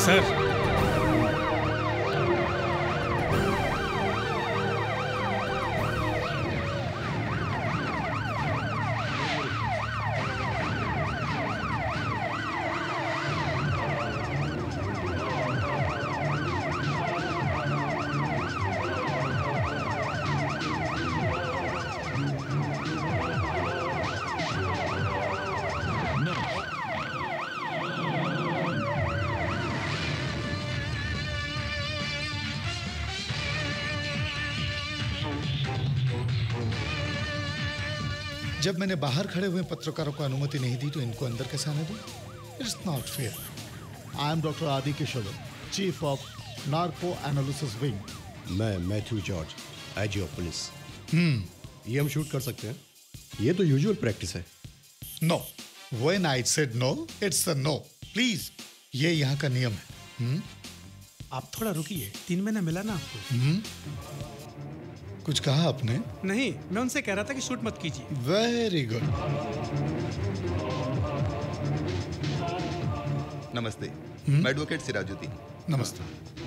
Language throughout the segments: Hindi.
सर, जब मैंने बाहर खड़े हुए पत्रकारों को अनुमति नहीं दी तो इनको अंदर कैसे आने दी? It's not fair. I am doctor Adi Kishore, chief of narco analysis wing. मैं Matthew George, IG of police. ये हम शूट कर सकते हैं? ये तो यूजुअल प्रैक्टिस है। No, when I said no, it's a no. Please, ये यहाँ का नियम है। आप थोड़ा रुकिए, 3 महीना मिला ना आपको? कुछ कहा आपने? नहीं, मैं उनसे कह रहा था कि शूट मत कीजिए। Very good. नमस्ते, मैं एडवोकेट सिराजुद्दीन। नमस्ते।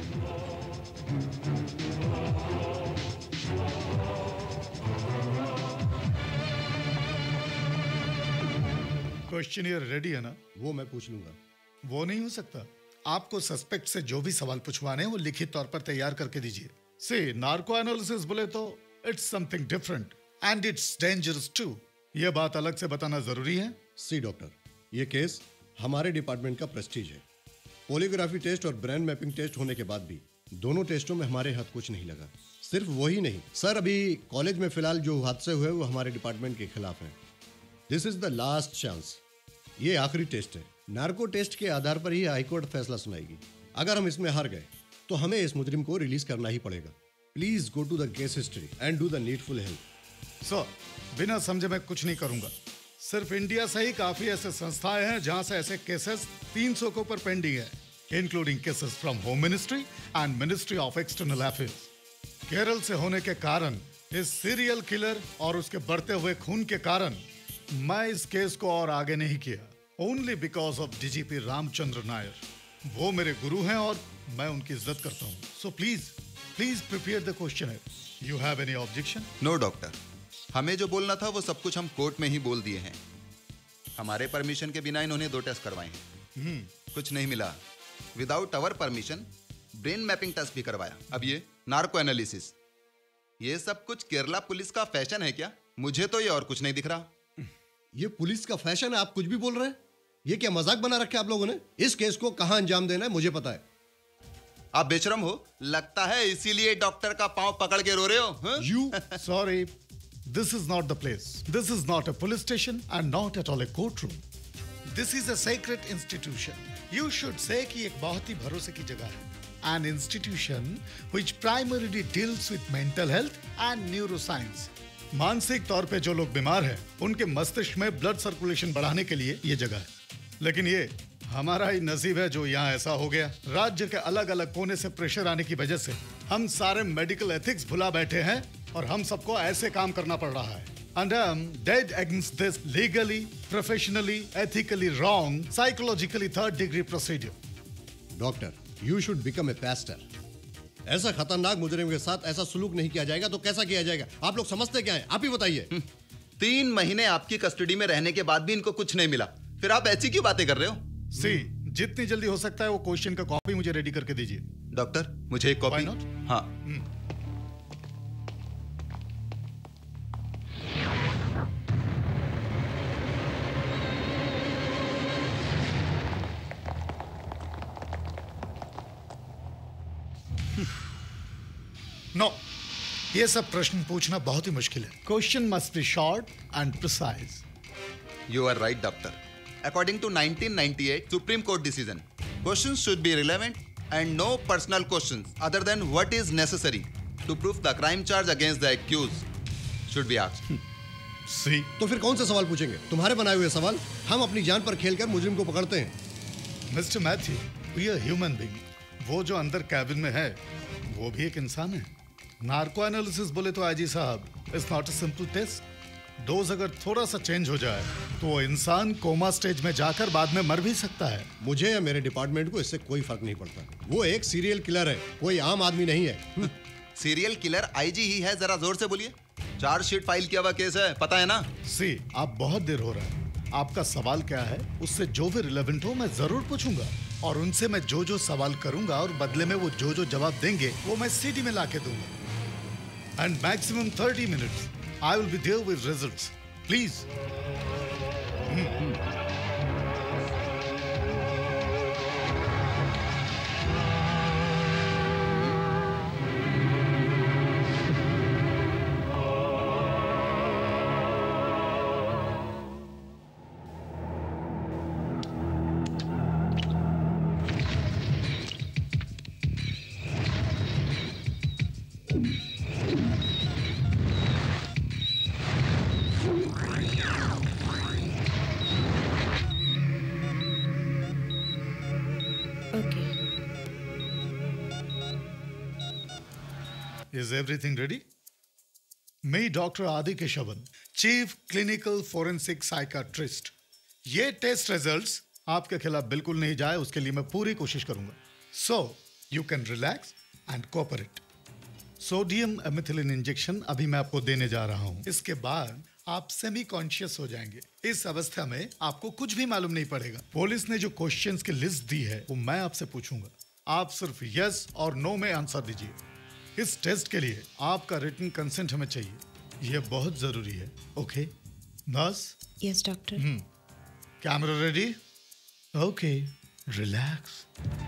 क्वेश्चनियर रेडी है ना? वो मैं पूछ लूंगा। वो नहीं हो सकता। आपको सस्पेक्ट से जो भी सवाल पूछवाने हैं वो लिखित तौर पर तैयार करके दीजिए। See, नार्को एनालिसिस बोले तो it's something different and it's dangerous too. ये बात अलग से बताना जरूरी है। सी डॉक्टर, ये केस हमारे डिपार्टमेंट का प्रेस्टीज है। पॉलीग्राफी टेस्ट और ब्रेन मैपिंग टेस्ट होने के बाद भी दोनों टेस्टों में हमारे हाथ कुछ नहीं लगा। सिर्फ वही नहीं सर, अभी कॉलेज में फिलहाल जो हादसे हुए वो हमारे डिपार्टमेंट के खिलाफ हैं। This is the last chance. ये आखिरी टेस्ट है। नार्को टेस्ट के आधार पर ही हाईकोर्ट फैसला सुनाएगी। अगर हम इसमें हार गए तो हमें इस मुजरिम को रिलीज करना ही पड़ेगा। Please go to the case history and do the needful help. Sir, बिना समझे मैं कुछ नहीं करूंगा। सिर्फ इंडिया से ही काफी ऐसे संस्थाएं हैं जहां से ऐसे केसेस 300 के ऊपर पेंडिंग है, including cases from home ministry and ministry of external affairs. Kerala से होने के कारण, इस सीरियल किलर और उसके बढ़ते हुए खून के कारण मैं इस केस को और आगे नहीं किया। Only because of DGP Ramachandra Nair. वो मेरे गुरु हैं और मैं उनकी इज्जत करता हूँ। So please prepare the question. You have any objection? No doctor, हमें जो बोलना था वो सब कुछ हम कोर्ट में ही बोल दिए हैं। हमारे परमिशन के बिना इन्होंने 2 टेस्ट करवाए हैं। कुछ नहीं मिला। Without our permission brain mapping test भी करवाया। अब ये नार्को एनालिसिस, ये सब कुछ केरला पुलिस का फैशन है क्या? मुझे तो ये और कुछ नहीं दिख रहा। ये पुलिस का फैशन है? आप कुछ भी बोल रहे हैं? ये क्या मजाक बना रखा है आप लोगों ने? इस केस को कहां अंजाम देना है मुझे पता है। आप बेशरम हो लगता है, इसीलिए डॉक्टर का पांव पकड़ के रो रहे हो। You sorry, this is not the place. This is not a police station and not at all a court room. This is a secret institution. You should say कि एक बहुत ही भरोसे की जगह है। An institution which primarily deals with mental health and neuroscience. मानसिक तौर पे जो लोग बीमार हैं उनके मस्तिष्क में ब्लड सर्कुलेशन बढ़ाने के लिए ये जगह है। लेकिन ये हमारा ही नसीब है जो यहाँ ऐसा हो गया। राज्य के अलग अलग कोने से प्रेशर आने की वजह से हम सारे मेडिकल एथिक्स भुला बैठे हैं और हम सबको ऐसे काम करना पड़ रहा है। And I'm dead against this legally, professionally, ethically wrong, psychologically third-degree procedure. Doctor, you should become a pastor. ऐसा खतरनाक मुजरिम के साथ ऐसा सुलूक नहीं किया जाएगा तो कैसा किया जाएगा? आप लोग समझते क्या हैं? आप ही बताइए। 3 महीने आपकी कस्टडी में रहने के बाद भी इनको कुछ नहीं मिला, फिर आप ऐसी क्यों बातें कर रहे हो? सी, जितनी जल्दी हो सकता है वो क्वेश्चन का कॉपी मुझे रेडी करके दीजिए। डॉक्टर, मुझे एक कॉपी। हाँ। नो, ये सब प्रश्न पूछना बहुत ही मुश्किल है। Question must be short and precise. You are right, doctor. According to 1998 Supreme Court decision, questions should be relevant and no personal questions other than what is necessary to prove the crime charge against the accused should be asked. See? तो फिर कौन से सवाल पूछेंगे? तुम्हारे बनाए हुए सवाल? हम अपनी जान पर खेलकर मुजरिम को पकड़ते हैं। Mister Matthew, we are human being. वो जो अंदर कैबिन में है वो भी एक इंसान है। नार्को एनालिसिस बोले तो आईजी साहब, it's not a simple test. Dose अगर थोड़ा सा चेंज हो जाए तो वो इंसान कोमा स्टेज में जाकर बाद में मर भी सकता है। मुझे या मेरे डिपार्टमेंट को इससे कोई फर्क नहीं पड़ता। वो एक सीरियल किलर है, कोई आम आदमी नहीं है। सीरियल किलर आईजी ही है, जरा जोर से बोलिए। चार्जशीट फाइल किया हुआ केस है, पता है ना? सी, आप बहुत देर हो रहा है। आपका सवाल क्या है, उससे जो भी रिलेवेंट हो मैं जरूर पूछूंगा, और उनसे मैं जो जो सवाल करूंगा और बदले में वो जो जो जवाब देंगे वो मैं सीडी में लाके दूंगा। And maximum 30 minutes I will be there with results. Please. Is everything ready? मैं doctor Adi Keshavan, chief clinical forensic psychiatrist. ये टेस्ट रिजल्ट्स आपके खिलाफ बिल्कुल नहीं जाए, उसके लिए मैं पूरी कोशिश करूंगा। So you can relax and cooperate. Sodium एमिथिलिन इंजेक्शन अभी मैं आपको देने जा रहा हूं। इसके बाद आप सेमी कॉन्शियस हो जाएंगे। इस अवस्था में आपको कुछ भी मालूम नहीं पड़ेगा। पुलिस ने जो क्वेश्चंस की लिस्ट दी है वो मैं आपसे पूछूंगा। आप सिर्फ यस और नो में आंसर दीजिए। इस टेस्ट के लिए आपका रिटन कंसेंट हमें चाहिए, यह बहुत जरूरी है। Okay nurse? Yes doctor. Camera ready? Okay, relax.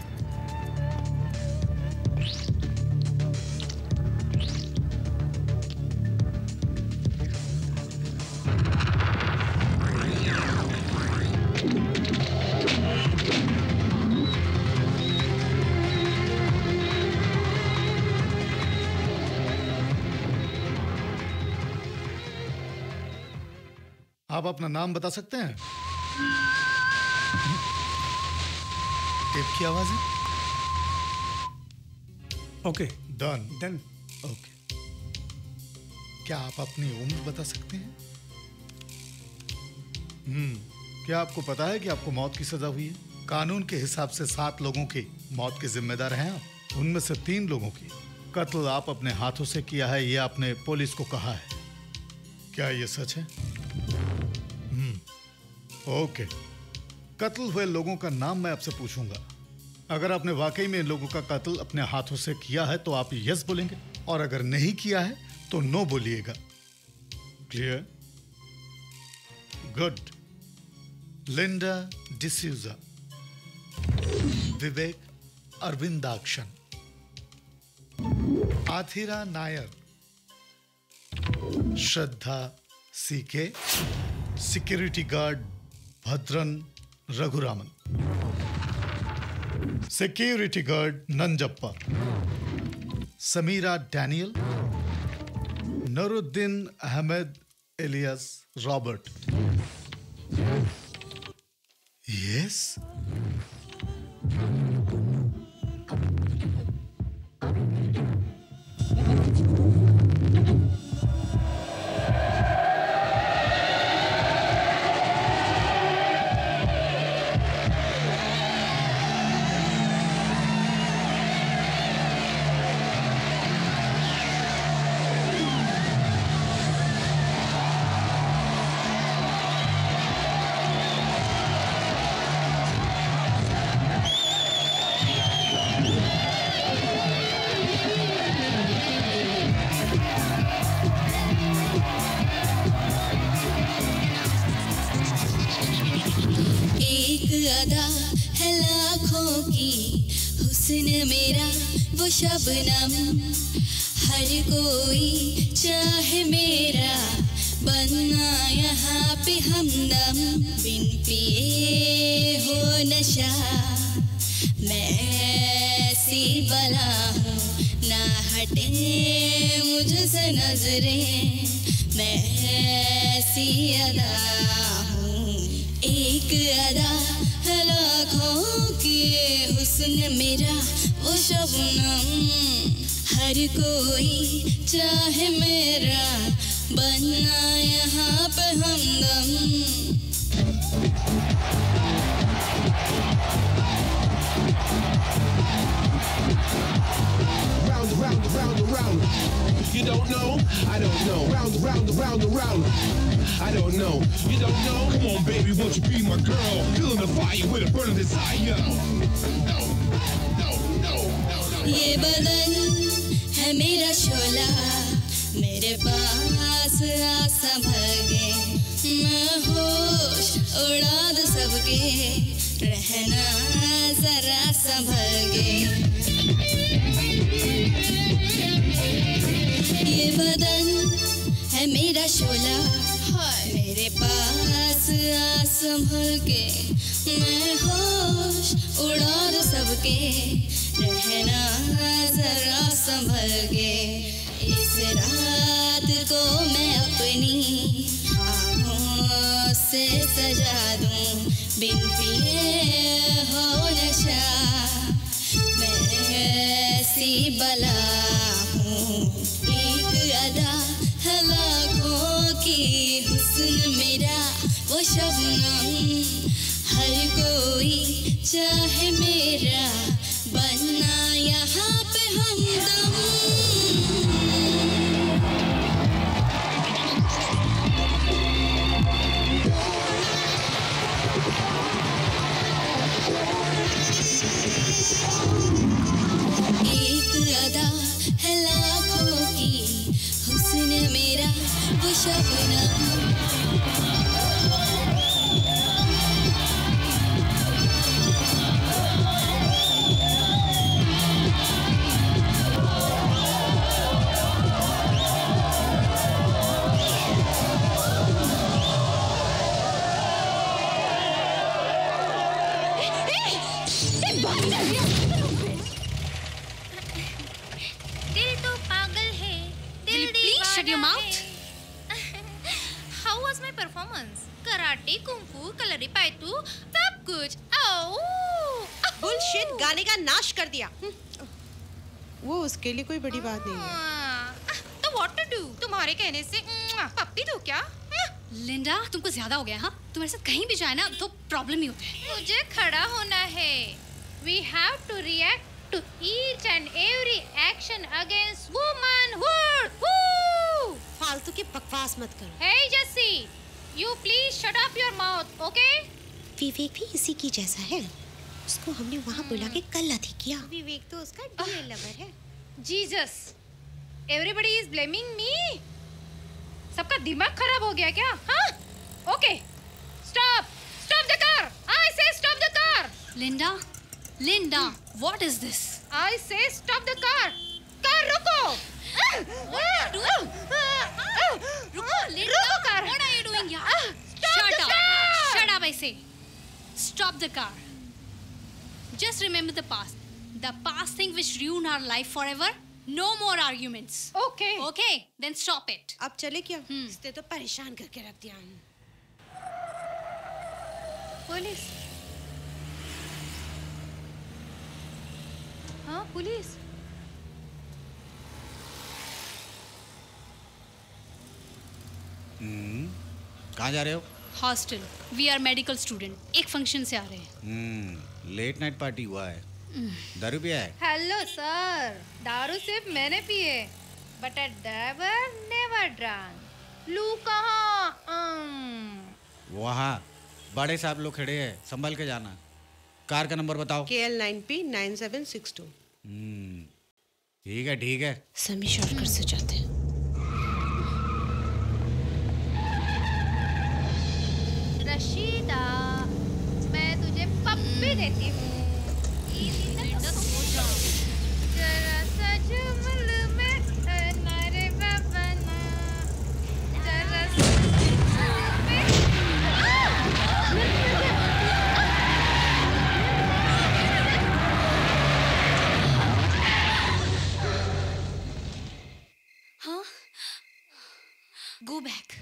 आप अपना नाम बता सकते हैं? टेप की आवाज है। Okay, done. ओके, क्या आप अपनी उम्र बता सकते हैं? क्या आपको पता है कि आपको मौत की सजा हुई है? कानून के हिसाब से 7 लोगों की मौत के जिम्मेदार हैं आप। उनमें से 3 लोगों की कत्ल आप अपने हाथों से किया है, ये आपने पुलिस को कहा है। क्या ये सच है? ओके, कत्ल हुए लोगों का नाम मैं आपसे पूछूंगा। अगर आपने वाकई में इन लोगों का कत्ल अपने हाथों से किया है तो आप यस बोलेंगे, और अगर नहीं किया है तो नो बोलिएगा। Clear? Good. Linda D'Souza, Vivek Aravindakshan, Athira Nair, Shraddha CK, security guard Bhadran Raghuraman, security guard Nanjappa, Sameera Daniel, Naruddin Ahmed Elias Robert. Yes? मेरा वो शबनम, हर कोई चाहे मेरा बनना यहाँ पे हमदम। बिन पिए हो नशा मैं ऐसी बला हूँ, ना हटे मुझसे नजरें मैं ऐसी अदा हूँ। एक अदा लाखों की हुस्न मेरा वो शबनम, हर कोई चाहे मेरा बनना यहाँ पे हमदम। Round. You don't know? I don't know. Round. I don't know. You don't know? Come on, baby, won't you be my girl? Feeling the fire with a burning desire. No. ये बदन है मेरा शोला, मेरे पास आ संभल के, मैं होश उड़ा दूं सबके, रहना जरा संभल के। ये बदन है मेरा शोला, मेरे पास आ संभल के, मैं होश उड़ा दूं सबके, रहना जरा संभल के। इस रात को मैं अपनी आँखों से सजा दूं, बिन पिए हो नशा, मैं ऐसी बला हूँ, एक अदा है लाखों की, हुस्न मेरा वो शबनम, हर कोई चाहे मेरा, बनना यहाँ पे हमदम। एक अदा है लाखों की, हुस्न मेरा वो शबनम। दिल तो पागल है, दिल दीवाना है। How was my performance? Karate, kung fu, Kalari payattu, सब कुछ। बुलशिट, गाने का नाश कर दिया। वो उसके लिए कोई बड़ी बात नहीं है। तो what to do? तुम्हारे कहने से पप्पी दो क्या? लिंडा, तुमको ज्यादा हो गया। हाँ, तुम्हारे साथ कहीं भी जाए ना तो प्रॉब्लम ही होता है। मुझे खड़ा होना है। We have to react to each and every action against womanhood. Woo! फालतू की बकवास मत करो। Hey Jessie, you please shut up your mouth, okay? विवेक भी इसी की जैसा है। उसको हमने वहाँ बुला के कल अधिक किया। विवेक तो उसका डीएल लवर है। Jesus, everybody is blaming me. सबका दिमाग खराब हो गया क्या? हाँ? Okay, stop the car. I say stop the car. Linda, what is this? I say stop the car. Car रुको. रुको, Linda. Car. What are you doing here? Shut up, I say. Stop the car. Just remember the past. The past thing which ruined our life forever. No more arguments. Okay, then stop it. अब चले क्या? इसने तो परेशान करके रख दिया। पुलिस। हाँ, पुलिस। कहाँ जा रहे हो? Hostel. We are medical student. एक फंक्शन से आ रहे हैं। लेट नाइट पार्टी हुआ है। दारू पिया है? हेलो सर, दारू सिर्फ मैंने पिए, but a driver never drunk. Loo कहाँ? वहाँ बड़े साहब लोग खड़े हैं, संभल के जाना। कार का नंबर बताओ। KL9P 9762। ठीक है। समी शॉर्टकट से जाते हैं। रशीदा, मैं तुझे पप्पी देती हूँ। जरा सा जुमल में नारे बाबा ना, जरा सा हाँ? Go back.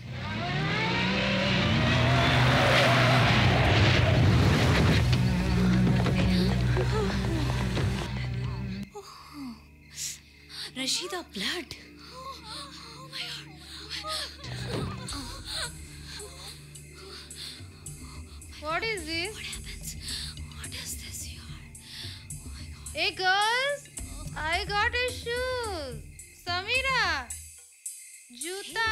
Rashida, blood. Oh my God. What is this? What happens? What is this here? Oh my God. Hey girls, I got a shoes. Samira, जूता.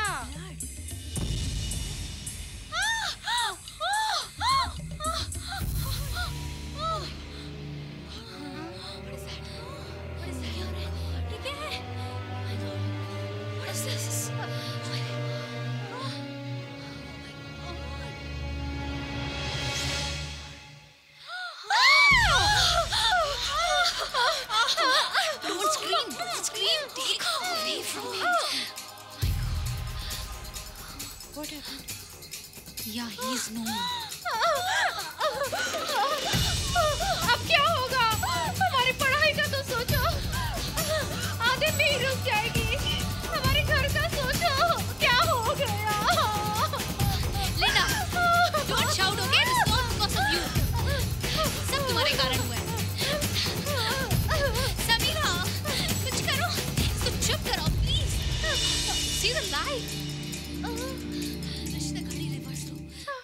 What happened? Yeah, he's known. अब क्या होगा? हमारी पढ़ाई का तो सोचो. आधे में ही रुक जाएगी. हमारे घर का सोचो. क्या हो गया? Linda, don't shout, okay? It's not because of you. सब तुम्हारे कारण हुआ है. समीरा, कुछ करो. इसको चुप करो, please. See the light. Rashida, गाड़ी रिवर्स लो.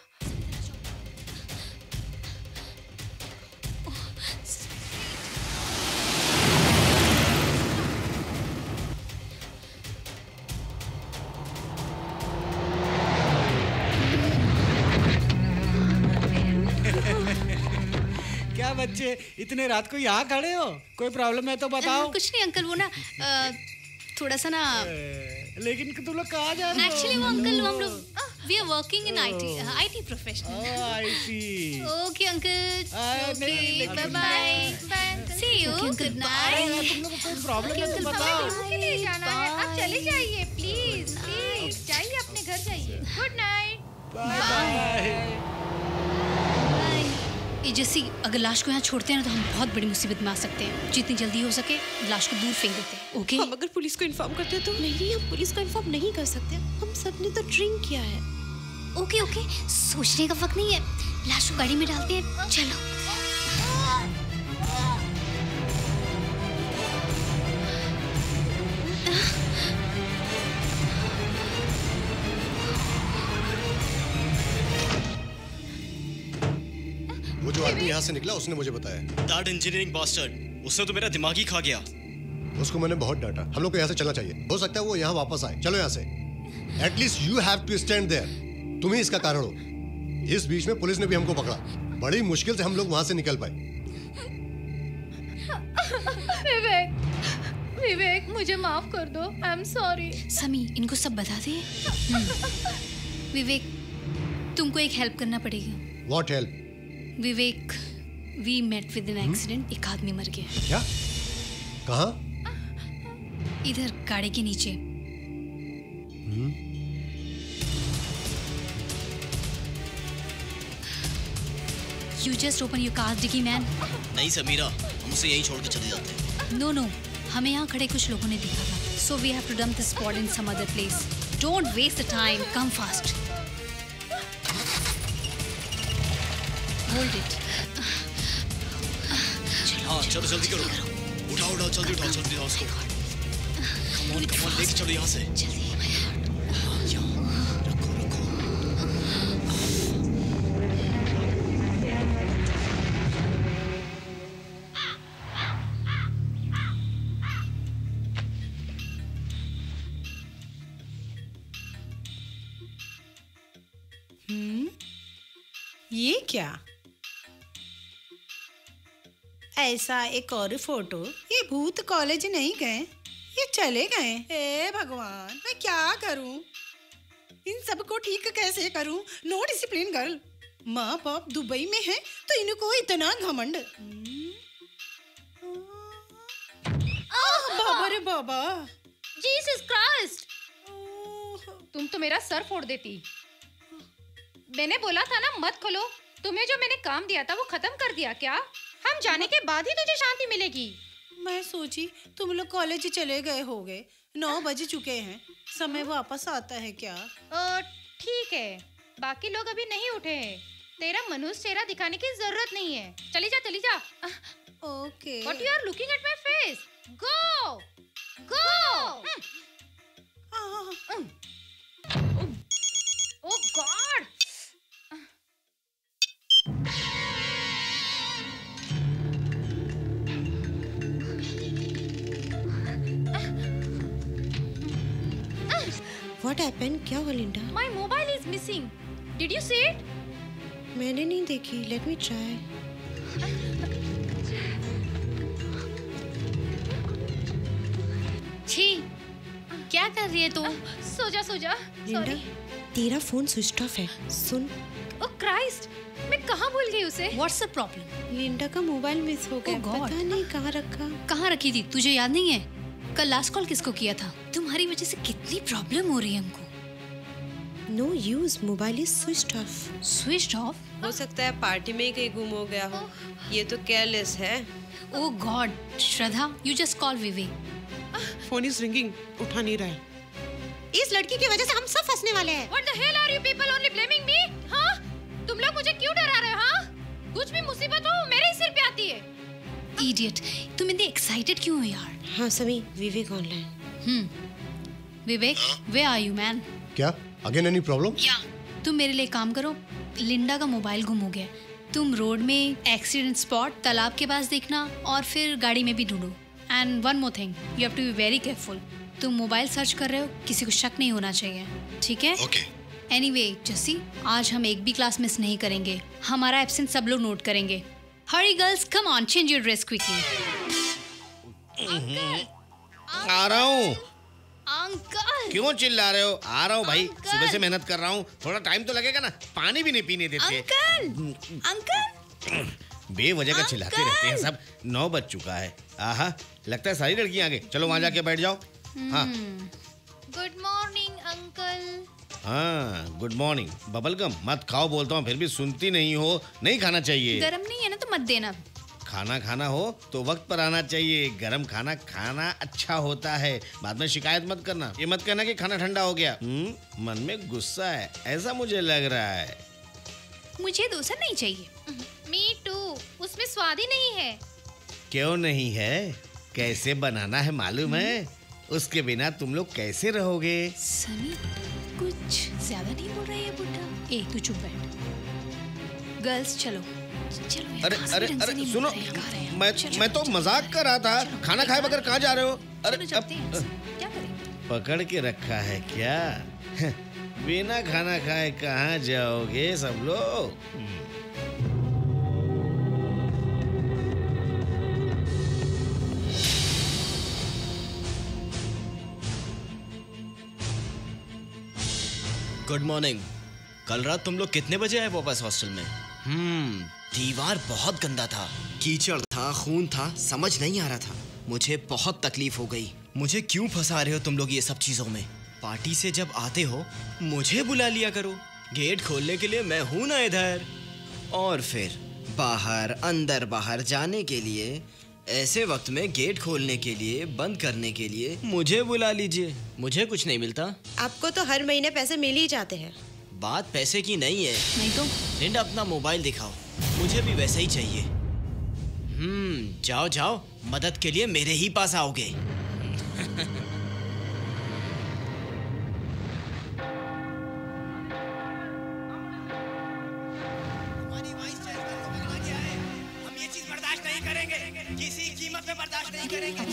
क्या बच्चे इतने रात को यहाँ खड़े हो? कोई प्रॉब्लम है तो बताओ. कुछ नहीं अंकल, वो ना थोड़ा सा ना. लेकिन तुम लोग कहाँ जा रहे हो? एक्चुअली वो अंकल हम लोग we are working in IT professional. IT. Okay uncle. Okay bye bye. See you. Good night. तुम लोग को कोई प्रॉब्लम है तो बताओ. के लिए जाना है. आप चले जाइए प्लीज. प्लीज जाइए, अपने घर जाइए. Good night. बाय. ये जैसी अगर लाश को यहाँ छोड़ते हैं ना तो हम बहुत बड़ी मुसीबत में आ सकते हैं. जितनी जल्दी हो सके लाश को दूर फेंक देते हैं. ओके? हम अगर पुलिस को इन्फॉर्म करते हैं तो? नहीं, हम पुलिस को इन्फॉर्म नहीं कर सकते. हम सबने तो ड्रिंक किया है. ओके ओके, सोचने का वक्त नहीं है. लाश को गाड़ी में डालते हैं. चलो. वो जो आदमी यहाँ से निकला उसने मुझे बताया. That engineering bastard, उसने तो मेरा दिमाग ही खा गया. उसको मैंने बहुत डांटा. हम लोग को यहाँ से चलना चाहिए. हो सकता है वो यहाँ वापस आए. चलो यहाँ से. At least you have to stand there. तुम ही इसका कारण हो. इस बीच में पुलिस ने भी हमको पकड़ा. बड़ी मुश्किल से हम लोग वहां से निकल पाए. विवेक, मुझे माफ कर दो. I am sorry. समी, इनको सब बता दे. विवेक, तुमको एक हेल्प करना पड़ेगा. What help? Vivek, we met with an accident. एक आदमी मर गया. क्या? कहाँ? इधर गाड़ी के नीचे. You just open your car, Dicky man. नहीं समीरा, हम उसे यहीं छोड़ के चले जाते हैं. No, हमें यहाँ खड़े कुछ लोगों ने देखा था. So we have to dump this spot in some other place. Don't waste the time. Come fast. Hold it. हाँ, चलो जल्दी करो. उठाओ, जल्दी उठाओ उसको. Come on, लेके चलो यहाँ से. जल्दी. रखो. ये क्या? ऐसा एक और फोटो. ये भूत कॉलेज नहीं गए, ये चले गए. हे भगवान, मैं क्या करूं? इन सबको ठीक कैसे करूं? No discipline girl. माँ बाप दुबई में है तो इनको इतना घमंड. बाबा रे बाबा. जीसस क्राइस्ट, तुम तो मेरा सर फोड़ देती. मैंने बोला था ना मत खोलो. तुम्हें जो मैंने काम दिया था वो खत्म कर दिया क्या? हम जाने के बाद ही तुझे शांति मिलेगी. मैं सोची तुम लोग कॉलेज चले गए होगे. 9 बज चुके हैं. समय वापस आता है क्या? ठीक है, बाकी लोग अभी नहीं उठे हैं. तेरा मनुष्य चेहरा दिखाने की जरूरत नहीं है. चली जा. Okay. What you are looking at my face? Go. Oh God. What happened? क्या हुआ Linda? My mobile is missing. Did you see it? मैंने नहीं देखी. Let me try. छी, क्या कर रही है तू? सो जा. लिंडा, तेरा फोन स्विच ऑफ है. सुन. Oh Christ! मैं कहाँ भूल गई उसे? What's the problem? लिंडा का मोबाइल मिस हो गया. Oh God. पता नहीं कहाँ रखा. कहाँ रखी थी? तुझे याद नहीं है? कल लास्ट कॉल किसको किया था? तुम्हारी वजह से कितनी प्रॉब्लम हो रही है हमको. No use. Mobile is switch off. Switch off? हो सकता है पार्टी में ही कहीं गुम हो गया हो. ये तो केयरलेस है. Oh God, Shraddha, you just call Vivek. Phone is ringing. उठा नहीं रहा है. इस लड़की की वजह से हम सब फंसने वाले हैं. What the hell are you people only blaming me? हाँ? तुम लोग मुझे क्यों डरा रहे हो? हाँ? कुछ भी मुसीबत हो मेरे ही सिर पे आती है. Idiot, तुम इतने एक्साइटेड क्यों हो यार? हाँ Sami, Vivek online. Vivek, where are you man? क्या? Again any problem? या तुम मेरे लिए काम करो. लिंडा का मोबाइल गुम हो गया. तुम रोड में एक्सीडेंट स्पॉट तालाब के पास देखना और फिर गाड़ी में भी ढूंढो. And one more thing, you have to be very careful. तुम मोबाइल सर्च कर रहे हो, किसी को शक नहीं होना चाहिए. ठीक है? ओके. एनीवे जसी, आज हम एक भी क्लास मिस नहीं करेंगे. हमारा एब्सेंट सब लोग नोट करेंगे. Hurry girls, come on, change your dress quickly. आ रहा हूँ. अंकल क्यों चिल्ला रहे हो? आ रहा हूँ भाई. सुबह से मेहनत कर रहा हूँ. थोड़ा टाइम तो लगेगा ना. पानी भी नहीं पीने देते. अंकल बेवजह का चिल्लाते रहते हैं सब. 9 बज चुका है. आहा, लगता है सारी लड़कियां आ गई. चलो वहां जाके बैठ जाओ. हाँ. Good morning uncle. हाँ, गुड मॉर्निंग. बबलगम मत खाओ बोलता हूँ, फिर भी सुनती नहीं हो. नहीं खाना चाहिए. गरम नहीं है ना तो मत देना. खाना खाना हो तो वक्त पर आना चाहिए. गरम खाना खाना अच्छा होता है. बाद में शिकायत मत करना. ये मत कहना कि खाना ठंडा हो गया. मन में गुस्सा है ऐसा मुझे लग रहा है. मुझे डोसा नहीं चाहिए. Me too. उसमें स्वाद ही नहीं है. क्यों नहीं है? कैसे बनाना है मालूम है. उसके बिना तुम लोग कैसे रहोगे? सनी, कुछ ज्यादा नहीं बोल रही है बुड्ढा. ए तू चुप बैठ. गर्ल्स चलो. अरे अरे अरे सुनो, मैं तो मजाक कर रहा था. खाना खाए बगैर कहाँ जा रहे हो? अरे क्या करेंगे? पकड़ के रखा है क्या? बिना खाना खाए कहाँ जाओगे सब लोग? Good morning. कल रात तुम लोग कितने बजे आए वापस हॉस्टल में? दीवार बहुत गंदा था. कीचड़ था, खून था, समझ नहीं आ रहा था. मुझे बहुत तकलीफ हो गई. मुझे क्यों फंसा रहे हो तुम लोग ये सब चीजों में? पार्टी से जब आते हो मुझे बुला लिया करो. गेट खोलने के लिए मैं हूं ना इधर. और फिर बाहर अंदर बाहर जाने के लिए, ऐसे वक्त में गेट खोलने के लिए, बंद करने के लिए मुझे बुला लीजिए. मुझे कुछ नहीं मिलता. आपको तो हर महीने पैसे मिल ही जाते हैं. बात पैसे की नहीं है. नहीं तो लिंडा अपना मोबाइल दिखाओ. मुझे भी वैसा ही चाहिए. जाओ जाओ, मदद के लिए मेरे ही पास आओगे. हम ये चीज बर्दाश्त नहीं करेंगे. किसी कीमत पे बर्दाश्त नहीं करेंगे.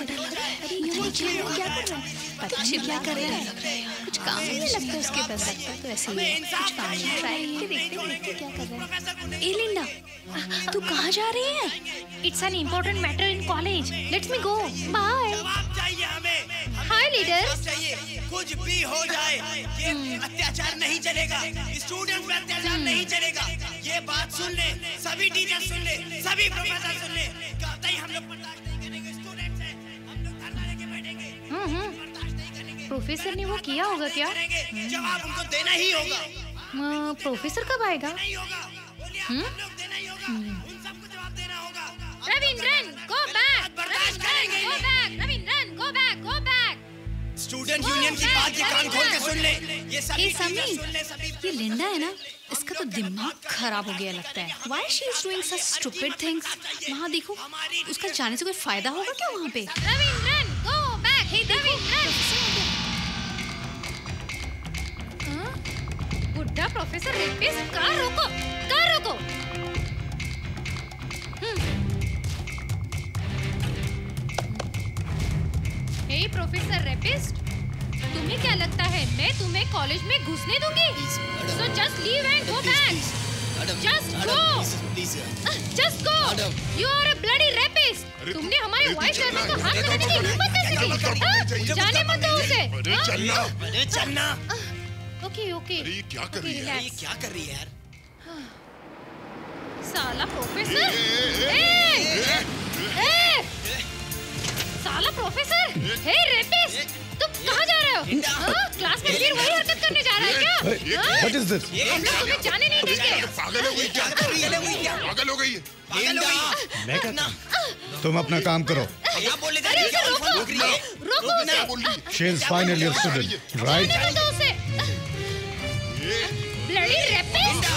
क्या कर रहे हैं? कुछ काम नहीं लगता उसके पास. तो ऐसे ही कुछ काम नहीं. ट्राई करके देखते क्या कर रहे हैं. ए लिंडा, तू कहाँ जा रही है? It's an important matter in college. Let's me go. Bye. चाहिए हमें. Hi leader. कुछ भी हो जाए ये अत्याचार नहीं चलेगा. स्टूडेंट पे अत्याचार नहीं चलेगा. ये बात सुन ले, सभी टीचर सुन ले, सभी प्रोफेसर सुन ले. कतई हम लोग बर्दाश्त नहीं करेंगे. स्टूडेंट्स हैं, हम लोग धरना लेके बैठेंगे. प्रोफेसर ने वो किया होगा क्या? जवाब उनको देना ही होगा. प्रोफेसर कब आएगा? Ravindran, go back. बर्दाश्त करेंगे. Go back. Revindran, go back. Go back. Student union की बात ये कान खोल के सुन ले. ये सभी समी, सुन ले. सभी ये लिंडा है ना, इसका तो दिमाग खराब हो गया लगता है. Why she is doing such stupid things? वहाँ देखो, उसका जाने से कोई फायदा होगा क्या वहाँ पे? Revindran, go back. Hey, Revindran. बुड्ढा प्रोफेसर रेपिस्ट. कार रोको. कार रोको. हे प्रोफेसर रेपिस्ट, तुम तुम्हें क्या लगता है मैं तुम्हें कॉलेज में घुसने दूंगी? So just leave and go back. Just go. Just go. You are a bloody rapist. तुमने हमारे वाइस गर्लफ्रेंड को हाथ लगाने की हिम्मत कैसे की? जाने मत दो उसे। अरे चलना। Okay okay. अरे ये क्या कर रही है? ये क्या कर रही है यार? साला प्रोफेसर। साला प्रोफेसर। हे रेपिस्ट, तुम कहाँ जा रहे हो? क्लास में फिर वही हरकत करने जा रहा है क्या? What is this? हम लोग तुम्हें जाने नहीं देंगे। पागल हो गई क्या? पागल हो गई है? मैं क्या? तुम अपना काम करो। क्या बोल रही है? रोको उसे। She is final year student, right? जाने दो उसे। Bloody rapist!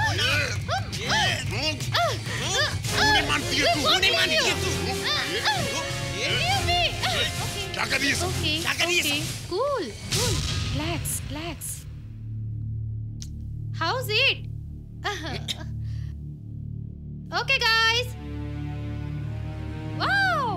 नहीं मानती है तू? नहीं मानती है तू? क्या कर रही है? क्या कर रही है? Cool. Relax. How's it? Okay, guys. Wow.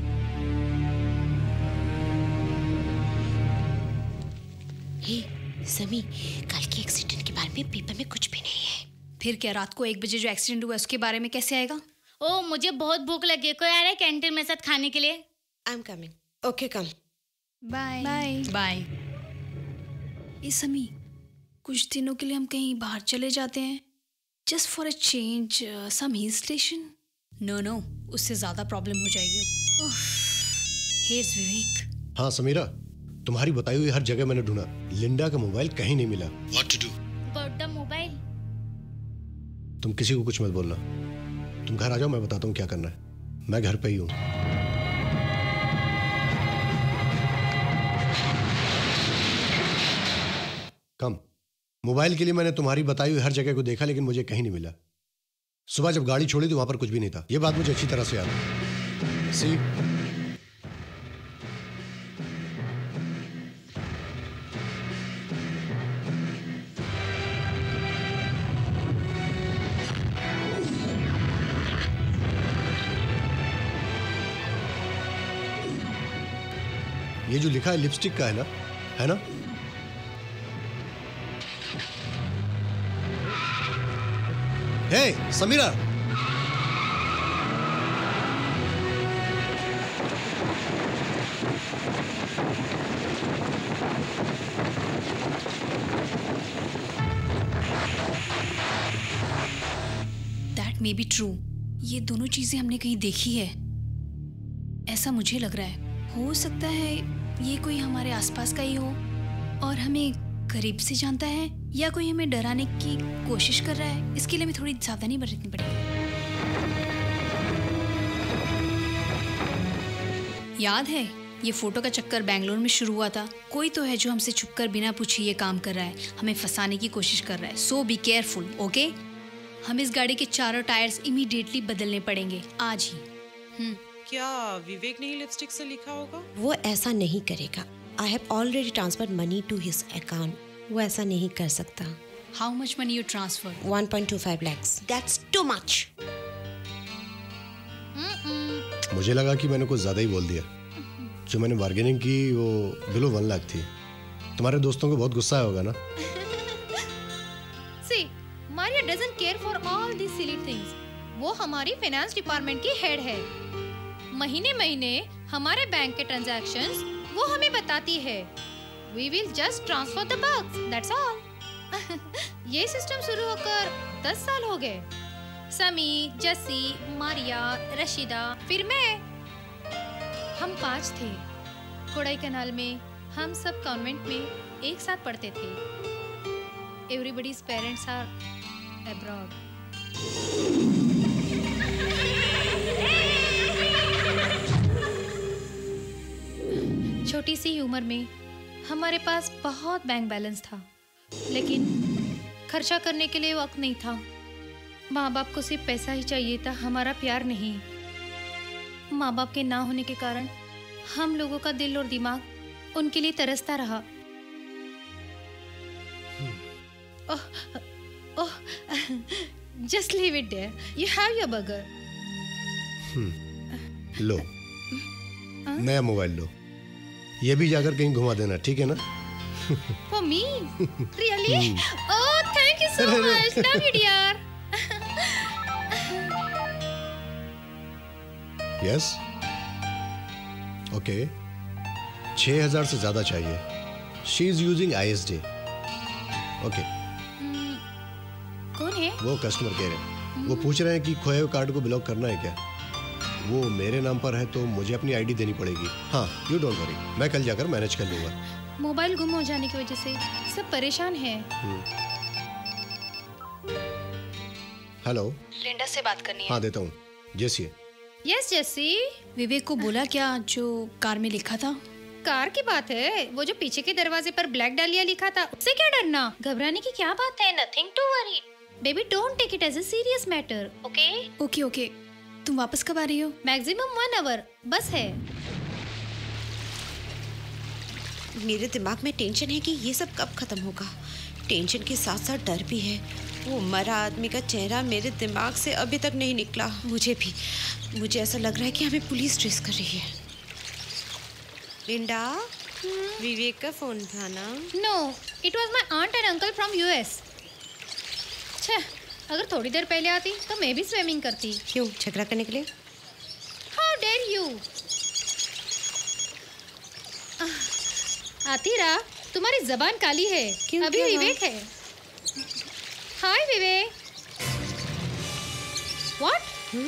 हे समी, कल के एक्सीडेंट के बारे में पेपर में कुछ भी नहीं है। फिर क्या रात को 1 बजे जो एक्सीडेंट हुआ उसके बारे में कैसे आएगा? ओ मुझे बहुत भूख लगी है, कोई आ रहा है कैंटीन में साथ खाने के लिए? I am coming. Okay come. Bye. ये समी, कुछ दिनों के लिए हम कहीं बाहर चले जाते हैं, just for a change, some hill station. No, उससे ज्यादा प्रॉब्लम हो जाएगी। हेयर्स विवेक। हाँ समीरा, तुम्हारी बताई हुई हर जगह मैंने ढूंढा, लिंडा का मोबाइल कहीं नहीं मिला। What to do? About the mobile? तुम किसी को कुछ मत बोलना। तुम घर आ जाओ, मैं बताता हूँ क्या करना है। मैं घर पे ही हूँ। कम। मोबाइल के लिए मैंने तुम्हारी बताई हुई हर जगह को देखा, लेकिन मुझे कहीं नहीं मिला। सुबह जब गाड़ी छोड़ी तो वहां पर कुछ भी नहीं था। यह बात मुझे अच्छी तरह से याद है। सी ये जो लिखा है लिपस्टिक का है ना? Hey Samira, that may be true. ये दोनों चीजें हमने कहीं देखी है, ऐसा मुझे लग रहा है। हो सकता है ये कोई हमारे आसपास का ही हो और हमें करीब से जानता है, या कोई हमें डराने की कोशिश कर रहा है। इसके लिए हमें थोड़ी सावधानी बरतनी पड़ेगी। याद है ये फोटो का चक्कर बेंगलोर में शुरू हुआ था। कोई तो है जो हमसे छुपकर बिना पूछे ये काम कर रहा है, हमें फंसाने की कोशिश कर रहा है। So be careful, okay? हम इस गाड़ी के चारों टायर्स इमीडिएटली बदलने पड़ेंगे आज ही। क्या विवेक ने ही लिपस्टिक से लिखा होगा? वो ऐसा नहीं करेगा। I have already transferred money to his account. वो ऐसा नहीं कर सकता। How much money you transfer? 1.25 lakhs. That's too much. मुझे लगा कि मैंने कुछ ज्यादा ही बोल दिया। जो मैंने बार्गेनिंग की वो बिलो 1 लाख थी। तुम्हारे दोस्तों को बहुत गुस्सा आया होगा ना? See, Maria doesn't care for all these silly things. वो हमारी फाइनेंस डिपार्टमेंट की हेड है। महीने हमारे बैंक के ट्रांजैक्शंस वो हमें बताती है। We will just transfer the bucks. That's all. ये सिस्टम शुरू होकर 10 साल हो गए। समी, जसी, मारिया, रशीदा, फिर मैं। हम 5 थे। कोडाईकनाल में हम सब कॉन्वेंट में एक साथ पढ़ते थे। Everybody's parents are abroad. छोटी सी उम्र में हमारे पास बहुत बैंक बैलेंस था, लेकिन खर्चा करने के लिए वक्त नहीं था। माँ बाप को सिर्फ पैसा ही चाहिए था, हमारा प्यार नहीं। माँ बाप के ना होने के कारण हम लोगों का दिल और दिमाग उनके लिए तरसता रहा। ओह, just leave it there. You have your burger. लो, नया मोबाइल लो। ये भी जाकर कहीं घुमा देना, ठीक है ना? For me? Really? Oh, thank you so much. Love you, dear. Yes okay 6,000 से ज्यादा चाहिए. She is using ISD. ओके कौन है? वो कस्टमर केयर है. वो पूछ रहे हैं कि खोए हुए कार्ड को ब्लॉक करना है क्या. वो मेरे नाम पर है तो मुझे अपनी ID देनी पड़ेगी. हाँ यू डोंट वरी, मैं कल जाकर मैनेज कर लूंगा. मोबाइल गुम हो जाने की वजह से सब परेशान हैं. हेलो, लिंडा से बात करनी है. हाँ देता हूँ. जेसी. यस जेसी. विवेक को बोला क्या जो कार में लिखा था? कार की बात है. वो जो पीछे के दरवाजे पर ब्लैक डालिया लिखा था, उससे क्या डरना? घबराने की क्या बात है? Nothing to worry. Baby don't take it as a serious matter. Okay okay okay. तुम वापस कब आ रही हो? मैक्सिमम 1 आवर बस है. मेरे दिमाग में टेंशन है कि ये सब कब खत्म होगा. टेंशन के साथ साथ डर भी है. वो मरा आदमी का चेहरा मेरे दिमाग से अभी तक नहीं निकला. मुझे ऐसा लग रहा है कि हमें पुलिस ट्रेस कर रही है. लिंडा, विवेक का फोन था ना? No, it was my aunt and uncle from US. छह, अगर थोड़ी देर पहले आती तो मैं भी स्विमिंग करती. क्यों, झगड़ा करने के लिए? How dare you. आतिरा, तुम्हारी जबान काली है. अभी विवेक है. Hi Vivek. What?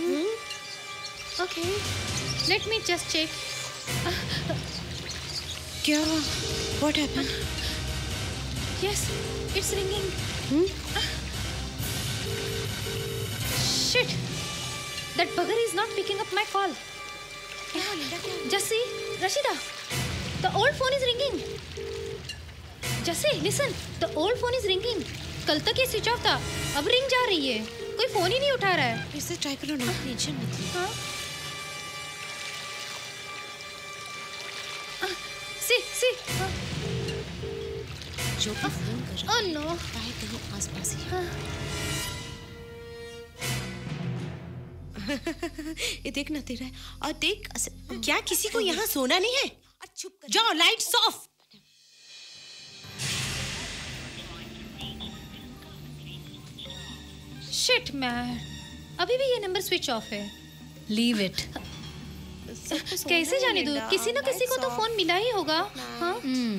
Okay, let me just check. क्या? What happened? Yes, it's ringing. Shit! That bugger is not picking up my call. Jassi, Rashida, the old phone is ringing. Jassi, listen, the old phone is ringing. कल तक ये स्विच ऑफ था, अब रिंग जा रही है. कोई फोन ही नहीं उठा रहा है. इसे ट्राई करो ना. टेंशन मत लो. हाँ? सी. जो भी फोन कर रहा है. Oh no. कहीं आसपास ही. हाँ. ये देख ना तेरा है. और देख, क्या किसी को यहाँ सोना नहीं है? जाओ, लाइट्स ऑफ. शिट मैन, अभी भी ये नंबर स्विच ऑफ है. Leave it. कैसे जाने दूँ? किसी न किसी को तो फोन मिला ही होगा. हाँ.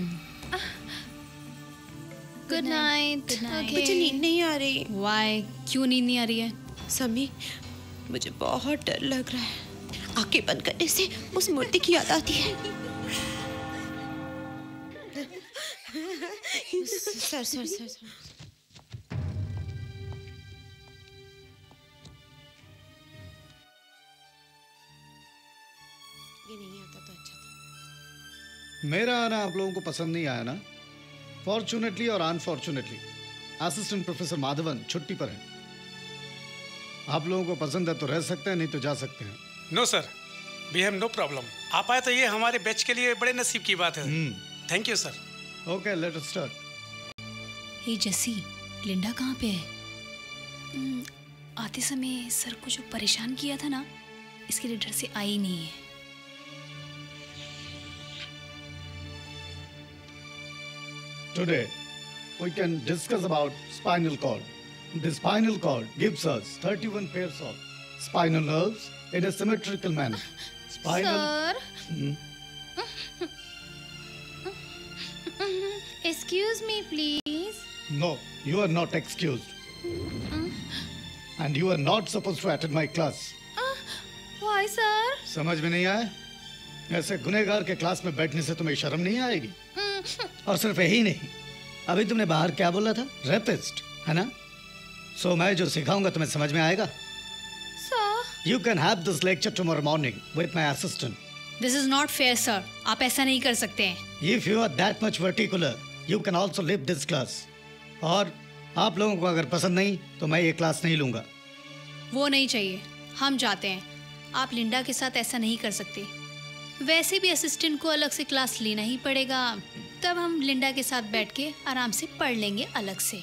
Good night. मुझे नींद नहीं आ रही. वाई? क्यों नींद नहीं आ रही है? समी, मुझे बहुत डर लग रहा है. आंखें बंद करने से उस मूर्ति की याद आती है. सर. ये नहीं आता तो अच्छा था. मेरा आना आप लोगों को पसंद नहीं आया ना? फॉर्चुनेटली और अनफॉर्चुनेटली असिस्टेंट प्रोफेसर माधवन छुट्टी पर हैं. आप लोगों को पसंद है तो रह सकते हैं, नहीं तो जा सकते हैं. No sir, we have no problem. आप आए तो ये हमारे बैच के लिए बड़े नसीब की बात है. Thank you sir. Okay, let us start. Hey Jessy, Linda कहाँ पे है? आते समय सर को जो परेशान किया था ना, इसके लिए डर से आई नहीं है. Today we can discuss about spinal cord. The spinal cord gives us 31 pairs of spinal nerves in a symmetrical manner. Sir? Excuse me, please. No, you are not excused. And you are not supposed to attend my class. Why, sir? समझ में नहीं आया? ऐसे गुनहगार के क्लास में बैठने से तुम्हें शर्म नहीं आएगी? और सिर्फ यही नहीं, अभी तुमने बाहर क्या बोला था? रेपिस्ट, है ना? सो मैं जो सिखाऊंगा तुम्हें समझ में आएगा? Sir? You can have this lecture tomorrow morning with my assistant. This is not fair, sir. आप ऐसा नहीं कर सकते हैं. If you are that much particular, you can also leave this class. और आप लोगों को अगर पसंद नहीं तो मैं ये क्लास नहीं लूंगा. वो नहीं चाहिए, हम जाते हैं. आप लिंडा के साथ ऐसा नहीं कर सकते. वैसे भी असिस्टेंट को अलग से क्लास लेना ही पड़ेगा. तब हम लिंडा के साथ बैठ के आराम से पढ़ लेंगे अलग से.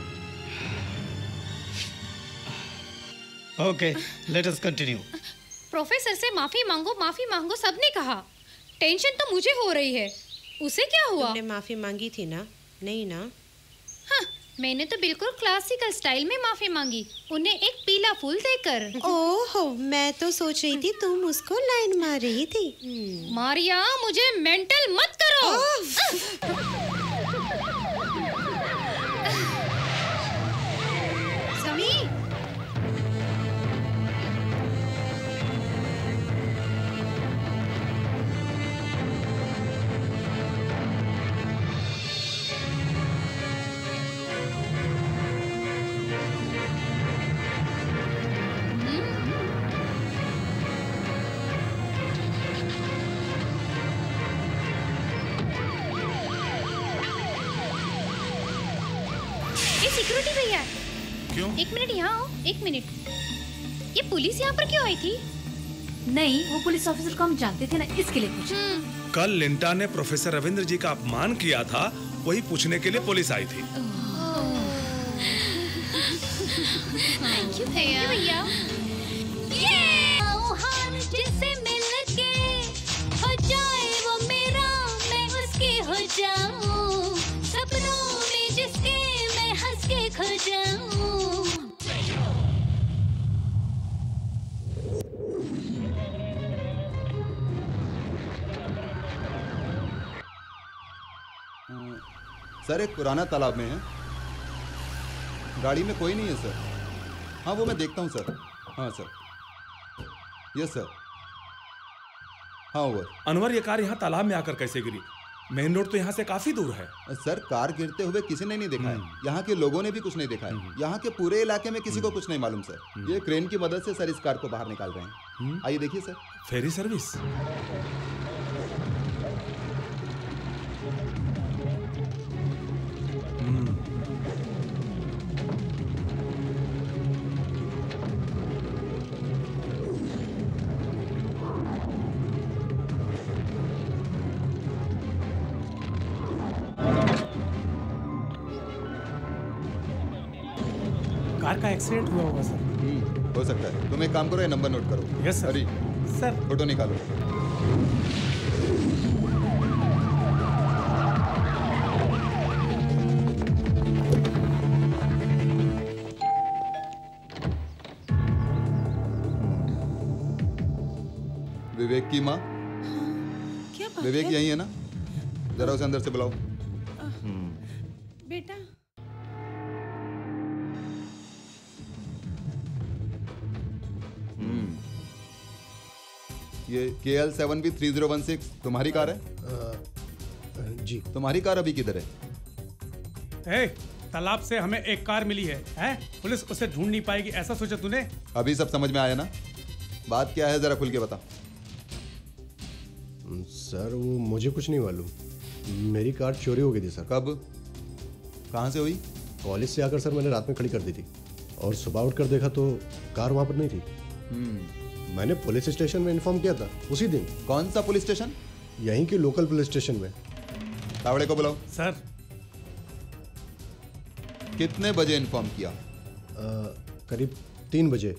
Okay, let us continue. Professor से माफी मांगो सबने कहा। टेंशन तो मुझे हो रही है। उसे क्या हुआ? तुमने माफी मांगी थी ना? नहीं ना? हाँ, मैंने तो बिल्कुल क्लासिकल स्टाइल में माफी मांगी, उन्हें एक पीला फूल देकर। ओहो, मैं तो सोच रही थी तुम उसको लाइन मार रही थी। मारिया, मुझे मेंटल मत करो। सिक्योरिटी भैया, क्यों? एक मिनट यहाँ आओ, एक मिनट। ये पुलिस यहाँ पर क्यों आई थी? नहीं, वो पुलिस ऑफिसर को हम जानते थे ना, इसके लिए पूछा। कल लिंटा ने प्रोफेसर रविंद्र जी का अपमान किया था, वही पूछने के लिए पुलिस आई थी। थैंक यू भैया। जिससे मिलके हो जाए वो मेरा, मैं उसकी हो जाऊं, सपनों में जिसके मैं हंस के खो जाऊं। सर, एक पुराना तालाब में है, गाड़ी में कोई नहीं है सर। हाँ, वो मैं देखता हूँ सर। हाँ सर, यस सर। हाँ ओवर। अनवर, ये कार यहाँ तालाब में आकर कैसे गिरी? मेन रोड तो यहाँ से काफी दूर है। सर, कार गिरते हुए किसी ने नहीं देखा है, यहाँ के लोगों ने भी कुछ नहीं देखा है, यहाँ के पूरे इलाके में किसी को कुछ नहीं मालूम सर। ये क्रेन की मदद से सर इस कार को बाहर निकाल रहे हैं। आइए देखिए सर। Ferry service. कार का एक्सीडेंट हुआ होगा सर। हो सकता है। तुम एक काम करो, ये नंबर नोट करो। Yes sir. सर, फोटो निकालो। विवेक की माँ? क्या बात विवेक है? यही है ना? जरा उसे अंदर से बुलाओ। बेटा, ये KL 7B3016 तुम्हारी कार है? जी। तुम्हारी कार अभी किधर है? तालाब से हमें एक कार मिली है, पुलिस उसे ढूंढ नहीं पाएगी, ऐसा सोचा तूने? अभी सब समझ में आया ना? बात क्या है, जरा खुल के बता। सर, वो मुझे कुछ नहीं मालूम, मेरी कार चोरी हो गई थी सर। कब? कहाँ से हुई? कॉलेज से आकर सर मैंने रात में खड़ी कर दी थी और सुबह उठकर देखा तो कार वहाँ पर नहीं थी। मैंने पुलिस स्टेशन में इन्फॉर्म किया था उसी दिन। कौन सा पुलिस स्टेशन? यहीं के लोकल पुलिस स्टेशन में। तावड़े को बुलाओ। सर। कितने बजे इन्फॉर्म किया? करीब 3 बजे।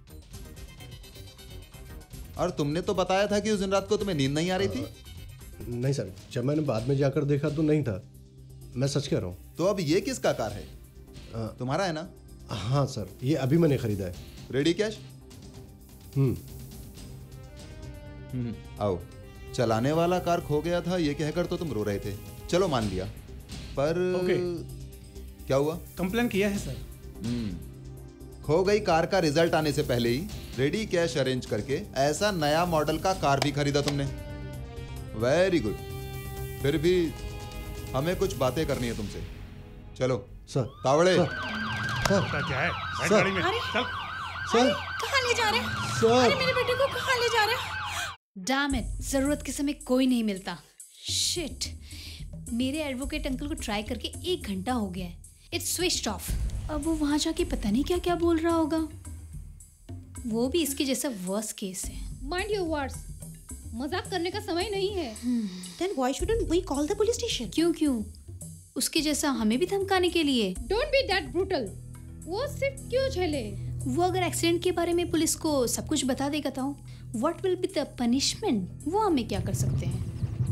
और तुमने तो बताया था कि उस दिन रात को तुम्हें नींद नहीं आ रही थी। नहीं सर, जब मैंने बाद में जाकर देखा तो नहीं था, मैं सच कह रहा हूँ। तो अब ये किसका कार है? तुम्हारा है ना? हाँ सर, ये अभी मैंने खरीदा है। Ready cash? आओ। चलाने वाला कार खो गया था ये कहकर तो तुम रो रहे थे, चलो मान लिया, पर क्या हुआ? कंप्लेन किया है सर। खो गई कार का रिजल्ट आने से पहले ही रेडी कैश अरेंज करके ऐसा नया मॉडल का कार भी खरीदा तुमने। Very good. फिर भी हमें कुछ बातें करनी है तुमसे। चलो सर। तावड़े। क्या है? बैठ गाड़ी में। चल। सर, कहाँ ले जा रहे हैं? सर। अरे मेरे बेटे को कहाँ ले जा रहे हैं? डैम इट, जरूरत के समय कोई नहीं मिलता। शिट, मेरे एडवोकेट अंकल को ट्राई करके 1 घंटा हो गया है। It's switched off. अब वो वहां जाके पता नहीं क्या क्या बोल रहा होगा। वो भी इसके जैसा वर्स्ट केस है। माइंड योर वर्ड्स, मजाक करने का समय नहीं है। Then why shouldn't we call the police station? क्यों? उसके जैसा हमें भी धमकाने के लिए। Don't be that brutal. वो सिर्फ क्यों झेले? वो अगर एक्सीडेंट के बारे में पुलिस को सब कुछ बता देगा तो what will be the punishment, वो हमें क्या कर सकते हैं।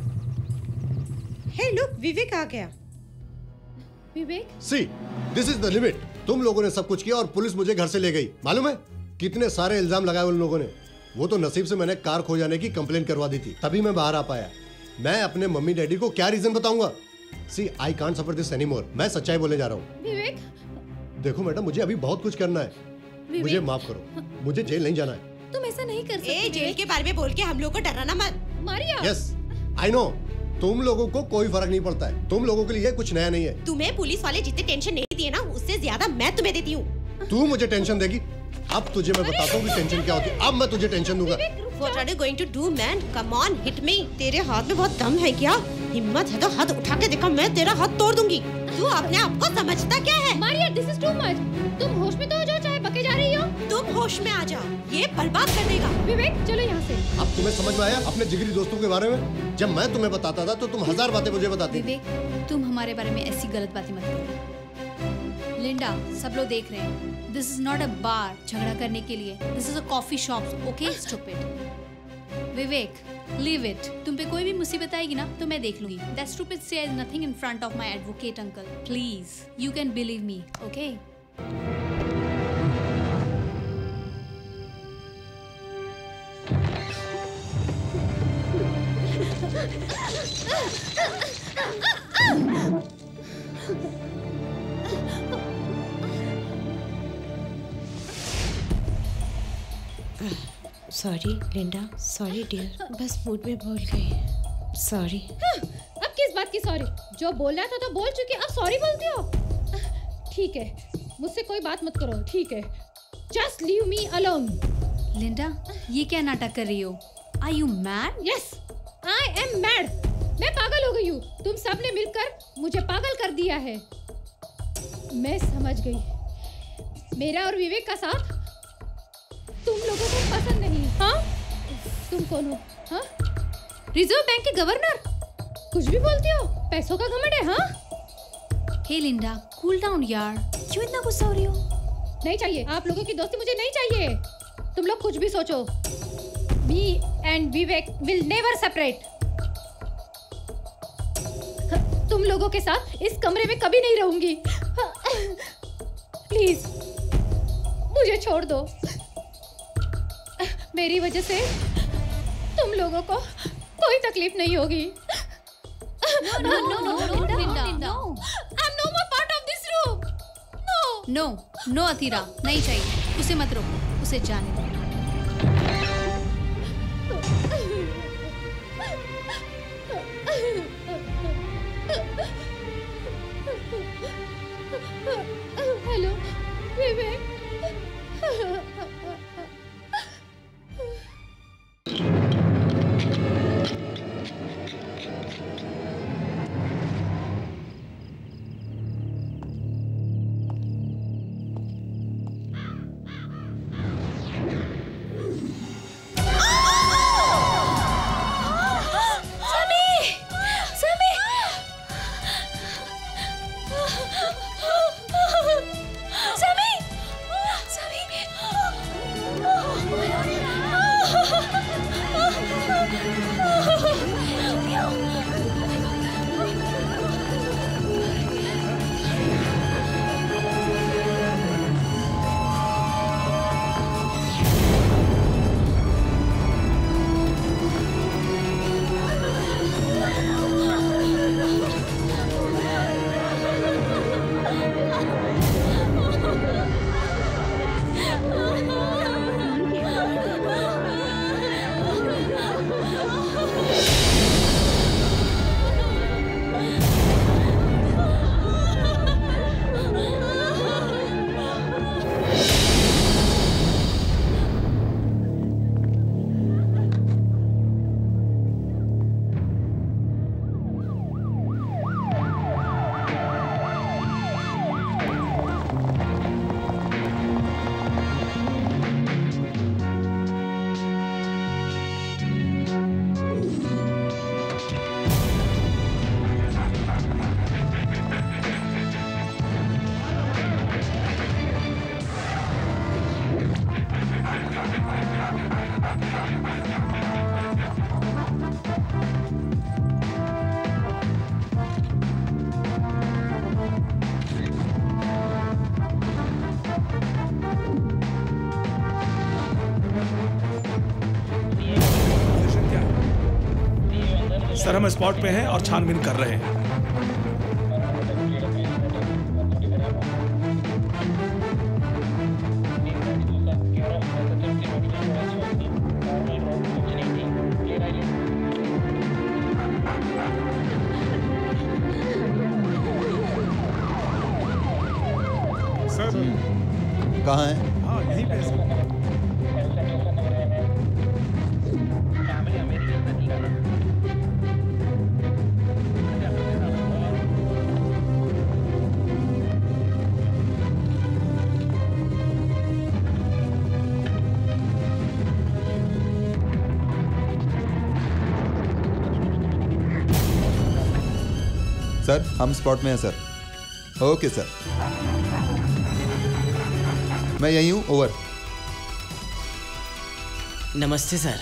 हे लुक, विवेक आ गया। Vivek, see this is the limit. तुम लोगों ने सब कुछ किया और पुलिस मुझे घर से ले गई। मालूम है कितने सारे इल्जाम लगाए उन लोगों ने। वो तो नसीब से मैंने कार खो जाने की कंप्लेंट करवा दी थी, तभी मैं बाहर आ पाया। मैं अपने मम्मी डैडी को क्या रीजन बताऊंगा? See I can't suffer this anymore. मैं सच्चाई बोलने जा रहा हूँ। विवेक, देखो मैडम, मुझे अभी बहुत कुछ करना है। मुझे माफ करो, मुझे जेल नहीं जाना है। तुम ऐसा नहीं कर सकते। जेल के बारे में बोल के हम लोग को डराना मत। मारिया। यस आई नो, तुम लोगों को कोई फर्क नहीं पड़ता है। तुम लोगों के लिए कुछ नया नहीं है। तुम्हें पुलिस वाले जितने टेंशन नहीं दिए ना, उससे ज्यादा मैं तुम्हें देती हूँ। तू मुझे टेंशन देगी? अब तुझे मैं बताता हूँ कि टेंशन क्या होती है। अब मैं तुझे टेंशन दूंगा। What are you going to do, man? Come on, hit me. तेरे हाथ में बहुत दम है क्या? हिम्मत है तो हाथ उठा के दिखा, मैं तेरा हाथ तोड़ दूंगी। तू अपने आप को समझता क्या है? Maria, this is too much. तुम होश में तो हो जाओ, चाहे बके जा रही हो। तुम होश में आ जाओ, ये बर्बाद कर देगा। विवेक, चलो यहाँ से। अब तुम्हें समझ में आया अपने जिगरी दोस्तों के बारे में? जब मैं तुम्हें बताता था तो तुम 1000 बातें मुझे बताती। विवेक, तुम हमारे बारे में ऐसी गलत बातें मत करो। लिंडा, सब लोग देख रहे हैं। This is not a bar झगड़ा करने के लिए। This is a coffee shop, okay stupid. Vivek, leave it. तुम पे कोई भी मुसीबत आएगी ना तो मैं देख लूंगी। That stupid says nothing in front of my advocate uncle. Please, you can believe me, okay? Sorry Linda, sorry dear, बस मूड में बोल गई। सॉरी। अब किस बात की सॉरी? जो बोलना था तो बोल चुके, अब सॉरी बोलती हो? ठीक है, मुझसे कोई बात मत करो, ठीक है? Just leave me alone. Linda, ये क्या नाटक कर रही हो? Are you mad? Yes, I am mad. मैं पागल हो गई हूँ। तुम सब ने मिलकर मुझे पागल कर दिया है। मैं समझ गई। मेरा और विवेक का साथ तुम लोगों को पसंद नहीं। हाँ, तुम कौन हो? हाँ, रिजर्व बैंक के गवर्नर? कुछ भी बोलती हो, पैसों का घमंड है। हाँ, हे लिंडा, कूल डाउन यार, क्यों इतना गुस्सा हो रही हो? नहीं चाहिए, आप लोगों की दोस्ती मुझे नहीं चाहिए। तुम लोग कुछ भी सोचो, me and Vivek will never separate. तुम लोगों के साथ इस कमरे में कभी नहीं रहूंगी। प्लीज मुझे छोड़ दो। मेरी वजह से तुम लोगों को कोई तकलीफ नहीं होगी। No, Linda. I'm no more part of this room. No, अथीरा, नहीं चाहिए। उसे मत रोको, उसे जाने दो। हेलो विवेक। सर हम स्पॉट पे हैं और छानबीन कर रहे हैं। सर कहाँ है? हाँ यहीं पे सर। सर हम स्पॉट में हैं सर। ओके सर, मैं यहीं हूँ। ओवर। नमस्ते सर।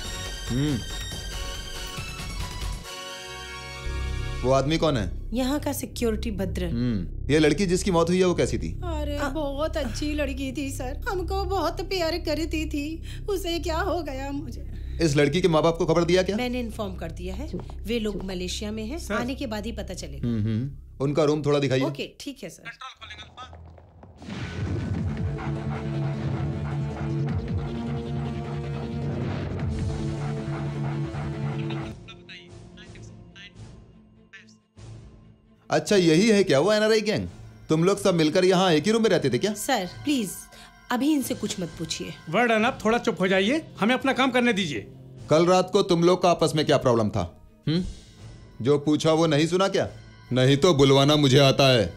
वो आदमी कौन है? यहाँ का सिक्योरिटी भद्र। ये लड़की जिसकी मौत हुई है वो कैसी थी? अरे बहुत अच्छी लड़की थी सर, हमको बहुत प्यार करती थी। उसे क्या हो गया मुझे। इस लड़की के माँ बाप को खबर दिया क्या? मैंने इन्फॉर्म कर दिया है, वे लोग मलेशिया में हैं, आने के बाद ही पता चलेगा। उनका रूम थोड़ा दिखाइए। ओके ठीक है सर। अच्छा यही है क्या वो एनआरआई गैंग? तुम लोग सब मिलकर यहाँ एक ही रूम में रहते थे क्या? सर प्लीज अभी इनसे कुछ मत पूछिए। वर्डन आप थोड़ा चुप हो जाइए, हमें अपना काम करने दीजिए। कल रात को तुम लोग का आपस में क्या प्रॉब्लम था? जो पूछा वो नहीं सुना क्या? नहीं तो बुलवाना मुझे आता है।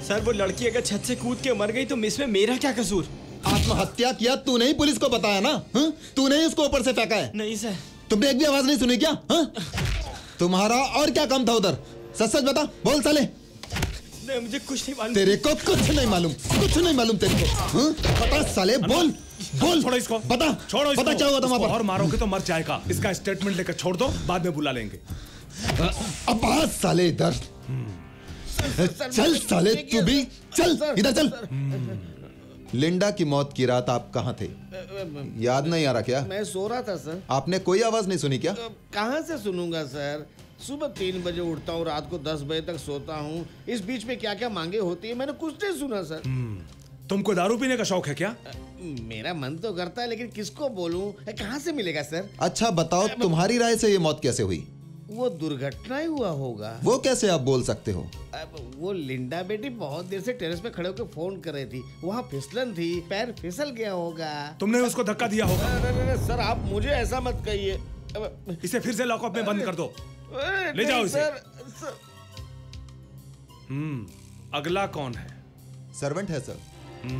सर वो लड़की अगर छत से कूद के मर गई तो इसमें मेरा क्या कसूर? आत्महत्या किया तूने ही पुलिस को बताया ना? तूने ही उसको ऊपर से फेंका है? नहीं सर। तुमने एक भी आवाज नहीं सुनी क्या? तुम्हारा और क्या काम था उधर? सच सच बता, बोल साले। नहीं मुझे कुछ नहीं मालूम। तेरे को कुछ नहीं मालूम, कुछ नहीं मालूम तेरे को। बता साले, बोल बोल। छोड़ो इसको, बता, छोड़ो इसको। बता क्या हुआ था वहां पर? और मारोगे तो मर जाएगा। इसका स्टेटमेंट लेकर छोड़ दो, बाद में बुला लेंगे। अब आ साले इधर। चल साले तू भी चल, इधर चल। लिंडा की मौत की रात आप कहाँ थे? याद नहीं आ रहा क्या? मैं सो रहा था सर। आपने कोई आवाज नहीं सुनी क्या? कहाँ से सुनूंगा सर? सुबह 3 बजे उठता हूँ, रात को 10 बजे तक सोता हूँ। इस बीच में क्या क्या मांगे होती है मैंने कुछ नहीं सुना सर। तुमको दारू पीने का शौक है क्या? मेरा मन तो करता है लेकिन किसको बोलूं? कहाँ से मिलेगा सर? अच्छा बताओ, तुम्हारी राय से ये मौत कैसे हुई? वो दुर्घटना ही हुआ होगा। वो कैसे आप बोल सकते हो? अब वो लिंडा बेटी बहुत देर से टेरेस पे खड़े होकर फोन कर रही थी। वहाँ फिसलन थी, पैर फिसल गया होगा। तुमने उसको धक्का दिया होगा। अरे सर आप मुझे ऐसा मत कहिए। इसे फिर से लॉकअप में बंद कर दो। ले जाओ इसे। अगला कौन है? सर्वेंट है सर।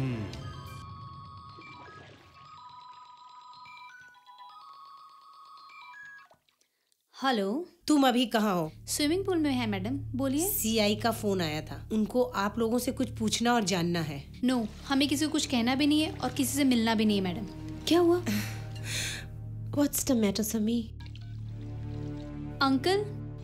हेलो, तुम अभी कहाँ हो? स्विमिंग पूल में है मैडम, बोलिए। सीआई का फोन आया था, उनको आप लोगों से कुछ पूछना और जानना है। नो, हमें किसी को कुछ कहना भी नहीं है और किसी से मिलना भी नहीं है मैडम। क्या हुआ? What's the matter, Sami? Uncle.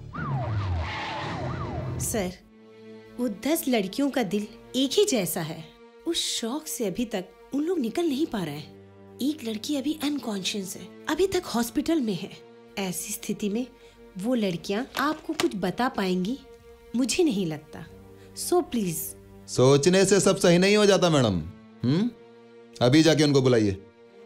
Sir, वो 10 लड़कियों का दिल एक ही जैसा है। उस शौक से अभी तक उन लोग निकल नहीं पा रहे हैं। एक लड़की अभी अनकॉन्शियस है, अभी तक हॉस्पिटल में है। ऐसी स्थिति में वो लड़कियां आपको कुछ बता पाएंगी मुझे नहीं लगता। So please. सोचने से सब सही नहीं हो जाता मैडम। अभी जाके उनको बुलाइए।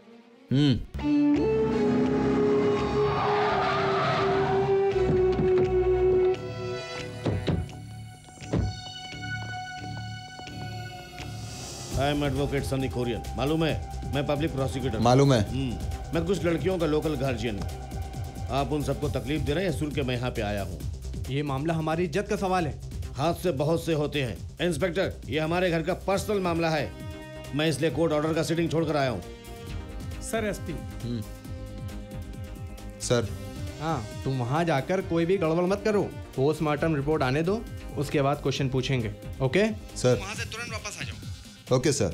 I am advocate Sunny Kurian. मालूम है मैं पब्लिक प्रोसिक्यूटर। मालूम है। मैं कुछ लड़कियों का लोकल गार्जियन हूँ। आप उन सबको तकलीफ दे रहे हैं, सुन के मैं यहाँ पे आया हूँ। ये मामला हमारी इज्जत का सवाल है। हाथ से बहुत से होते हैं इंस्पेक्टर, ये हमारे घर का पर्सनल मामला है। मैं इसलिए कोर्ट ऑर्डर का सिटिंग छोड़कर आया हूँ। Sir SP. सर। हाँ, तुम वहाँ जाकर कोई भी गड़बड़ मत करो। पोस्टमार्टम रिपोर्ट आने दो, उसके बाद क्वेश्चन पूछेंगे। Okay sir. वहाँ से तुरंत वापस आ जाओ। Okay sir.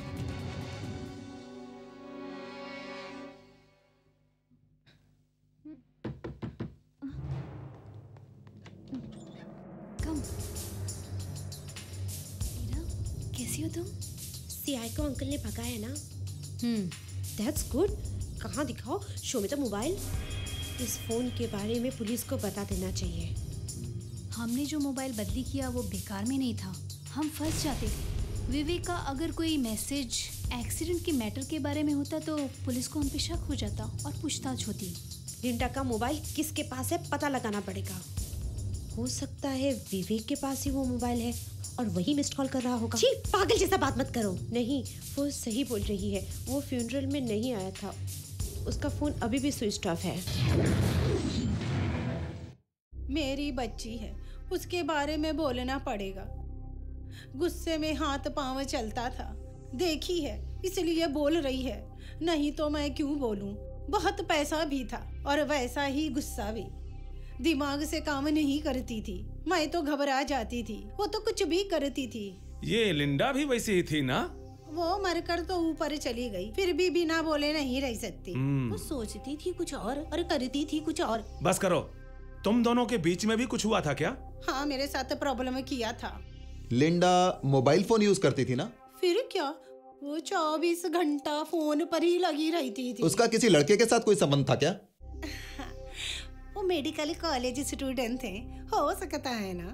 कैसी हो तुम? सीआई को अंकल ने भगाया ना? That's good. कहाँ दिखाओ, शो में तो मोबाइल। इस फोन के बारे में पुलिस को बता देना चाहिए। हमने जो मोबाइल बदली किया वो बेकार में नहीं था, हम फंस जाते थे। विवेक का अगर कोई मैसेज एक्सीडेंट के मैटर के बारे में होता तो पुलिस को हम पे शक हो जाता और पूछताछ होती। लिंडा का मोबाइल किसके पास है पता लगाना पड़ेगा। हो सकता है विवेक के पास ही वो मोबाइल है और वही मिस्ड कॉल कर रहा होगा। छी, पागल जैसा बात मत करो। नहीं, वो सही बोल रही है। वो फ्यूनरल में नहीं आया था, उसका फोन अभी भी स्विच ऑफ है। मेरी बच्ची है, उसके बारे में बोलना पड़ेगा। गुस्से में हाथ पांव चलता था, देखी है इसलिए बोल रही है, नहीं तो मैं क्यों बोलूं। बहुत पैसा भी था और वैसा ही गुस्सा भी। दिमाग से काम नहीं करती थी, मैं तो घबरा जाती थी। वो तो कुछ भी करती थी। ये लिंडा भी वैसी ही थी ना? वो मरकर तो ऊपर चली गई, फिर भी बिना बोले नहीं रह सकती। वो सोचती थी कुछ और करती थी कुछ और। बस करो, तुम दोनों के बीच में भी कुछ हुआ था क्या? हाँ, मेरे साथ प्रॉब्लम किया था। लिंडा मोबाइल फोन यूज करती थी ना? फिर क्या, वो 24 घंटा फोन पर ही लगी रहती थी। उसका किसी लड़के के साथ कोई संबंध था क्या? वो मेडिकल कॉलेज स्टूडेंट थे, हो सकता है ना।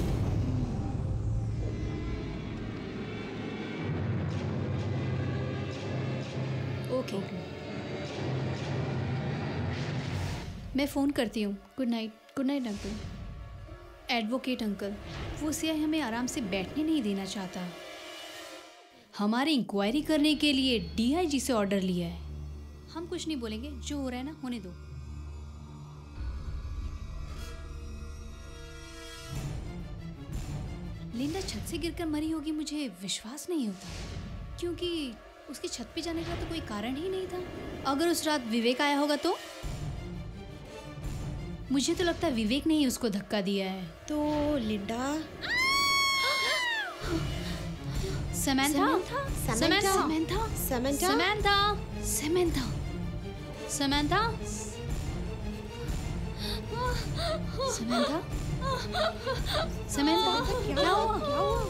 ओके, मैं फोन करती हूँ। Good night. Good night uncle. Advocate uncle, वो सीआई हमें आराम से बैठने नहीं देना चाहता। हमारी इंक्वायरी करने के लिए डीआईजी से ऑर्डर लिया है। हम कुछ नहीं बोलेंगे, जो हो रहा है ना होने दो। लिंडा छत से गिरकर मरी होगी मुझे विश्वास नहीं होता, क्योंकि उसकी छत पे जाने का तो कोई कारण ही नहीं था। अगर उस रात विवेक आया होगा तो मुझे तो लगता है विवेक ने ही उसको धक्का दिया है। तो Linda Samantha Samantha Samantha Samantha Samantha Samantha Samantha Samantha क्या हुआ?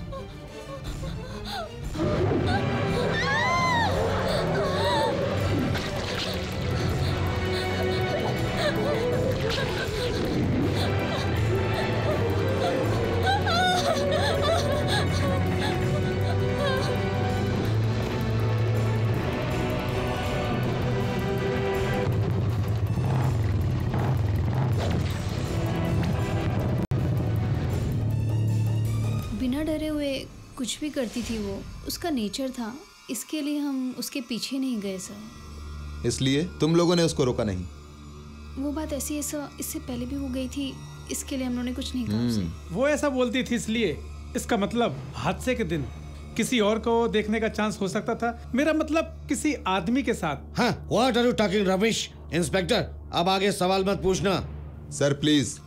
बिना डरे हुए कुछ भी करती थी वो, उसका नेचर था, इसके लिए हम उसके पीछे नहीं गए सर। इसलिए तुम लोगों ने उसको रोका नहीं? वो बात ऐसी है सर, इससे पहले भी वो गई थी, इसके लिए हम लोगों ने कुछ नहीं कहा उसे। वो ऐसा बोलती थी इसलिए, इसका मतलब हादसे के दिन किसी और को देखने का चांस हो सकता था। मेरा मतलब किसी आदमी के साथ। हाँ, what are you talking Ramesh? Inspector, अब आगे सवाल मत पूछना। Sir please.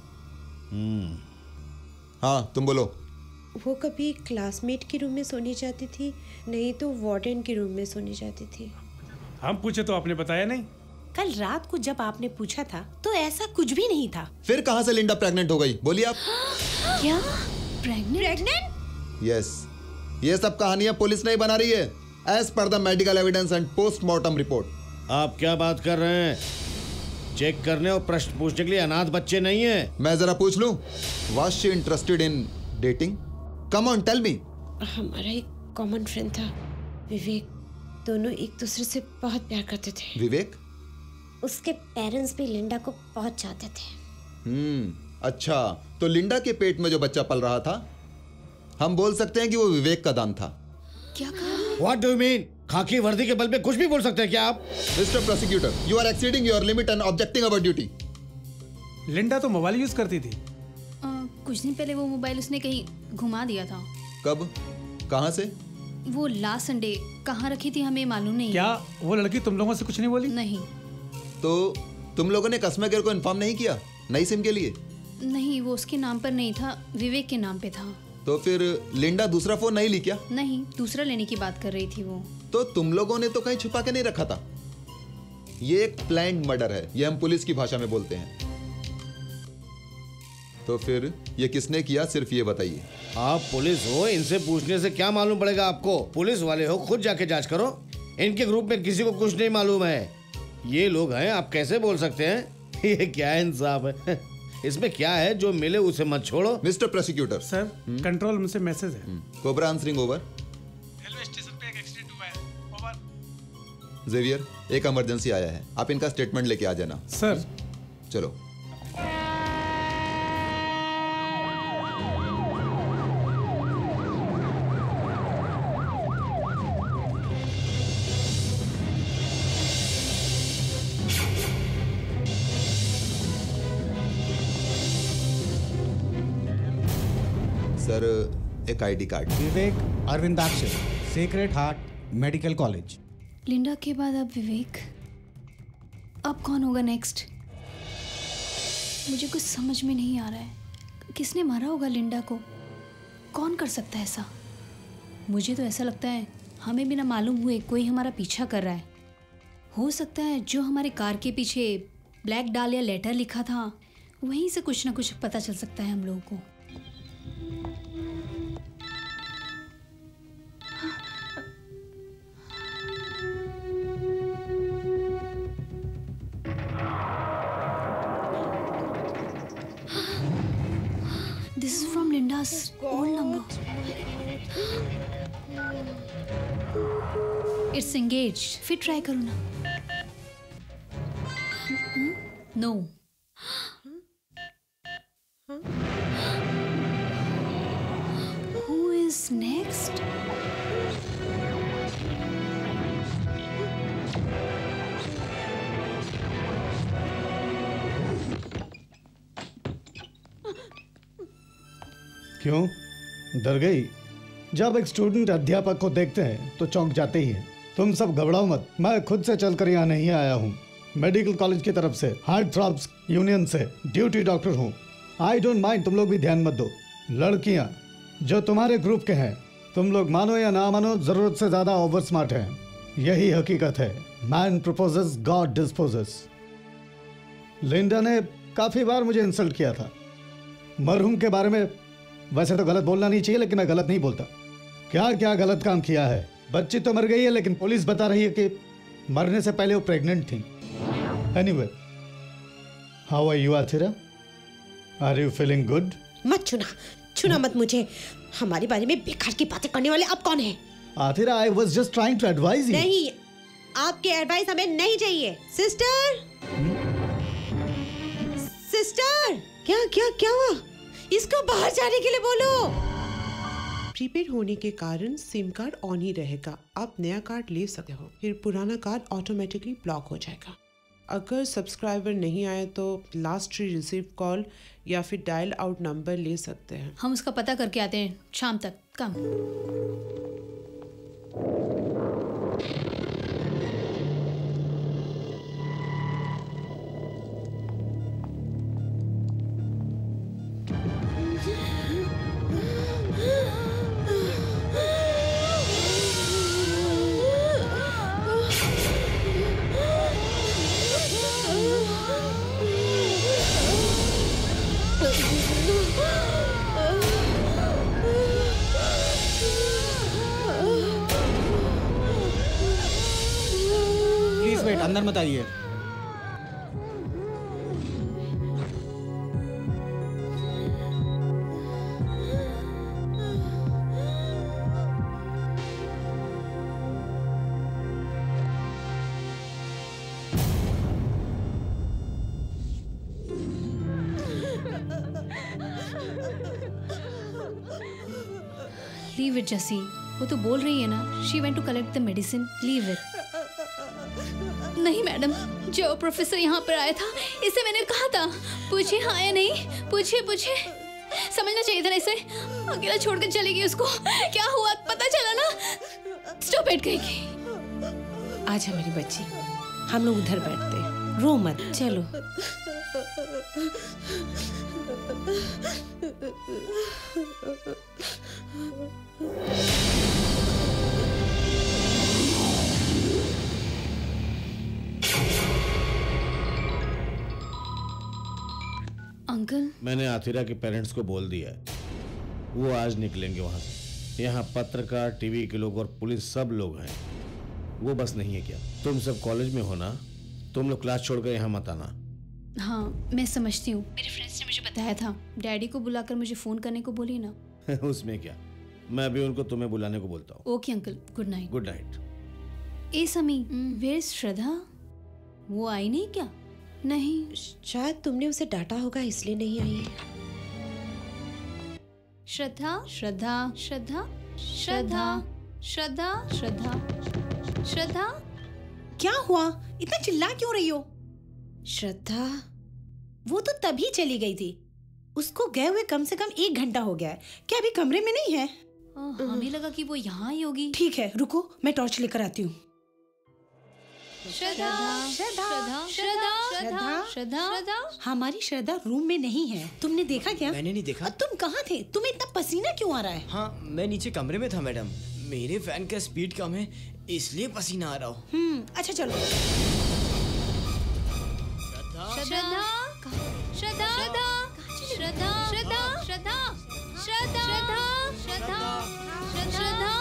हाँ तुम बोलो। वो कभी क्लासमेट के रूम में सोने जाती थी, नहीं तो वार्डन के रूम में सोने जाती थी। हम पूछे तो आपने बताया नहीं। कल रात को जब आपने पूछा था तो ऐसा कुछ भी नहीं था। फिर कहां से लिंडा प्रेग्नेंट हो गई, बोलिए आप। क्या? प्रेग्नेंट? यस, ये सब कहानियां पुलिस नहीं बना रही है, as per the medical evidence and postmortem report. आप क्या बात कर रहे हैं? चेक करने और प्रश्न पूछने के लिए अनाथ बच्चे नहीं है। मैं जरा पूछ लूं, was she interested in dating? Come on tell me. हमारा एक कॉमन फ्रेंड था विवेक, दोनों एक दूसरे से बहुत प्यार करते थे। विवेक? उसके पेरेंट्स भी लिंडा को बहुत चाहते थे। अच्छा, तो लिंडा के पेट में जो बच्चा पल रहा था, हम बोल सकते हैं कि वो विवेक का दान था। क्या कहा? What do you mean? खाकी वर्दी के बल पे कुछ भी बोल सकते हैं क्या आप? Mister prosecutor, you are exceeding your limit and objecting our duty. Linda तो मोबाइल यूज करती थी। कुछ दिन पहले वो मोबाइल उसने कहीं घुमा दिया था। कब? कहाँ से? वो लास्ट संडे कहाँ रखी थी हमें मालूम नहीं। क्या वो लड़की तुम लोगों से कुछ नहीं बोली? नहीं। तो तुम लोगों ने कस्मे गिर को इन्फॉर्म नहीं किया नई सिम के लिए? नहीं, वो उसके नाम पर नहीं था, विवेक के नाम पे था। तो फिर लिंडा दूसरा फोन नहीं ली क्या? नहीं, दूसरा लेने की बात कर रही थी वो। तो तुम लोगों ने तो कहीं छुपा के नहीं रखा था? ये एक प्लान्ड मर्डर है, ये हम पुलिस की भाषा में बोलते हैं। तो फिर ये किसने किया, सिर्फ ये बताइए। आप पुलिस हो, इनसे पूछने से क्या मालूम पड़ेगा आपको? पुलिस वाले हो, खुद जाके जांच करो। इनके ग्रुप में किसी को कुछ नहीं मालूम है। ये लोग हैं, आप कैसे बोल सकते हैं? ये क्या इंसाफ है? इसमें क्या है, जो मिले उसे मत छोड़ो। Mister prosecutor. Sir, control room से मैसेज है। Cobra answering over. Railway station पे एक एक्सीडेंट हुआ है, ओवर। जेवियर, एक इमरजेंसी आया है, आप इनका स्टेटमेंट लेके आ जाना। सर। चलो। सर, एक ID card. Vivek Aravindaksh, sacred heart medical college. Linda के बाद अब विवेक, अब कौन होगा नेक्स्ट? मुझे कुछ समझ में नहीं आ रहा है। किसने मारा होगा लिंडा को? कौन कर सकता है ऐसा? मुझे तो ऐसा लगता है हमें बिना मालूम हुए कोई हमारा पीछा कर रहा है। हो सकता है जो हमारे कार के पीछे ब्लैक डालिया लेटर लिखा था, वहीं से कुछ ना कुछ पता चल सकता है हम लोगों को। This is from Linda's old number. It's engaged. फिर ट्राई करो ना। No. Who is next? क्यों? डर गई? जब एक स्टूडेंट अध्यापक को देखते हैं तो चौंक जाते ही हैं। तुम सब घबराओ मत, मैं खुद से चलकर यहाँ नहीं आया हूँ। मेडिकल कॉलेज की तरफ से हार्ट थ्रॉब्स यूनियन से ड्यूटी डॉक्टर हूँ। आई डोंट माइंड, तुम लोग भी ध्यान मत दो। लड़कियाँ जो तुम्हारे ग्रुप के हैं, तुम लोग मानो या ना मानो, जरूरत से ज्यादा ओवर स्मार्ट हैं। यही हकीकत है। Man proposes, God disposes. Linda ने काफी बार मुझे इंसल्ट किया था मरहूम के बारे में। वैसे तो गलत बोलना नहीं चाहिए, लेकिन मैं गलत नहीं बोलता। क्या क्या गलत काम किया है। बच्ची तो मर गई है, लेकिन पुलिस बता रही है कि मरने से पहले वो प्रेग्नेंट थी। Anyway, how are you Athira? Are you feeling good? मत छूना मत मुझे। हमारे बारे में बेकार की बातें करने वाले आप कौन हैं? Athira, I was just trying to advise you. नहीं, आपके एडवाइस हमें नहीं चाहिए। सिस्टर, सिस्टर, क्या क्या क्या हुआ? इसको बाहर जाने के लिए बोलो। प्रीपेड होने के कारण सिम कार्ड ऑन ही रहेगा। आप नया कार्ड ले सकते हो, फिर पुराना कार्ड ऑटोमेटिकली ब्लॉक हो जाएगा। अगर सब्सक्राइबर नहीं आए तो लास्ट रिसीव कॉल या फिर डायल आउट नंबर ले सकते हैं। हम उसका पता करके आते हैं शाम तक। कम। अंदर मत आइए। लीव इट जसी, वो तो बोल रही है ना, she went to collect the medicine, leave it. नहीं मैडम, जो प्रोफेसर यहाँ पर आया था, इसे मैंने कहा था पूछे हाँ या नहीं, पूछे समझना चाहिए था ना इसे। अकेला छोड़कर चली गई उसको। क्या हुआ पता चला ना? स्टॉप इट कहेगी। आजा मेरी बच्ची, हम लोग उधर बैठते हैं। रो मत, चलो। अंकल, मैंने आथिरा के पेरेंट्स को बोल दिया है, वो आज निकलेंगे वहां से। यहाँ पत्रकार, टीवी के लोग और पुलिस सब लोग हैं। वो बस नहीं है क्या? तुम सब कॉलेज में हो ना, तुम लोग क्लास छोड़कर यहाँ मत आना। हाँ मैं समझती हूँ, मेरे फ्रेंड्स ने मुझे बताया था। डैडी को बुलाकर मुझे फोन करने को बोलिए ना। उसमें क्या, मैं अभी उनको तुम्हें बुलाने को बोलता हूँ। Okay uncle, good night. Good night. ए समी, वेयर इज श्रद्धा? वो आई नहीं क्या? नहीं, शायद तुमने उसे डांटा होगा इसलिए नहीं आई है। श्रद्धा श्रद्धा श्रद्धा श्रद्धा श्रद्धा श्रद्धा श्रद्धा, क्या हुआ? इतना चिल्ला क्यों रही हो? श्रद्धा, वो तो तभी चली गई थी। उसको गए हुए कम से कम 1 घंटा हो गया है। क्या अभी कमरे में नहीं है? हमें लगा कि वो यहाँ ही होगी। ठीक है, रुको, मैं टॉर्च लेकर आती हूँ। श्रद्धा श्रद्धा श्रद्धा श्रद्धा श्रद्धा, हमारी श्रद्धा रूम में नहीं है। तुमने देखा क्या? मैंने नहीं देखा। तुम कहाँ थे? तुम्हें इतना पसीना क्यों आ रहा है? हाँ, मैं नीचे कमरे में था मैडम। मेरे फैन का स्पीड कम है, इसलिए पसीना आ रहा हो। अच्छा चलो। श्रद्धा श्रद्धा श्रद्धा श्रद्धा श्रद्धा श्रद्धा श्रद्धा श्रद्धा श्रद्धा।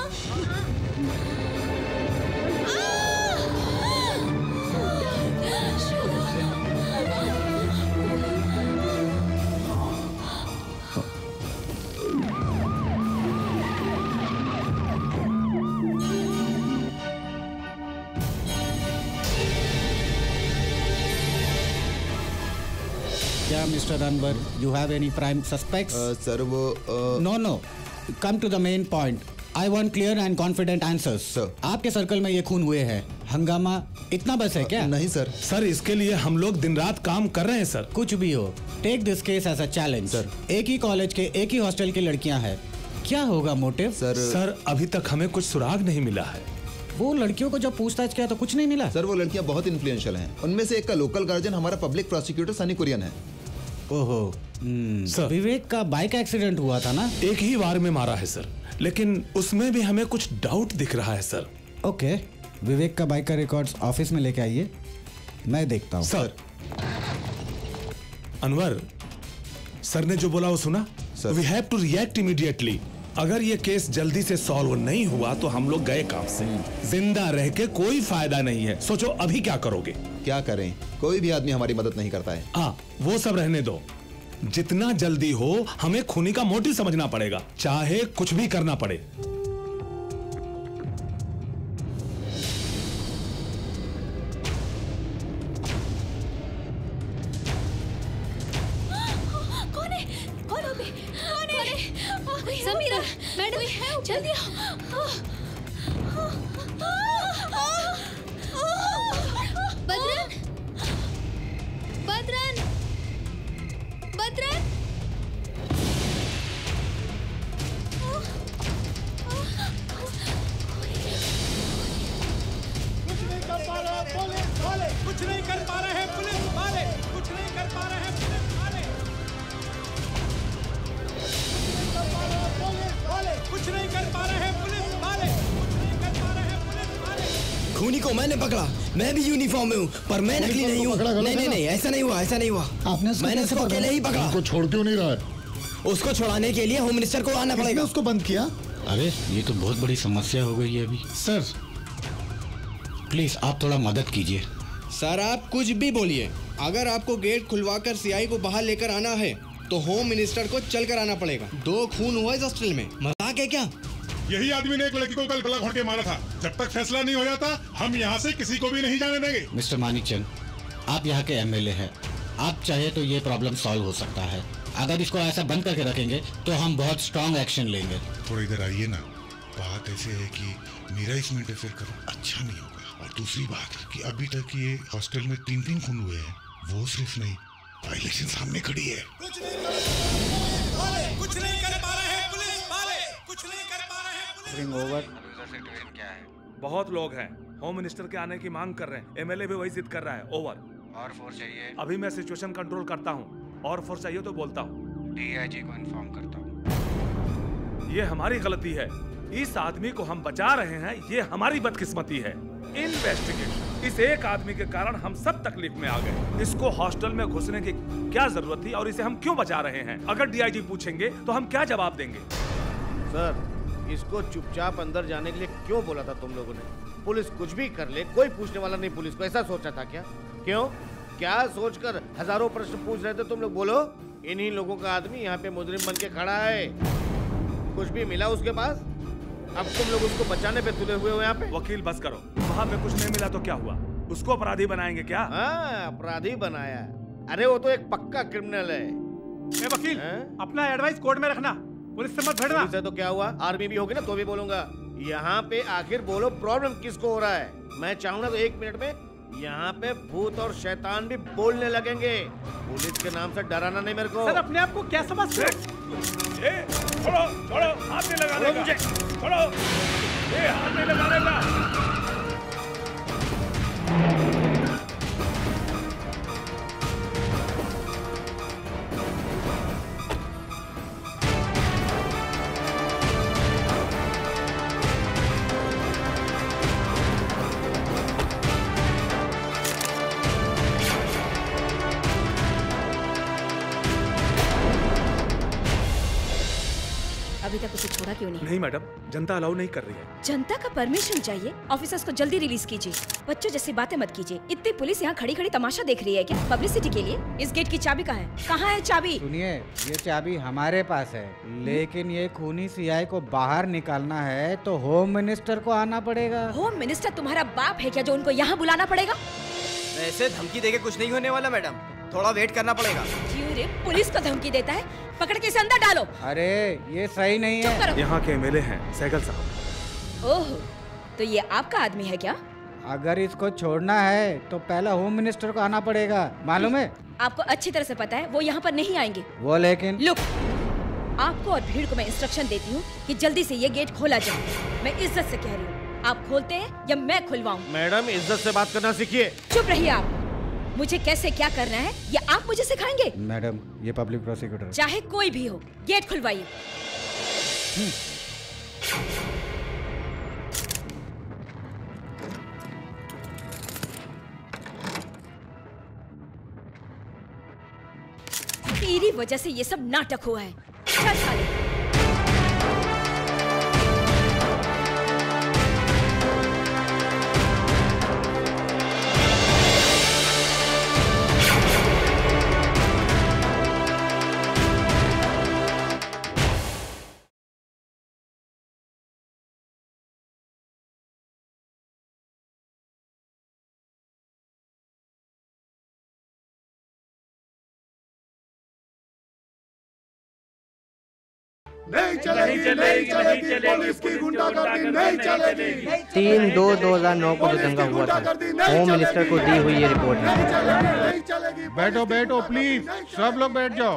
क्या mister Anwar, you have any prime suspects? Sir वो no, come to the main point. I want clear and confident answers. आपके सर्कल में ये खून हुए हैं, हंगामा इतना बस है क्या? नहीं सर। सर इसके लिए हम लोग दिन रात काम कर रहे हैं सर। कुछ भी हो, take this case as a challenge. Sir, एक ही कॉलेज के एक ही हॉस्टल की लड़कियां हैं, क्या होगा मोटिव? सर अभी तक हमें कुछ सुराग नहीं मिला है। वो लड़कियों को जब पूछताछ किया तो कुछ नहीं मिला। सर वो लड़कियां बहुत इन्फ्लुएंशियल हैं। उनमें से एक का लोकल गार्जियन हमारा पब्लिक प्रोसिक्यूटर सनी कुरियन है। ओहो। सर विवेक का बाइक एक्सीडेंट हुआ था ना? एक ही वार में मारा है सर, लेकिन उसमें भी हमें कुछ डाउट दिख रहा है सर। ओके, विवेक का बाइक का रिकॉर्ड्स ऑफिस में लेके आइए, मैं देखता हूँ। सर अनवर, सर ने जो बोला वो सुना? We have to react immediately. अगर ये केस जल्दी से सॉल्व नहीं हुआ तो हम लोग गए काम से। जिंदा रह के कोई फायदा नहीं है। सोचो अभी क्या करोगे? क्या करें, कोई भी आदमी हमारी मदद नहीं करता है। हाँ, वो सब रहने दो। जितना जल्दी हो हमें खूनी का मोटिव समझना पड़ेगा, चाहे कुछ भी करना पड़े। समीरा, मैडम, जल्दी आओ। बदरन, बदरन, बदरन। कुछ नहीं कर पा रहे हैं पुलिस वाले, कुछ नहीं कर पा रहे हैं पुलिस वाले, कुछ नहीं कर पा रहे हैं पुलिस वाले, कुछ नहीं कर पा रहे हैं पुलिस वाले। खूनी को मैंने पकड़ा, मैं भी यूनिफॉर्म में हूँ, पर मैं नकली नहीं हूँ। नहीं, ऐसा नहीं हुआ, ऐसा नहीं हुआ। मैंने उसको अकेले ही पकड़ा। उसको छोड़ क्यों नहीं रहा है? उसको छुड़ाने के लिए होम मिनिस्टर को आना पड़ेगा। उसको बंद किया? अरे ये तो बहुत बड़ी समस्या हो गई है अभी। सर प्लीज आप थोड़ा मदद कीजिए। सर आप कुछ भी बोलिए, अगर आपको गेट खुलवाकर सीआई को बाहर लेकर आना है तो होम मिनिस्टर को चल कर आना पड़ेगा। 2 खून हुआ इस हॉस्टल में, मजाक है क्या? यही आदमी ने एक लड़की को कल गला घोंट के मारा था। जब तक फैसला नहीं हो जाता हम यहाँ से किसी को भी नहीं जाने देंगे। मिस्टर मानिकचंद, आप यहाँ के एमएलए हैं, आप चाहे तो ये प्रॉब्लम सॉल्व हो सकता है। अगर इसको ऐसा बंद करके रखेंगे तो हम बहुत स्ट्रॉन्ग एक्शन लेंगे। थोड़ा इधर आइए ना। बात ऐसे है कि मेरा इसमें इंटरफेयर करना अच्छा नहीं होगा। और दूसरी बात कि अभी तक ये हॉस्टल में 3 खून हुए हैं, वो सिर्फ नहीं, वायलेशन सामने खड़ी है। कुछ नहीं कर पा रहे हैं पुलिस वाले, कुछ नहीं कर पा रहे हैं पुलिस ओवर। सिचुएशन क्या है? बहुत लोग हैं, होम मिनिस्टर के आने की मांग कर रहे हैं, एमएलए भी वही जिद कर रहा है। ओवर। और फोर्स चाहिए? अभी मैं सिचुएशन कंट्रोल करता हूँ, और फोर्स चाहिए तो बोलता हूँ। डीआईजी को इन्फॉर्म करता हूँ। ये हमारी गलती है, इस आदमी को हम बचा रहे हैं, ये हमारी बदकिस्मती है। इन्वेस्टिगेशन, इस एक आदमी के कारण हम सब तकलीफ में आ गए। इसको हॉस्टल में घुसने की क्या जरूरत थी और इसे हम क्यों बचा रहे हैं? अगर डीआईजी पूछेंगे तो हम क्या जवाब देंगे? सर इसको चुपचाप अंदर जाने के लिए क्यों बोला था तुम लोगों ने? पुलिस कुछ भी कर ले, कोई पूछने वाला नहीं पुलिस को, ऐसा सोचा था क्या? क्यों? क्या सोचकर हजारों प्रश्न पूछ रहे थे तुम लोग? बोलो। इन्हीं लोगों का आदमी यहाँ पे मुजरिम बन के खड़ा है। कुछ भी मिला उसके पास? अब तुम लोग उसको बचाने पे तुले हुए हो यहाँ पे। वकील बस करो, वहाँ पे कुछ नहीं मिला तो क्या हुआ? उसको अपराधी बनाएंगे क्या? हाँ अपराधी बनाया। अरे वो तो एक पक्का क्रिमिनल है। वकील अपना एडवाइस कोर्ट में रखना, पुलिस से मत भिड़ना। पुलिस तो क्या हुआ, आर्मी भी होगी ना तो भी बोलूंगा। यहाँ पे आखिर बोलो प्रॉब्लम किसको हो रहा है? मैं चाहूंगा तो 1 मिनट में यहाँ पे भूत और शैतान भी बोलने लगेंगे। पुलिस के नाम से डराना नहीं मेरे को। सर अपने आप को क्या समझते हैं? छोड़ो छोड़ो, हाथ नहीं लगाने का। छोड़ो, ये हाथ नहीं लगाने का। अभी तक उसे छोड़ा क्यों नहीं? नहीं मैडम, जनता अलाउ नहीं कर रही है। जनता का परमिशन चाहिए। ऑफिसर्स को जल्दी रिलीज कीजिए। बच्चों जैसी बातें मत कीजिए। इतनी पुलिस यहाँ खड़ी खड़ी तमाशा देख रही है क्या? पब्लिसिटी के लिए? इस गेट की चाबी कहाँ है? कहाँ है चाबी? सुनिए, ये चाबी हमारे पास है, लेकिन ये खूनी सीआई को बाहर निकालना है तो होम मिनिस्टर को आना पड़ेगा। होम मिनिस्टर तुम्हारा बाप है क्या जो उनको यहाँ बुलाना पड़ेगा? ऐसे धमकी देके कुछ नहीं होने वाला मैडम, थोड़ा वेट करना पड़ेगा। क्यों रे, पुलिस को धमकी देता है? पकड़ के इसे अंदर डालो। अरे ये सही नहीं है। यहाँ के एमएलए हैं सहगल साहब। ओह, तो ये आपका आदमी है क्या? अगर इसको छोड़ना है तो पहले होम मिनिस्टर को आना पड़ेगा, मालूम है? आपको अच्छी तरह से पता है वो यहाँ पर नहीं आएंगे। वो लेकिन लुक, आपको और भीड़ को मैं इंस्ट्रक्शन देती हूँ कि जल्दी से ये गेट खोला जाए। मैं इज्जत से कह रही हूँ, आप खोलते हैं या मैं खुलवाऊँ? मैडम इज्जत से बात करना सीखिए। चुप रहिए आप। मुझे कैसे क्या करना है ये आप मुझे सिखाएंगे? मैडम, ये पब्लिक प्रोसिक्यूटर। चाहे कोई भी हो, गेट खुलवाइए। तेरी वजह से ये सब नाटक हुआ है। चल साले। नहीं चलेगी पुलिस की गुंडागर्दी नहीं चलेगी। 3/2/2009 को जो दंगा हुआ था, होम मिनिस्टर को दी हुई ये रिपोर्ट है। बैठो बैठो प्लीज, सब लोग बैठ जाओ।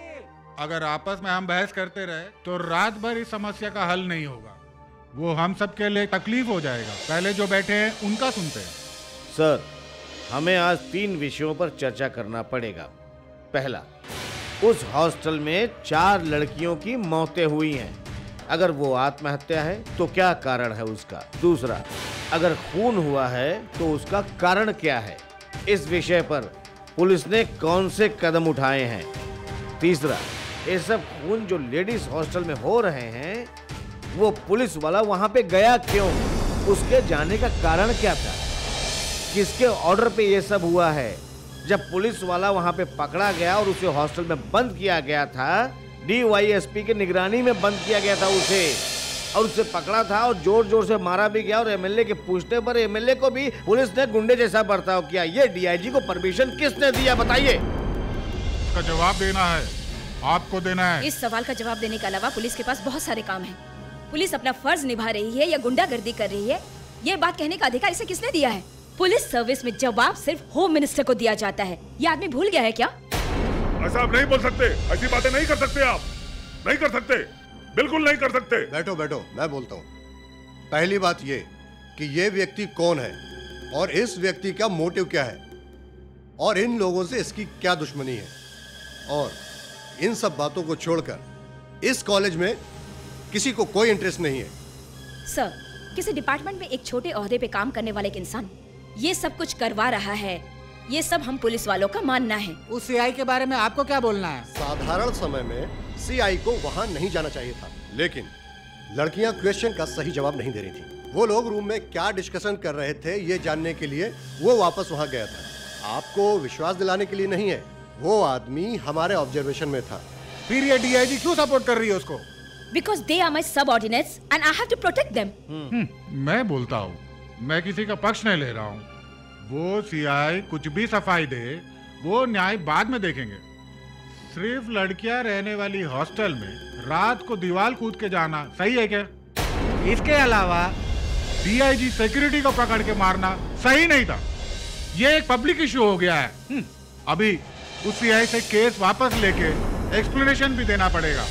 अगर आपस में हम बहस करते रहे तो रात भर इस समस्या का हल नहीं होगा। वो हम सब के लिए तकलीफ हो जाएगा। पहले जो बैठे हैं उनका सुनते हैं। सर, हमें आज 3 विषयों पर चर्चा करना पड़ेगा। पहला, उस हॉस्टल में 4 लड़कियों की मौतें हुई हैं। अगर वो आत्महत्या है तो क्या कारण है उसका? दूसरा, अगर खून हुआ है तो उसका कारण क्या है? इस विषय पर पुलिस ने कौन से कदम उठाए हैं? तीसरा, ये सब खून जो लेडीज हॉस्टल में हो रहे हैं, वो पुलिस वाला वहां पे गया क्यों? उसके जाने का कारण क्या था? किसके ऑर्डर पे ये सब हुआ है? जब पुलिस वाला वहां पे पकड़ा गया और उसे हॉस्टल में बंद किया गया था, DYSP की निगरानी में बंद किया गया था उसे, और उसे पकड़ा था और जोर जोर से मारा भी गया। और MLA के पूछने पर MLA को भी पुलिस ने गुंडे जैसा बर्ताव किया। ये DIG को परमिशन किसने दिया, बताइए? इसका जवाब देना है, आपको देना है। इस सवाल का जवाब देने के अलावा पुलिस के पास बहुत सारे काम हैं। पुलिस अपना फर्ज निभा रही है या गुंडागर्दी कर रही है, ये बात कहने का अधिकार इसे किसने दिया है? पुलिस सर्विस में जवाब सिर्फ होम मिनिस्टर को दिया जाता है। ये आदमी भूल गया है क्या? ऐसा आप नहीं बोल सकते, ऐसी बातें नहीं कर सकते। आप नहीं कर सकते, बिल्कुल नहीं कर सकते। बैठो बैठो, मैं बोलता हूँ। पहली बात ये कि ये व्यक्ति कौन है और इस व्यक्ति का मोटिव क्या है और इन लोगों से इसकी क्या दुश्मनी है, और इन सब बातों को छोड़कर इस कॉलेज में किसी को कोई इंटरेस्ट नहीं है। सर, किसी डिपार्टमेंट में एक छोटे ओहदे पे काम करने वाला एक इंसान ये सब कुछ करवा रहा है, ये सब हम पुलिस वालों का मानना है। उस CI के बारे में आपको क्या बोलना है? साधारण समय में CI को वहां नहीं जाना चाहिए था, लेकिन लड़कियां क्वेश्चन का सही जवाब नहीं दे रही थी। वो लोग रूम में क्या डिस्कशन कर रहे थे ये जानने के लिए वो वापस वहां गया था। आपको विश्वास दिलाने के लिए नहीं है, वो आदमी हमारे ऑब्जर्वेशन में था। फिर ये DIG क्यों सपोर्ट कर रही है उसको? Because they are my subordinates and I have to protect them. मैं बोलता हूँ, मैं किसी का पक्ष नहीं ले रहा हूँ। वो CI कुछ भी सफाई दे, वो न्याय बाद में देखेंगे। सिर्फ लड़कियां रहने वाली हॉस्टल में रात को दीवार कूद के जाना सही है क्या? इसके अलावा DIG सिक्योरिटी को पकड़ के मारना सही नहीं था। ये एक पब्लिक इशू हो गया है। अभी उस CI से केस वापस लेके एक्सप्लेनेशन भी देना पड़ेगा।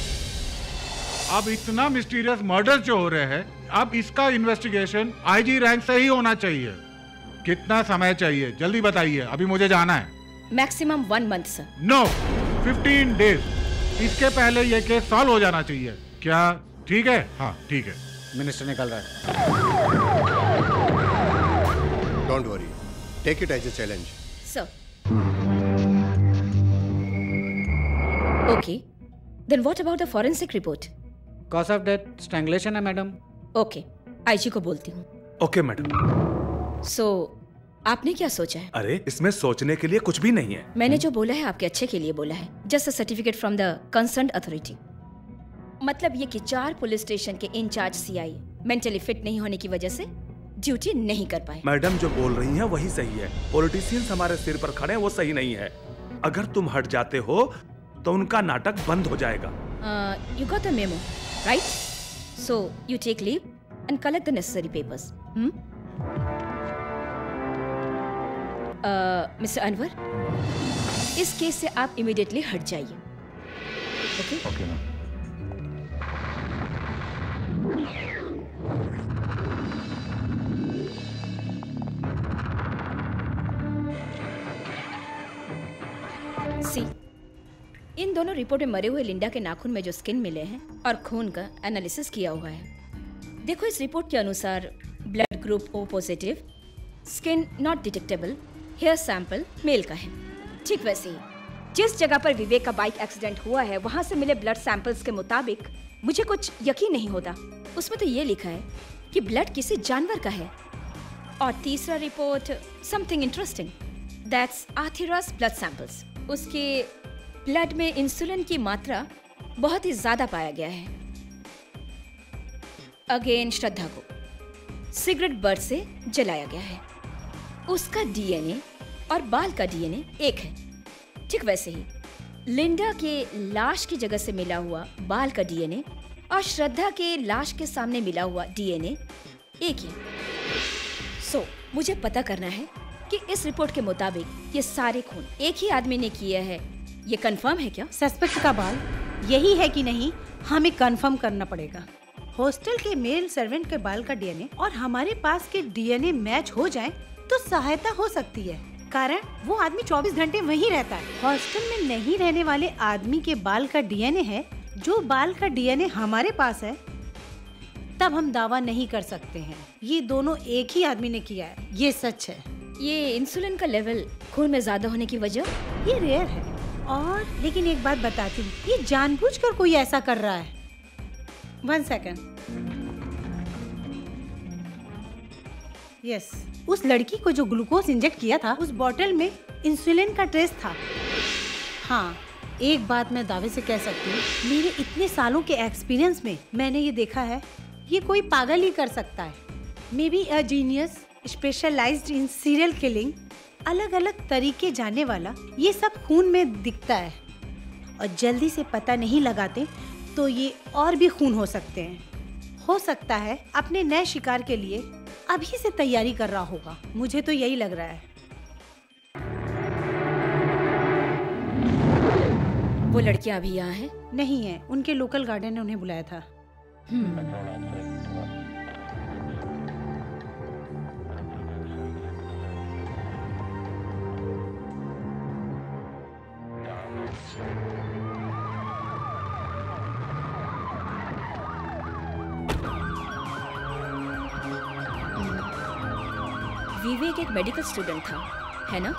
अब इतना मिस्टीरियस मर्डर जो हो रहे हैं, अब इसका इन्वेस्टिगेशन IG रैंक से ही होना चाहिए। कितना समय चाहिए जल्दी बताइए, अभी मुझे जाना है। Maximum 1 month sir. No, 15 days. इसके पहले ये केस सॉल्व हो जाना चाहिए। क्या ठीक है? हाँ ठीक है। मिनिस्टर निकल रहा है। Don't worry, take it as a challenge. Sir. Okay, then what about the forensic report? Cause of death strangulation है मैडम। ओके, IG को बोलती हूँ। Okay madam. सो आपने क्या सोचा है? अरे इसमें सोचने के लिए कुछ भी नहीं है। मैंने जो बोला है आपके अच्छे के लिए बोला है। Just a certificate from the concerned authority. मतलब ये कि 4 पुलिस स्टेशन के इंचार्ज CI मेंटली फिट नहीं होने की वजह से ड्यूटी नहीं कर पाए। मैडम जो बोल रही हैं वही सही है। पॉलिटिशियंस हमारे सिर पर खड़े हैं, वो सही नहीं है। अगर तुम हट जाते हो तो उनका नाटक बंद हो जाएगा। You got the memo, right? So you take leave and collect the necessary papers. Mister Anwar, इस केस से आप इमीडिएटली हट जाइए। ओके? Okay ma'am. सी, इन दोनों रिपोर्ट में मरे हुए लिंडा के नाखून में जो स्किन मिले हैं और खून का एनालिसिस किया हुआ है। देखो, इस रिपोर्ट के अनुसार blood group O positive, skin not detectable, hair sample male का है। ठीक वैसे ही जिस जगह पर विवेक का बाइक एक्सीडेंट हुआ है वहां से मिले ब्लड सैंपल्स के मुताबिक मुझे कुछ यकीन नहीं होता। उसमें तो ये लिखा है कि ब्लड किसी जानवर का है। और तीसरा report something interesting, that's Athira's blood samples. उसके ब्लड में इंसुलिन की मात्रा बहुत ही ज्यादा पाया गया है। अगेन श्रद्धा को सिगरेट बर्ड से जलाया गया है। उसका डीएनए और बाल का डीएनए एक है। ठीक वैसे ही लिंडा के लाश की जगह से मिला हुआ बाल का डीएनए और श्रद्धा के लाश के सामने मिला हुआ डीएनए एक ही। सो मुझे पता करना है कि इस रिपोर्ट के मुताबिक ये सारे खून एक ही आदमी ने किए हैं। ये कंफर्म है क्या? सस्पेक्ट का बाल यही है कि नहीं, हमें कंफर्म करना पड़ेगा। हॉस्टल के मेल सर्वेंट के बाल का डीएनए और हमारे पास के डीएनए मैच हो जाए तो सहायता हो सकती है, कारण वो आदमी 24 घंटे वहीं रहता है। हॉस्टल में नहीं रहने वाले आदमी के बाल का डीएनए है, जो बाल का डीएनए हमारे पास है, तब हम दावा नहीं कर सकते हैं ये दोनों एक ही आदमी ने किया है। ये सच है। ये इंसुलिन का लेवल खून में ज्यादा होने की वजह ये रेयर है। और लेकिन एक बात बताती हूँ, ये जानबूझकर कोई ऐसा कर रहा है। 1 सेकंड। यस, उस लड़की को जो ग्लूकोज इंजेक्ट किया था उस बोतल में इंसुलिन का ट्रेस था। हाँ, एक बात मैं दावे से कह सकती हूँ, मेरे इतने सालों के एक्सपीरियंस में मैंने ये देखा है, ये कोई पागल ही कर सकता है। May be a genius specialised in serial killing. अलग अलग तरीके जानने वाला ये सब खून में दिखता है और जल्दी से पता नहीं लगाते तो ये और भी खून हो सकते हैं। हो सकता है अपने नए शिकार के लिए अभी से तैयारी कर रहा होगा। मुझे तो यही लग रहा है। वो लड़कियां अभी यहाँ हैं? नहीं है, उनके लोकल गार्डन ने उन्हें बुलाया था। विवेक एक मेडिकल स्टूडेंट था, है ना?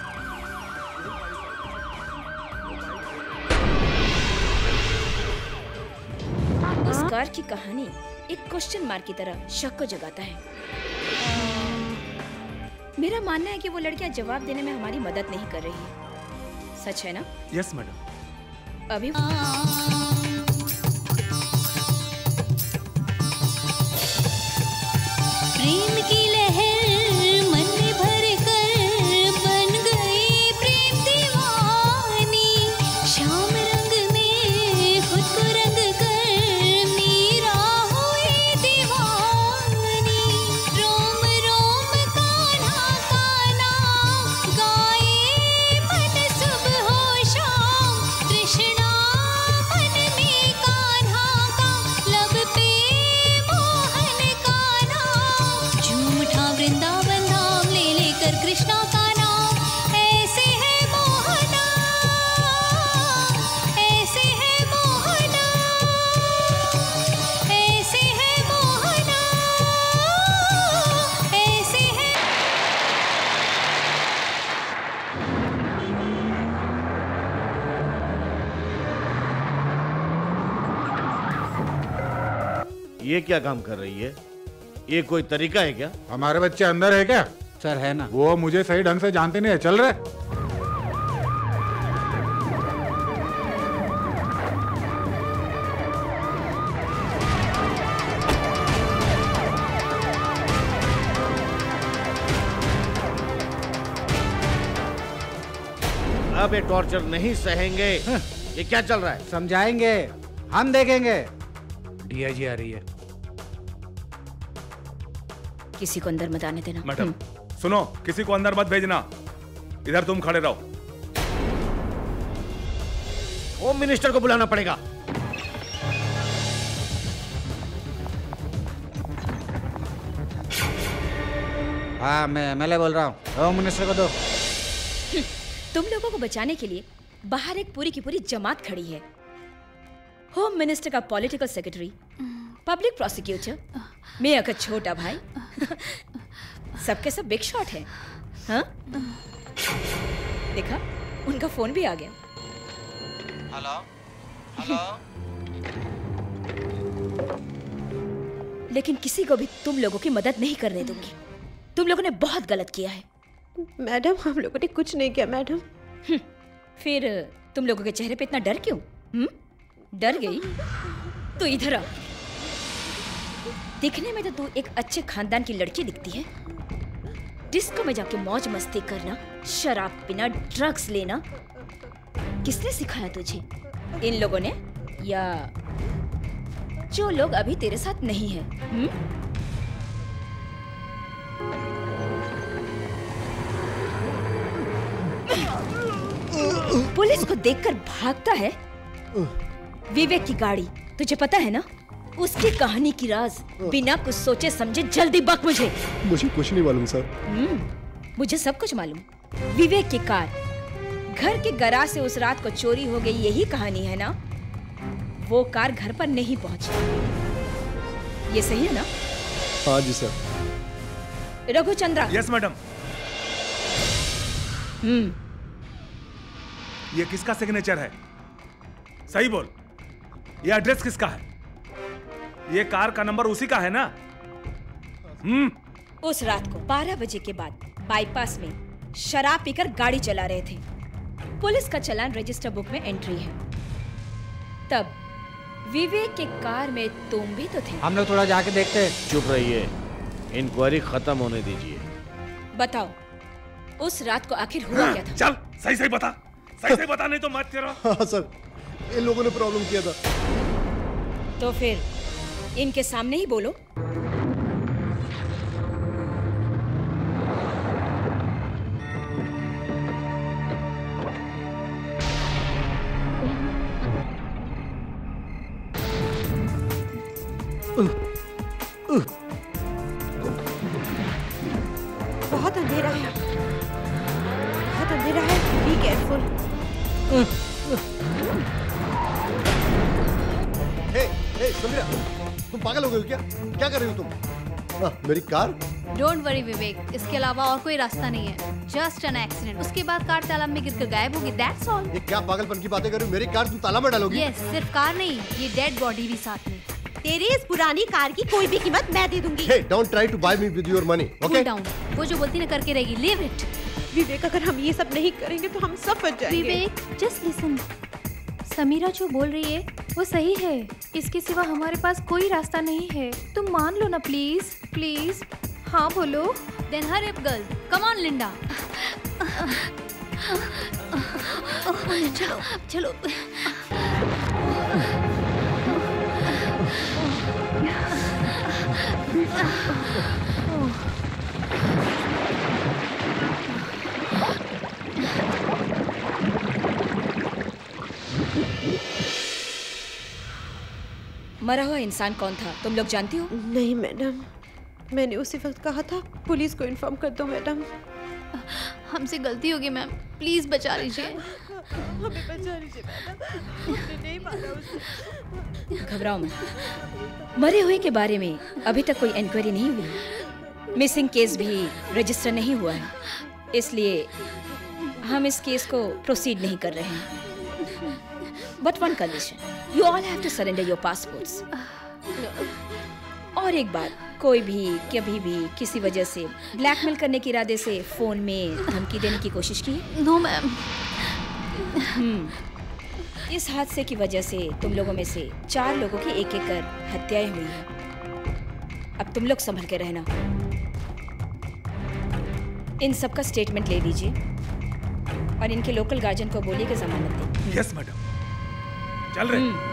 उस कार की कहानी एक क्वेश्चन मार्क की तरह शक को जगाता है। मेरा मानना है कि वो लड़कियां जवाब देने में हमारी मदद नहीं कर रही है। सच है ना? Yes madam. अभी प्रेम की लहर मन में भर कर बन गई प्रेम दीवानी। शाम रंग में खुद को रंग कर मीरा हुई दीवानी। रोम रोम कान्हा काना गाए मन सुबह हो शाम। तृष्णा मन में कान्हा का लब पे मोहन का नाम। झूठा वृंदावन धाम ले लेकर कृष्णा का नाम। ऐसे है मोहना, ऐसे है मोहना, ऐसे है मोहना, ऐसे है। ये क्या काम कर रही है? ये कोई तरीका है क्या? हमारे बच्चे अंदर है क्या? सर है ना। वो मुझे सही ढंग से जानते नहीं है। चल रहे अब ये टॉर्चर नहीं सहेंगे। ये क्या चल रहा है? समझाएंगे, हम देखेंगे। डीआईजी आ रही है। किसी को अंदर मत आने देना। मैडम सुनो, किसी को अंदर मत भेजना। इधर तुम खड़े रहो। होम मिनिस्टर को बुलाना पड़ेगा। हाँ मैं एमएलए बोल रहा हूँ। होम मिनिस्टर को दो। तुम लोगों को बचाने के लिए बाहर एक पूरी की पूरी जमात खड़ी है। होम मिनिस्टर का political secretary, public prosecutor, mayor का छोटा भाई, सबके सब बिग शॉट है। हाँ? देखा, उनका फोन भी आ गया। Hello hello. लेकिन किसी को भी तुम लोगों की मदद नहीं करने दूंगी। तुम लोगों ने बहुत गलत किया है। मैडम, हम लोगों ने कुछ नहीं किया मैडम। फिर तुम लोगों के चेहरे पे इतना डर क्यों? डर गई? तो इधर आ। दिखने में तो तू एक अच्छे खानदान की लड़की दिखती है। डिस्को में जाके मौज मस्ती करना, शराब पीना, ड्रग्स लेना किसने सिखाया तुझे? इन लोगों ने या जो लोग अभी तेरे साथ नहीं हैं? पुलिस को देखकर भागता है। विवेक की गाड़ी, तुझे पता है ना? उसकी कहानी की राज बिना कुछ सोचे समझे जल्दी बक मुझे। मुझे कुछ नहीं मालूम सर। मुझे सब कुछ मालूम। विवेक की कार घर के गराज से उस रात को चोरी हो गई, यही कहानी है ना? वो कार घर पर नहीं पहुंची, ये सही है ना? हाँ जी सर। रघुचंद्रा। Yes madam. ये किसका सिग्नेचर है? सही बोल। ये एड्रेस किसका है? ये कार का नंबर उसी का है ना? उस रात को 12 बजे के बाद बाईपास में शराब पीकर गाड़ी चला रहे थे। पुलिस का चालान रजिस्टर बुक में एंट्री है। तब विवेक के कार में तुम भी तो थे। हम लोग थोड़ा जाके देखते हैं। चुप रहिए, इंक्वायरी खत्म होने दीजिए। बताओ, उस रात को आखिर हुआ क्या था? चल सही सही बता, सही सही बता, नहीं तो मत तेरा। हाँ सर, इन लोगों ने प्रॉब्लम किया था। तो फिर इनके सामने ही बोलो। बहुत अंधेरा है, बहुत अंधेरा है। Be careful. हे सुमिरा, तुम पागल हो गए हो क्या? क्या कर रही हो तुम? मेरी कार? डोंट वरी विवेक, इसके अलावा और कोई रास्ता नहीं है। Just an accident. उसके बाद कार तालाब में गिरकर गायब होगी। That's all. ये क्या पागलपन की बातें कर रही हो? मेरी कार तुम तालाब में डालोगी? यस, सिर्फ कार नहीं, ये डेड बॉडी भी साथ में। तेरी इस पुरानी कार की कोई भी कीमत मैं दे दूंगी। Hey, don't try to buy me with your money, okay? Cool down. वो जो बोलती ना करके रहेगी। Leave it. विवेक, अगर हम ये सब नहीं करेंगे तो हम सब बच जाएंगे। विवेक, just listen. समीरा जो बोल रही है वो सही है। इसके सिवा हमारे पास कोई रास्ता नहीं है। तुम मान लो ना प्लीज, प्लीज। हाँ बोलो। Then hurry up, girl. Come on, Linda. चलो चलो। मरा हुआ इंसान कौन था, तुम लोग जानती हो? नहीं मैडम, मैंने उसी वक्त कहा था पुलिस को इन्फॉर्म कर दो मैडम। हमसे गलती हो गई मैम, प्लीज बचा लीजिए। हमें बचा लीजिए मैडम, हमने नहीं मारा उसे। घबराओ मत। मरे हुए के बारे में अभी तक कोई इंक्वायरी नहीं हुई। मिसिंग केस भी रजिस्टर नहीं हुआ है, इसलिए हम इस केस को प्रोसीड नहीं कर रहे हैं। But one condition, you all have to surrender your passports. और एक बात, कोई भी कभी भी किसी वजह से ब्लैकमेल करने के इरादे से फोन में धमकी देने की कोशिश की? No ma'am. इस हादसे की वजह से तुम लोगों में से 4 लोगों की एक एक कर हत्याएं हुई हैं। अब तुम लोग संभल के रहना। इन सब का स्टेटमेंट ले लीजिए और इनके लोकल गार्जियन को बोलिए कि जमानत दें। यस मैडम, चल रहे।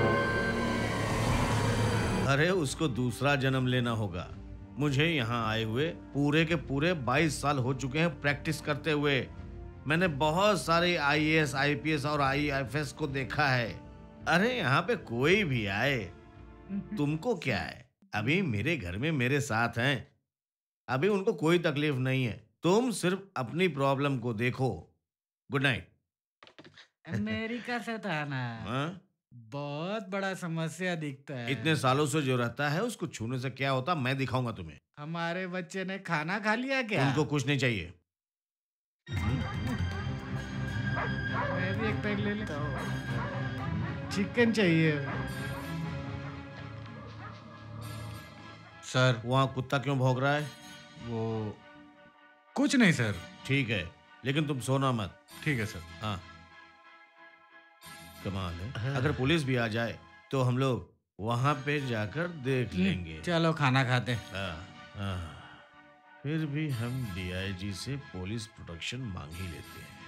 अरे उसको दूसरा जन्म लेना होगा। मुझे यहाँ आए हुए पूरे के पूरे 22 साल हो चुके हैं प्रैक्टिस करते हुए। मैंने बहुत सारे IAS, IPS और IFS को देखा है। अरे यहाँ पे कोई भी आए, तुमको क्या है? अभी मेरे घर में मेरे साथ हैं। अभी उनको कोई तकलीफ नहीं है, तुम सिर्फ अपनी प्रॉब्लम को देखो। Good night. अमेरिका से था ना, बहुत बड़ा समस्या दिखता है। इतने सालों से जो रहता है उसको छूने से क्या होता मैं दिखाऊंगा तुम्हें। हमारे बच्चे ने खाना खा लिया क्या? उनको कुछ नहीं चाहिए। मैं भी एक पैक ले लेता हूँ। चिकन चाहिए। सर वहाँ कुत्ता क्यों भौंक रहा है? वो कुछ नहीं सर। ठीक है, लेकिन तुम सोना मत। ठीक है सर। हाँ, कमाल है। अगर पुलिस भी आ जाए तो हम लोग वहां पे जाकर देख लेंगे। चलो खाना खाते। फिर भी हम डीआईजी से पुलिस प्रोटेक्शन मांग ही लेते हैं।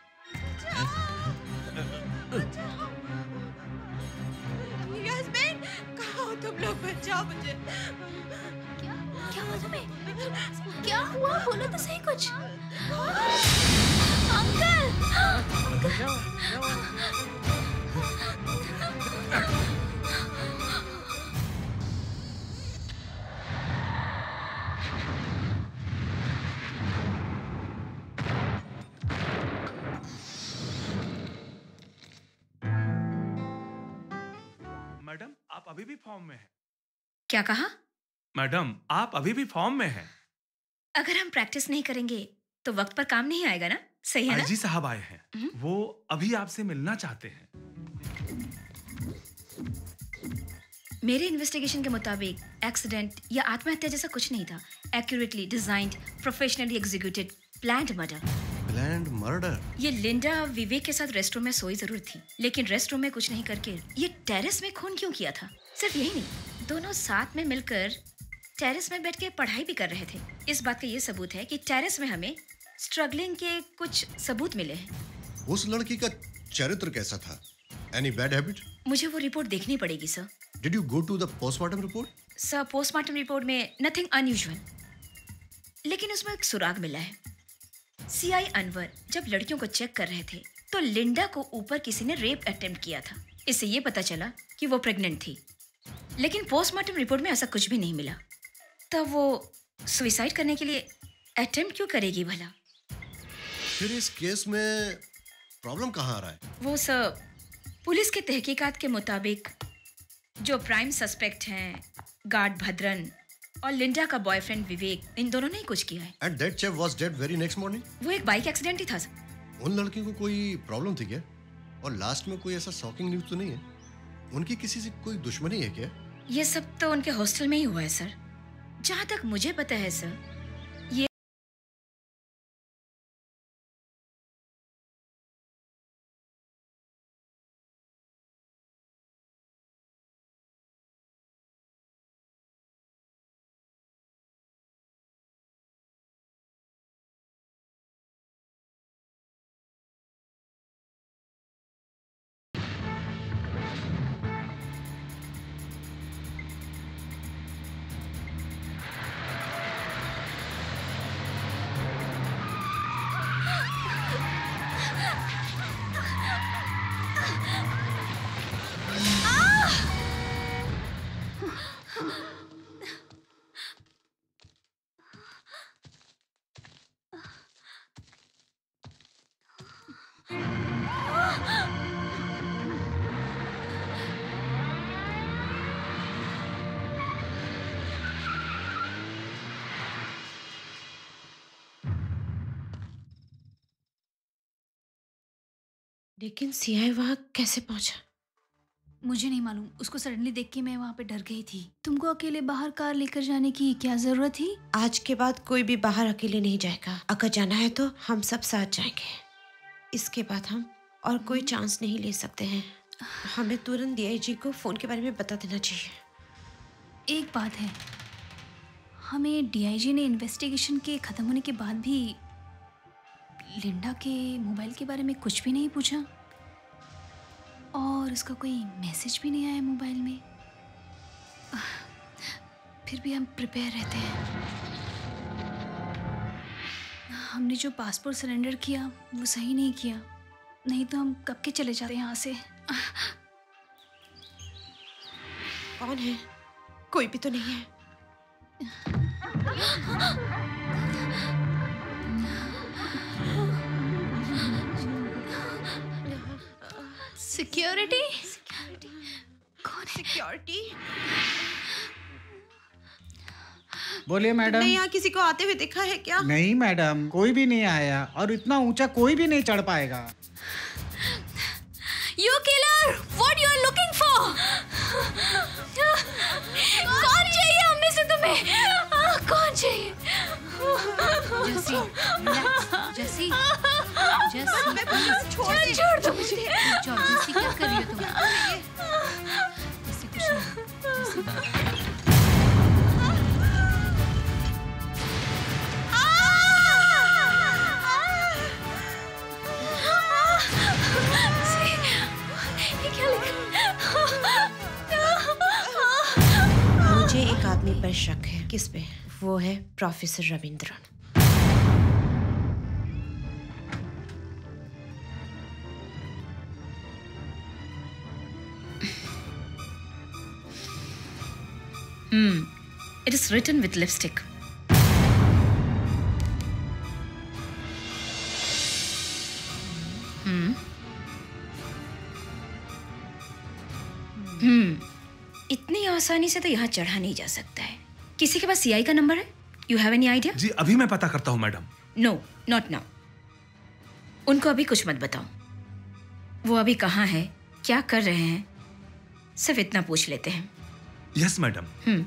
यास्मीन, कहाँ हो तुम लोग? बचाओ मुझे। क्या हुआ तुम्हें? क्या हुआ? बोलो तो सही कुछ। अंकल! मैडम आप अभी भी फॉर्म में हैं। क्या कहा? मैडम आप अभी भी फॉर्म में हैं। अगर हम प्रैक्टिस नहीं करेंगे तो वक्त पर काम नहीं आएगा ना? सही है ना? आईजी साहब आए हैं, वो अभी आपसे मिलना चाहते हैं। मेरे इन्वेस्टिगेशन के मुताबिक एक्सीडेंट या आत्महत्या जैसा कुछ नहीं था। Accurately designed, professionally executed, planned murder. Planned murder? ये लिंडा विवेक के साथ रेस्टरूम में सोई जरूर थी, लेकिन रेस्टरूम में कुछ नहीं करके ये टेरेस में खून क्यों किया था? सिर्फ यही नहीं, दोनों साथ में मिलकर टेरेस में बैठ के पढ़ाई भी कर रहे थे। इस बात का ये सबूत है कि टेरेस में हमें स्ट्रगलिंग के कुछ सबूत मिले हैं। उस लड़की का चरित्र कैसा था? Any bad habit? मुझे वो रिपोर्ट देखनी पड़ेगी sir. Did you go to the postmortem report? Sir postmortem report में नथिंग अनयूजुअल, लेकिन उसमें एक सुराग मिला है। सीआई अनवर जब लड़कियों को चेक कर रहे थे तो लिंडा को ऊपर किसी ने रेप अटेम्प्ट किया था। इससे ये पता चला कि वो प्रेग्नेंट थी, लेकिन पोस्टमार्टम रिपोर्ट में ऐसा कुछ भी नहीं मिला। तब वो सुसाइड करने के लिए अटेम्प्ट क्यों करेगी भला? फिर इस केस में प्रॉब्लम कहाँ आ रहा है? वो सर पुलिस के तहकीकात के मुताबिक जो प्राइम सस्पेक्ट हैं गार्ड भद्रन और लिंडा का बॉयफ्रेंड विवेक, इन दोनों ने ही कुछ किया है। And that chap was dead very next morning? वो एक बाइक एक्सीडेंट ही था सर। उन लड़कियों को कोई प्रॉब्लम थी क्या? और लास्ट में कोई ऐसा शॉकिंग न्यूज़ तो नहीं है? उनकी किसी से कोई दुश्मनी है क्या? ये सब तो उनके हॉस्टल में ही हुआ है सर, जहाँ तक मुझे पता है सर। ये लेकिन सीआई वहाँ कैसे पहुंचा? मुझे नहीं मालूम, उसको सडनली देख के मैं वहाँ पे डर गई थी। तुमको अकेले बाहर कार लेकर जाने की क्या जरूरत थी? आज के बाद कोई भी बाहर अकेले नहीं जाएगा। अगर जाना है तो हम सब साथ जाएंगे। इसके बाद हम और कोई चांस नहीं ले सकते हैं। हमें तुरंत डीआईजी को फोन के बारे में बता देना चाहिए। एक बात है, हमें डीआईजी ने इन्वेस्टिगेशन के खत्म होने के बाद भी लिंडा के मोबाइल के बारे में कुछ भी नहीं पूछा और उसका कोई मैसेज भी नहीं आया मोबाइल में। फिर भी हम प्रिपेयर रहते हैं। हमने जो पासपोर्ट सरेंडर किया वो सही नहीं किया, नहीं तो हम कब के चले जाते यहाँ से। कौन है? कोई भी तो नहीं है। सिक्योरिटी? कौन है? सिक्योरिटी? बोलिए मैडम। तुमने यहाँ किसी को आते हुए देखा है क्या? नहीं मैडम, कोई भी नहीं आया और इतना ऊंचा कोई भी नहीं चढ़ पाएगा। You killer! What you are looking for? कौन चाहिए हमें से तुम्हें? कौन चाहिए? जैसी, जैसी, जैसी, छोड़ दो मुझे। जैसी क्या कर रही हो तुम? जैसी कुछ नहीं। मुझे एक आदमी पर शक है। किस पे? वो है professor Ravindran. It is written with lipstick. इतनी आसानी से तो यहाँ चढ़ा नहीं जा सकता है। किसी के पास सीआई का नंबर है? You have any idea? जी अभी मैं पता करता हूँ मैडम। No, not now. उनको अभी कुछ मत बताओ। वो अभी कहाँ है, क्या कर रहे हैं, सिर्फ इतना पूछ लेते हैं। Yes madam.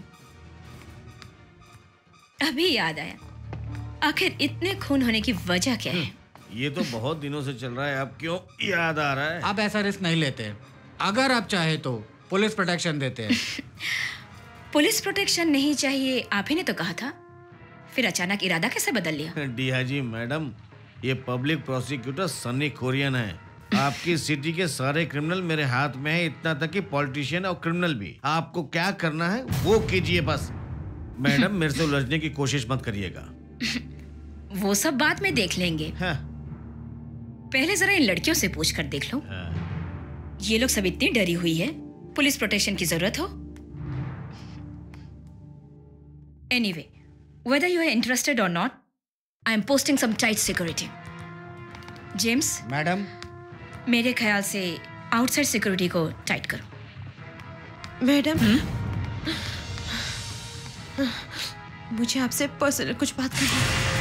अभी याद आया, आखिर इतने खून होने की वजह क्या है? ये तो बहुत दिनों से चल रहा है, अब क्यों याद आ रहा है? आप ऐसा रिस्क नहीं लेते। अगर आप चाहे तो पुलिस प्रोटेक्शन देते हैं। पुलिस प्रोटेक्शन नहीं चाहिए, आप ही ने तो कहा था। फिर अचानक इरादा कैसे बदल लिया? डीआईजी मैडम, ये पब्लिक प्रोसिक्यूटर सनी कोरियन है। आपकी सिटी के सारे क्रिमिनल मेरे हाथ में है, इतना तक कि पॉलिटिशियन और क्रिमिनल भी। आपको क्या करना है वो कीजिए बस। मैडम मेरे से उलझने की कोशिश मत करिएगा। वो सब बाद में देख लेंगे। हाँ। पहले जरा इन लड़कियों से पूछ कर देख लो। हाँ। ये लोग सब इतनी डरी हुई है, पुलिस प्रोटेक्शन की जरूरत हो? Anyway, whether you are interested or not, I am posting some tight security. James. Madam. मेरे ख्याल से आउटसाइड सिक्योरिटी को टाइट करो। मैडम, मुझे आपसे पर्सनल कुछ बात करनी है।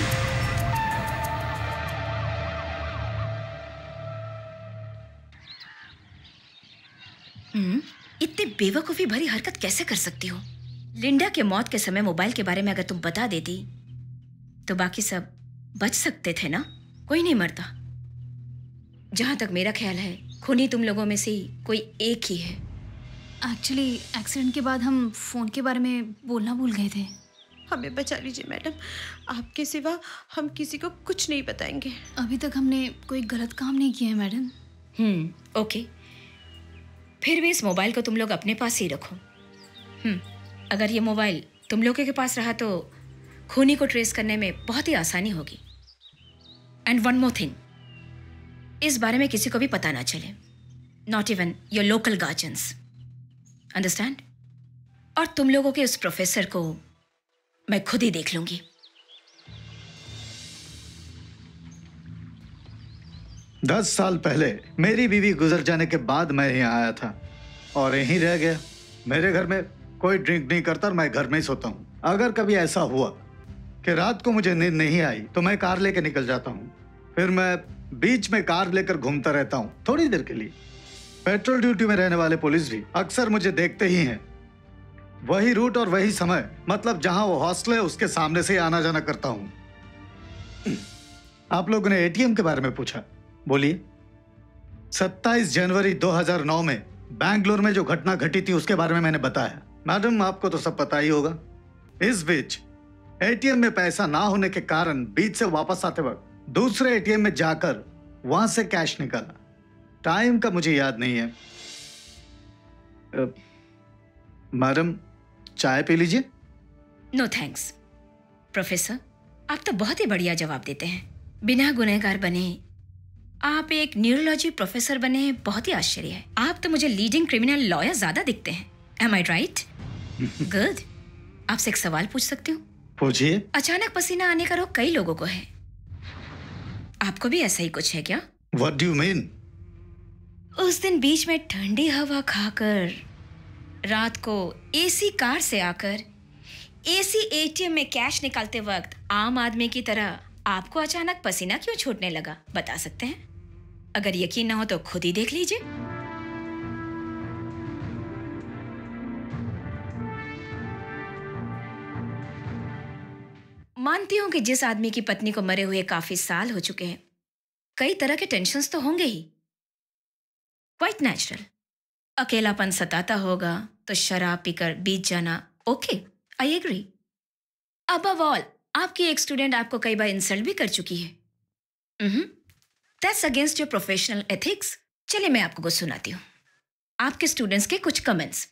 इतनी बेवकूफी भरी हरकत कैसे कर सकती हो? लिंडा के मौत के समय मोबाइल के बारे में अगर तुम बता देती तो बाकी सब बच सकते थे ना? कोई नहीं मरता। जहां तक मेरा ख्याल है, खूनी तुम लोगों में से कोई एक ही है। एक्चुअली एक्सीडेंट के बाद हम फोन के बारे में बोलना भूल गए थे। हमें बचा लीजिए मैडम, आपके सिवा हम किसी को कुछ नहीं बताएंगे। अभी तक हमने कोई गलत काम नहीं किया है मैडम। ओके, फिर भी इस मोबाइल को तुम लोग अपने पास ही रखो। अगर ये मोबाइल तुम लोगों के पास रहा तो खूनी को ट्रेस करने में बहुत ही आसानी होगी। एंड वन मोर थिंग, इस बारे में किसी को भी पता ना चले, not even your local guardians, understand? और तुम लोगों के उस प्रोफेसर को मैं खुद ही देख लूंगी। दस साल पहले मेरी बीवी गुजर जाने के बाद मैं यहाँ आया था और यहीं रह गया। मेरे घर में कोई ड्रिंक नहीं करता और मैं घर में ही सोता हूँ। अगर कभी ऐसा हुआ कि रात को मुझे नींद नहीं आई तो मैं कार लेकर निकल जाता हूँ। फिर मैं बीच में कार लेकर घूमता रहता हूँ थोड़ी देर के लिए। पेट्रोल ड्यूटी में रहने वाले पुलिस भी अक्सर मुझे देखते ही हैं। वही रूट और वही समय, मतलब जहां वो हॉस्टल है उसके सामने से आना जाना करता हूं। आप लोगों ने एटीएम के बारे में पूछा, बोलिए। 27 जनवरी 2009 में बैंगलोर में जो घटना घटी थी उसके बारे में मैंने बताया। मैडम आपको तो सब पता ही होगा। इस बीच एटीएम में पैसा ना होने के कारण बीच से वापस आते वक्त दूसरे एटीएम में जाकर वहां से कैश निकाला। टाइम का मुझे याद नहीं है। मैडम चाय पी लीजिए। No thanks. प्रोफेसर, आप तो बहुत ही बढ़िया जवाब देते हैं। बिना गुनहगार बने आप एक न्यूरोलॉजी प्रोफेसर बने, बहुत ही आश्चर्य है। आप तो मुझे लीडिंग क्रिमिनल लॉयर ज्यादा दिखते हैं। Am I right? गुड। आपसे एक सवाल पूछ सकती हूँ? पूछिए। अचानक पसीना आने का रोग कई लोगों को है, आपको भी ऐसा ही कुछ है क्या? What do you mean? उस दिन बीच में ठंडी हवा खाकर, रात को एसी कार से आकर, एसी एटीएम में कैश निकालते वक्त आम आदमी की तरह आपको अचानक पसीना क्यों छूटने लगा, बता सकते हैं? अगर यकीन ना हो तो खुद ही देख लीजिए। मानती हूं कि जिस आदमी की पत्नी को मरे हुए काफी साल हो चुके हैं, कई तरह के टेंशन्स तो होंगे ही, क्वाइट नेचुरल। अकेलापन सताता होगा तो शराब पीकर बीत जाना, okay, I agree. Above all, आपकी एक स्टूडेंट आपको कई बार इंसल्ट भी कर चुकी है। That's against your professional ethics. चलिए मैं आपको कुछ सुनाती हूँ, आपके स्टूडेंट्स के कुछ कमेंट्स।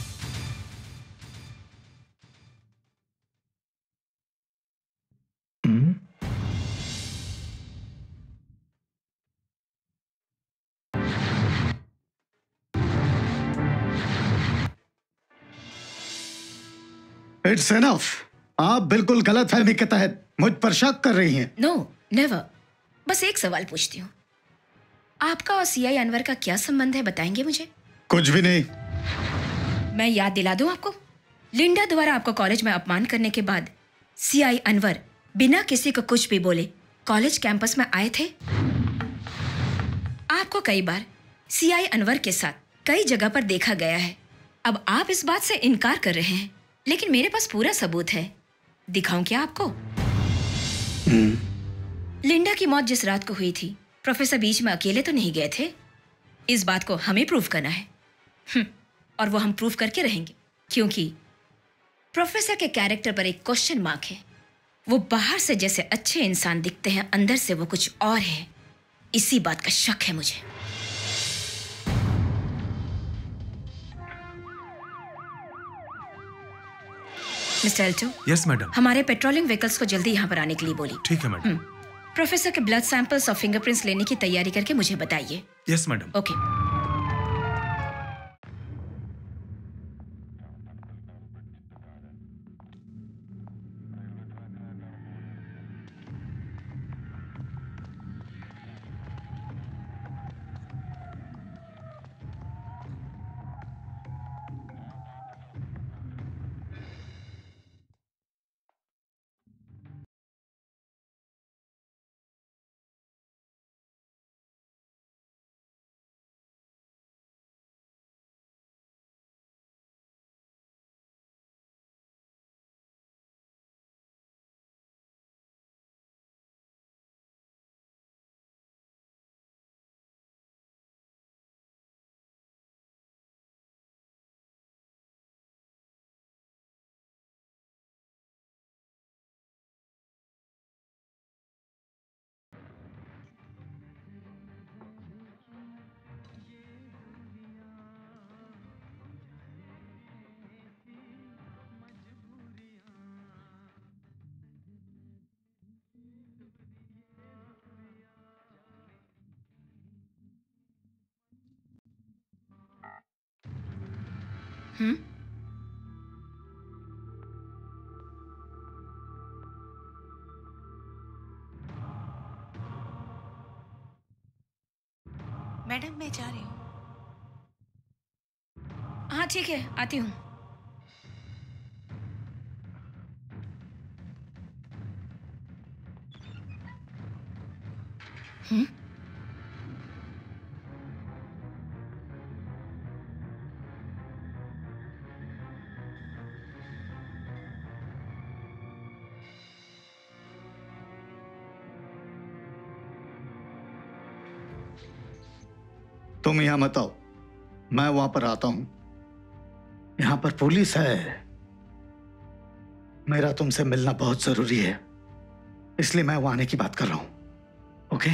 It's enough. आप बिल्कुल गलत फहमी के तहत मुझ पर शक कर रही हैं। No, never. बस एक सवाल पूछती हूँ, आपका और सीआई अनवर का क्या संबंध है, बताएंगे मुझे? कुछ भी नहीं। मैं याद दिला दूं आपको, लिंडा द्वारा आपको कॉलेज में अपमान करने के बाद सीआई अनवर बिना किसी को कुछ भी बोले कॉलेज कैंपस में आए थे। आपको कई बार सीआई अनवर के साथ कई जगह पर देखा गया है। अब आप इस बात से इनकार कर रहे हैं, लेकिन मेरे पास पूरा सबूत है। दिखाऊं क्या आपको? लिंडा की मौत जिस रात को हुई थी, प्रोफेसर बीच में अकेले तो नहीं गए थे। इस बात को हमें प्रूव करना है, और वो हम प्रूव करके रहेंगे, क्योंकि प्रोफेसर के कैरेक्टर पर एक क्वेश्चन मार्क है। वो बाहर से जैसे अच्छे इंसान दिखते हैं, अंदर से वो कुछ और है। इसी बात का शक है मुझे। Mister Alto. Yes madam. हमारे पेट्रोलिंग व्हीकल्स को जल्दी यहाँ पर आने के लिए बोलिए। ठीक है मैडम। प्रोफेसर के ब्लड सैंपल्स और फिंगरप्रिंट्स लेने की तैयारी करके मुझे बताइए। Yes madam. ओके। मैडम मैं जा रही हूँ। हाँ ठीक है, आती हूँ। तुम यहाँ मत आओ, मैं वहां पर आता हूं। यहाँ पर पुलिस है। मेरा तुमसे मिलना बहुत जरूरी है, इसलिए मैं वहां आने की बात कर रहा हूं। ओके?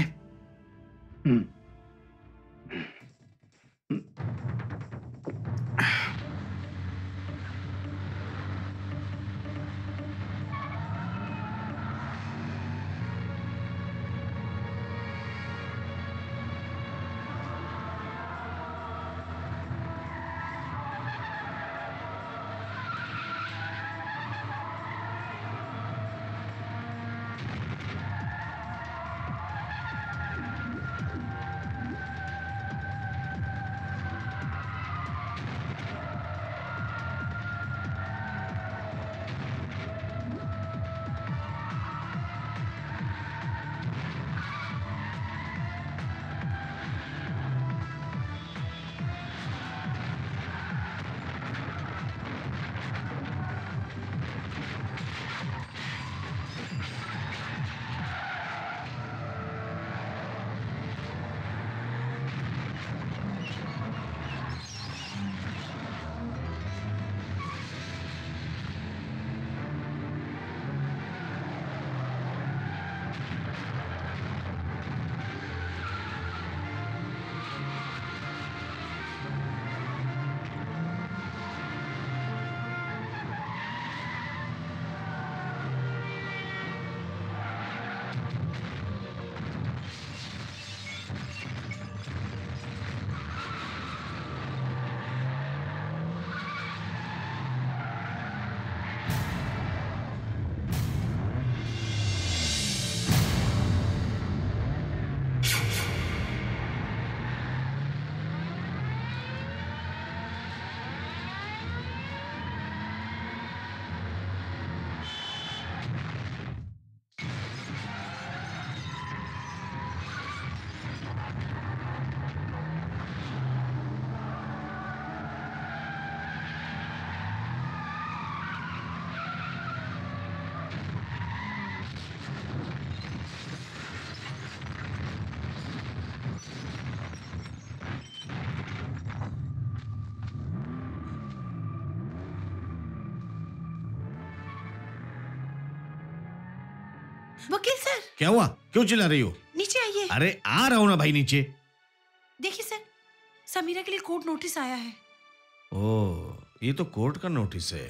वकील सर। क्या हुआ, क्यों चिल्ला रही हो? नीचे आइए। अरे आ रहा हूं ना भाई नीचे। देखिए सर, समीरा के लिए कोर्ट नोटिस आया है। ओह, ये तो कोर्ट का नोटिस है।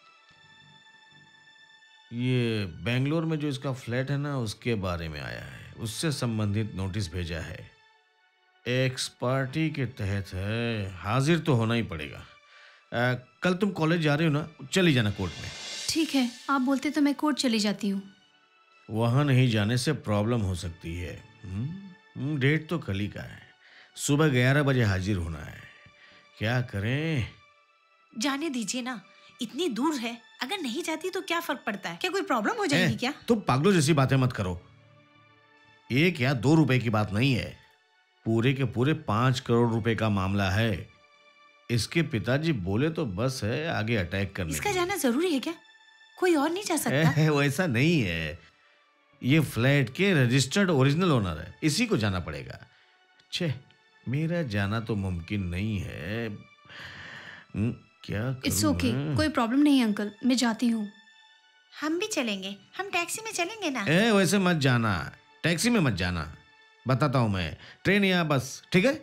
ये बेंगलोर में जो इसका फ्लैट है ना, उसके बारे में आया है, उससे संबंधित नोटिस भेजा है। एक्स पार्टी के तहत है, हाजिर तो होना ही पड़ेगा। कल तुम कॉलेज जा रहे हो ना, चली जाना कोर्ट में। ठीक है, आप बोलते तो मैं कोर्ट चली जाती हूँ। वहां नहीं जाने से प्रॉब्लम हो सकती है। डेट तो कल ही का है, सुबह 11 बजे हाजिर होना है। क्या करें? जाने दीजिए ना, इतनी दूर है, अगर नहीं जाती तो क्या फर्क पड़ता है? क्या कोई प्रॉब्लम हो जाएगी क्या? तुम पागलों जैसी बातें मत करो। 1 या 2 रुपए की बात नहीं है, पूरे के पूरे 5 करोड़ रुपए का मामला है। इसके पिताजी बोले तो बस है आगे अटैक करने। इसका जाना जरूरी है क्या? कोई और नहीं जा सकता? वैसा नहीं है, ये फ्लैट के रजिस्टर्ड ओरिजिनल ओनर है, इसी को जाना पड़ेगा। छे, मेरा जाना तो मुमकिन नहीं है। क्या करूं? इट्स ओके, कोई प्रॉब्लम नहीं अंकल, मैं जाती हूँ। हम भी चलेंगे, हम टैक्सी में चलेंगे ना। वैसे मत जाना, टैक्सी में मत जाना, बताता हूँ मैं, ट्रेन या बस, ठीक है?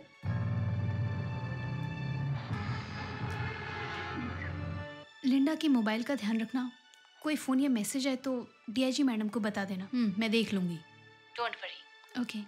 लिंडा की मोबाइल का ध्यान रखना, कोई फोन या मैसेज आए तो डीआईजी मैडम को बता देना। मैं देख लूंगी। Don't worry. Okay.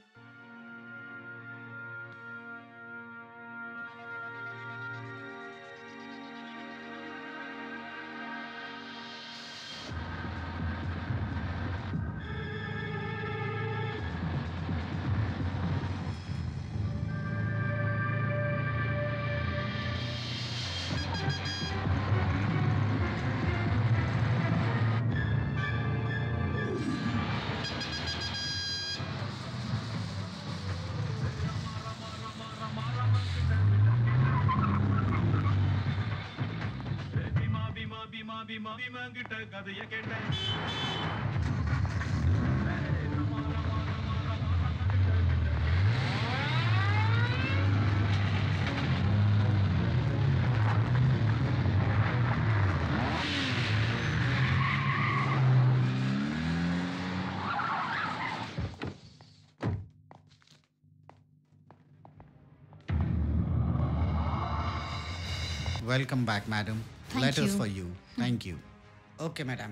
Welcome back, madam. Thank Letters you. for you. Thank you. Okay, madam.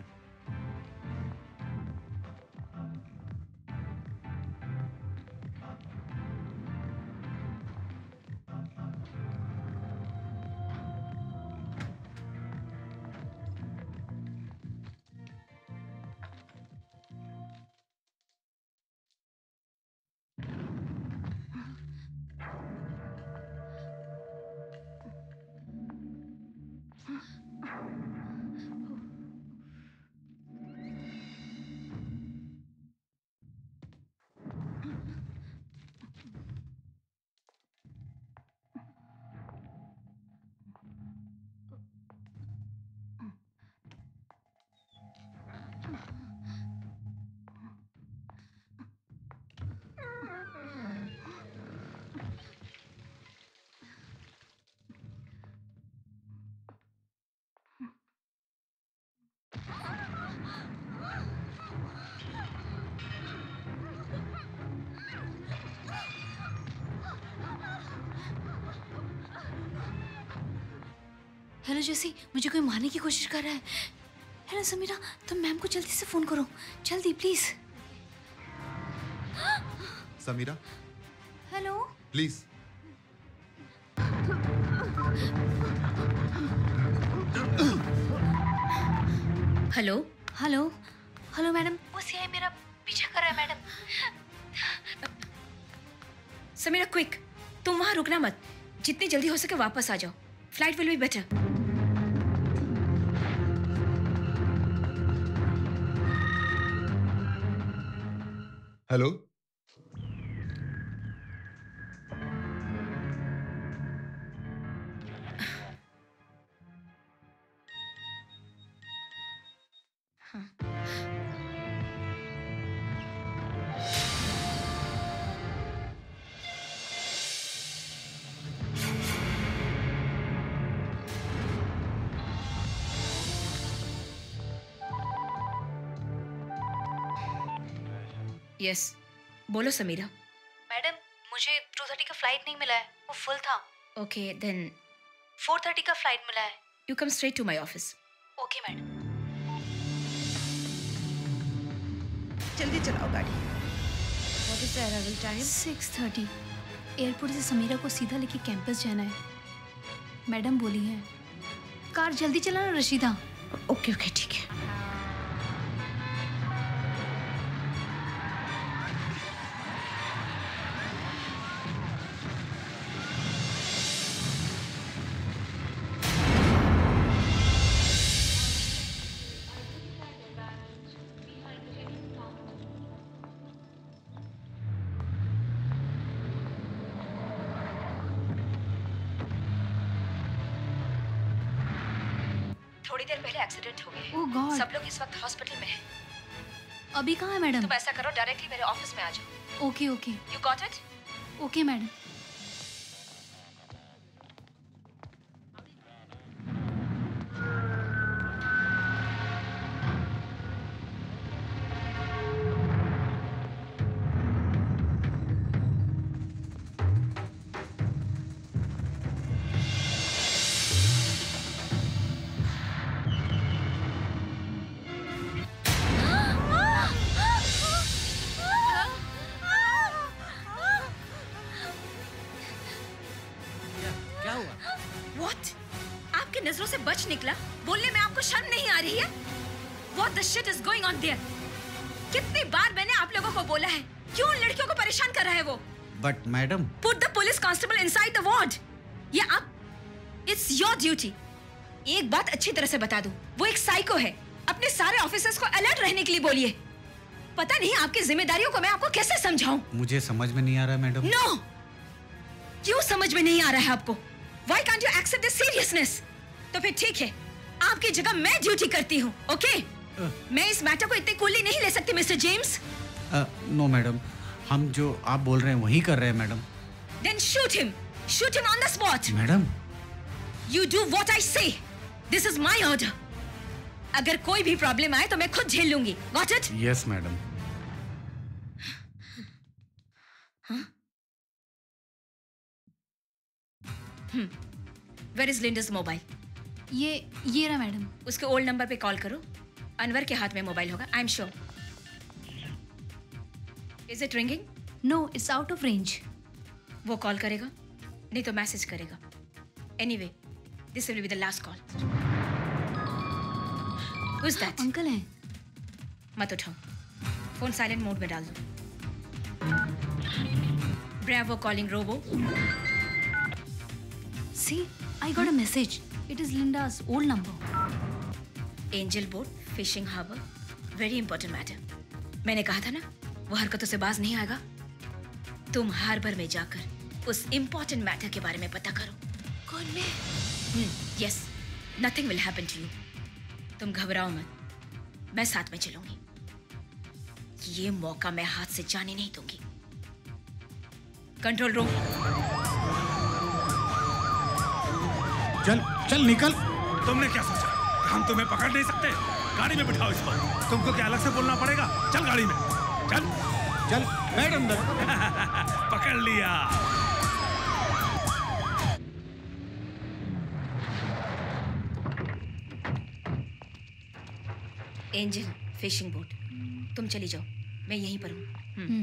Hello Jessy, मुझे कोई मारने की कोशिश कर रहा है। हेलो समीरा, तुम मैम को जल्दी से फोन करो, जल्दी please. Sameera, hello please. Hello hello hello madam, वो सीआई मेरा पीछा कर रहा है मैडम। समीरा क्विक, तुम वहां रुकना मत, जितनी जल्दी हो सके वापस आ जाओ। Flight will be better. Hello, yes, बोलो समीरा। मैडम, मुझे 2:30 का फ्लाइट नहीं मिला है, वो फुल था। ओके, देन 4:30 का फ्लाइट मिला है। You come straight to my office. Okay madam. जल्दी चलाओ गाड़ी। What is the arrival time? 6:30। Airport से समीरा को सीधा लेके कैंपस जाना है। मैडम बोली है कार जल्दी चलाना रशीदा। ओके ओके ठीक है। थोड़ी देर पहले एक्सीडेंट हो गया। Oh god. सब लोग इस वक्त हॉस्पिटल में हैं। अभी कहाँ है मैडम? तुम ऐसा करो, डायरेक्टली मेरे ऑफिस में आ जाओ। Okay okay. You got it? Okay madam. What? आपकी नजरों से बच निकला? बोलने में आपको शर्म नहीं आ रही है? What the shit is going on there? कितनी बार मैंने आप लोगों को बोला है, क्यों उन लड़कियों को परेशान कर रहा है वो? But madam, Put the police constable inside the ward. ये आप, it's your duty. एक बात अच्छी तरह से बता दूं, वो एक साइको है। अपने सारे ऑफिसर्स को अलर्ट रहने के लिए बोलिए। पता नहीं आपकी जिम्मेदारियों को मैं आपको कैसे समझाऊं? मुझे समझ में नहीं आ रहा मैडम। No! क्यों समझ में नहीं आ रहा है आपको? Why can't you accept this seriousness? तो फिर ठीक है, आपकी जगह मैं ड्यूटी करती हूँ, ओके? मैं इस मैटर को इतनी कूली नहीं ले सकती, मिस्टर जेम्स। नो मैडम, हम जो आप बोल रहे हैं वही कर रहे हैं madam. Then shoot him. Shoot him on the spot. Madam, You do what I say. This is my order. अगर कोई भी प्रॉब्लम आए तो मैं खुद झेल लूंगी। Got it? Yes madam. Where is Linda's mobile? ये रहा मैडम। उसके ओल्ड नंबर पे कॉल करो। अनवर के हाथ में मोबाइल होगा, I am sure. Is it ringing? No, it's out of range. वो कॉल करेगा, नहीं तो मैसेज करेगा। Anyway, this will be the last call. Who's that? Uncle हैं। मत उठाओ, फोन साइलेंट मोड में डाल दो। Bravo calling robo. See, I got a message. It is Linda's old number. Angel boat, fishing harbour, very important matter. मैंने कहा था ना, वो हरकतों से बाज नहीं आएगा। तुम हार्बर में जाकर उस इंपॉर्टेंट मैटर के बारे में पता करो। कौन मैं? Yes, nothing will happen to you. तुम घबराओ मत, मैं साथ में चलूंगी। ये मौका मैं हाथ से जाने नहीं दूंगी। Control room. चल चल निकल। तुमने क्या सोचा कि हम तुम्हें पकड़ नहीं सकते? गाड़ी में बिठाओ इसको। तुमको क्या अलग से बोलना पड़ेगा? चल गाड़ी में, चल चल। बैठ अंदर। पकड़ लिया। एंजल, फिशिंग बोट, तुम चली जाओ, मैं यहीं पर हूँ।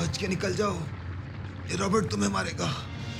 बच के निकल जाओ, ये रॉबर्ट तुम्हें मारेगा।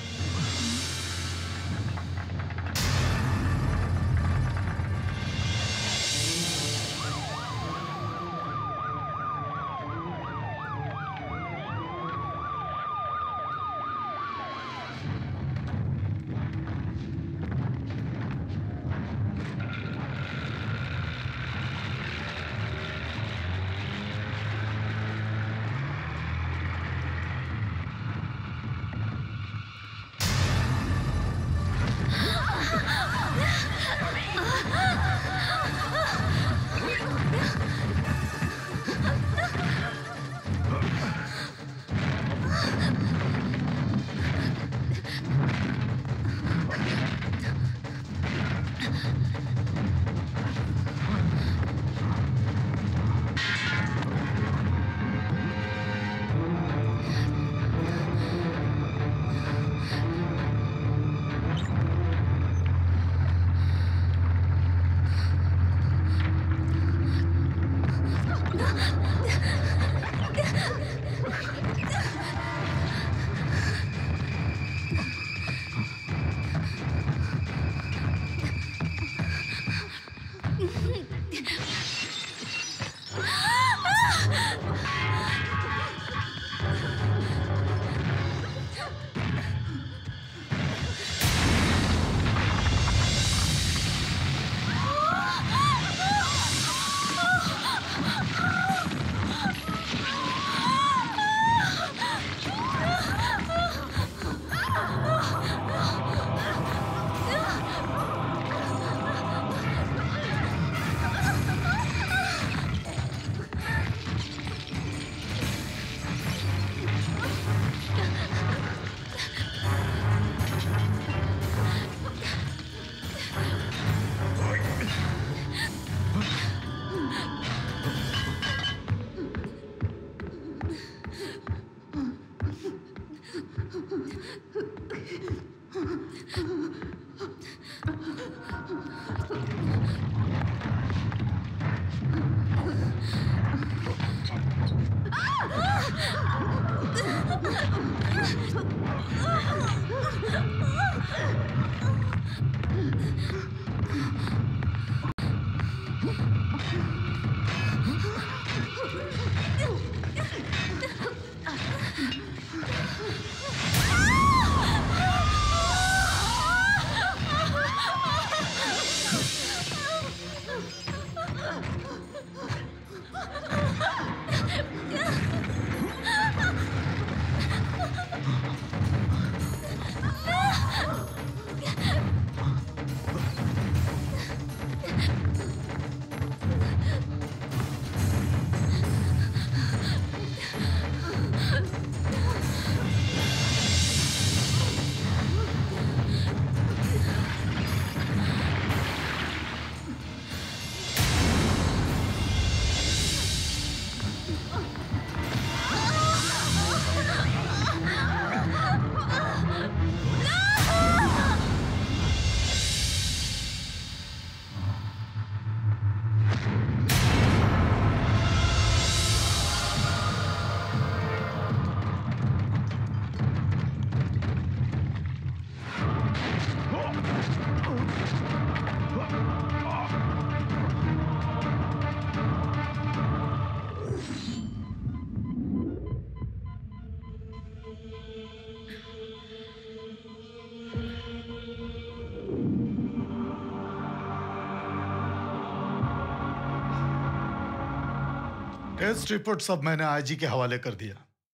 टेस्ट रिपोर्ट सब मैंने आईजी के हवाले कर दिया।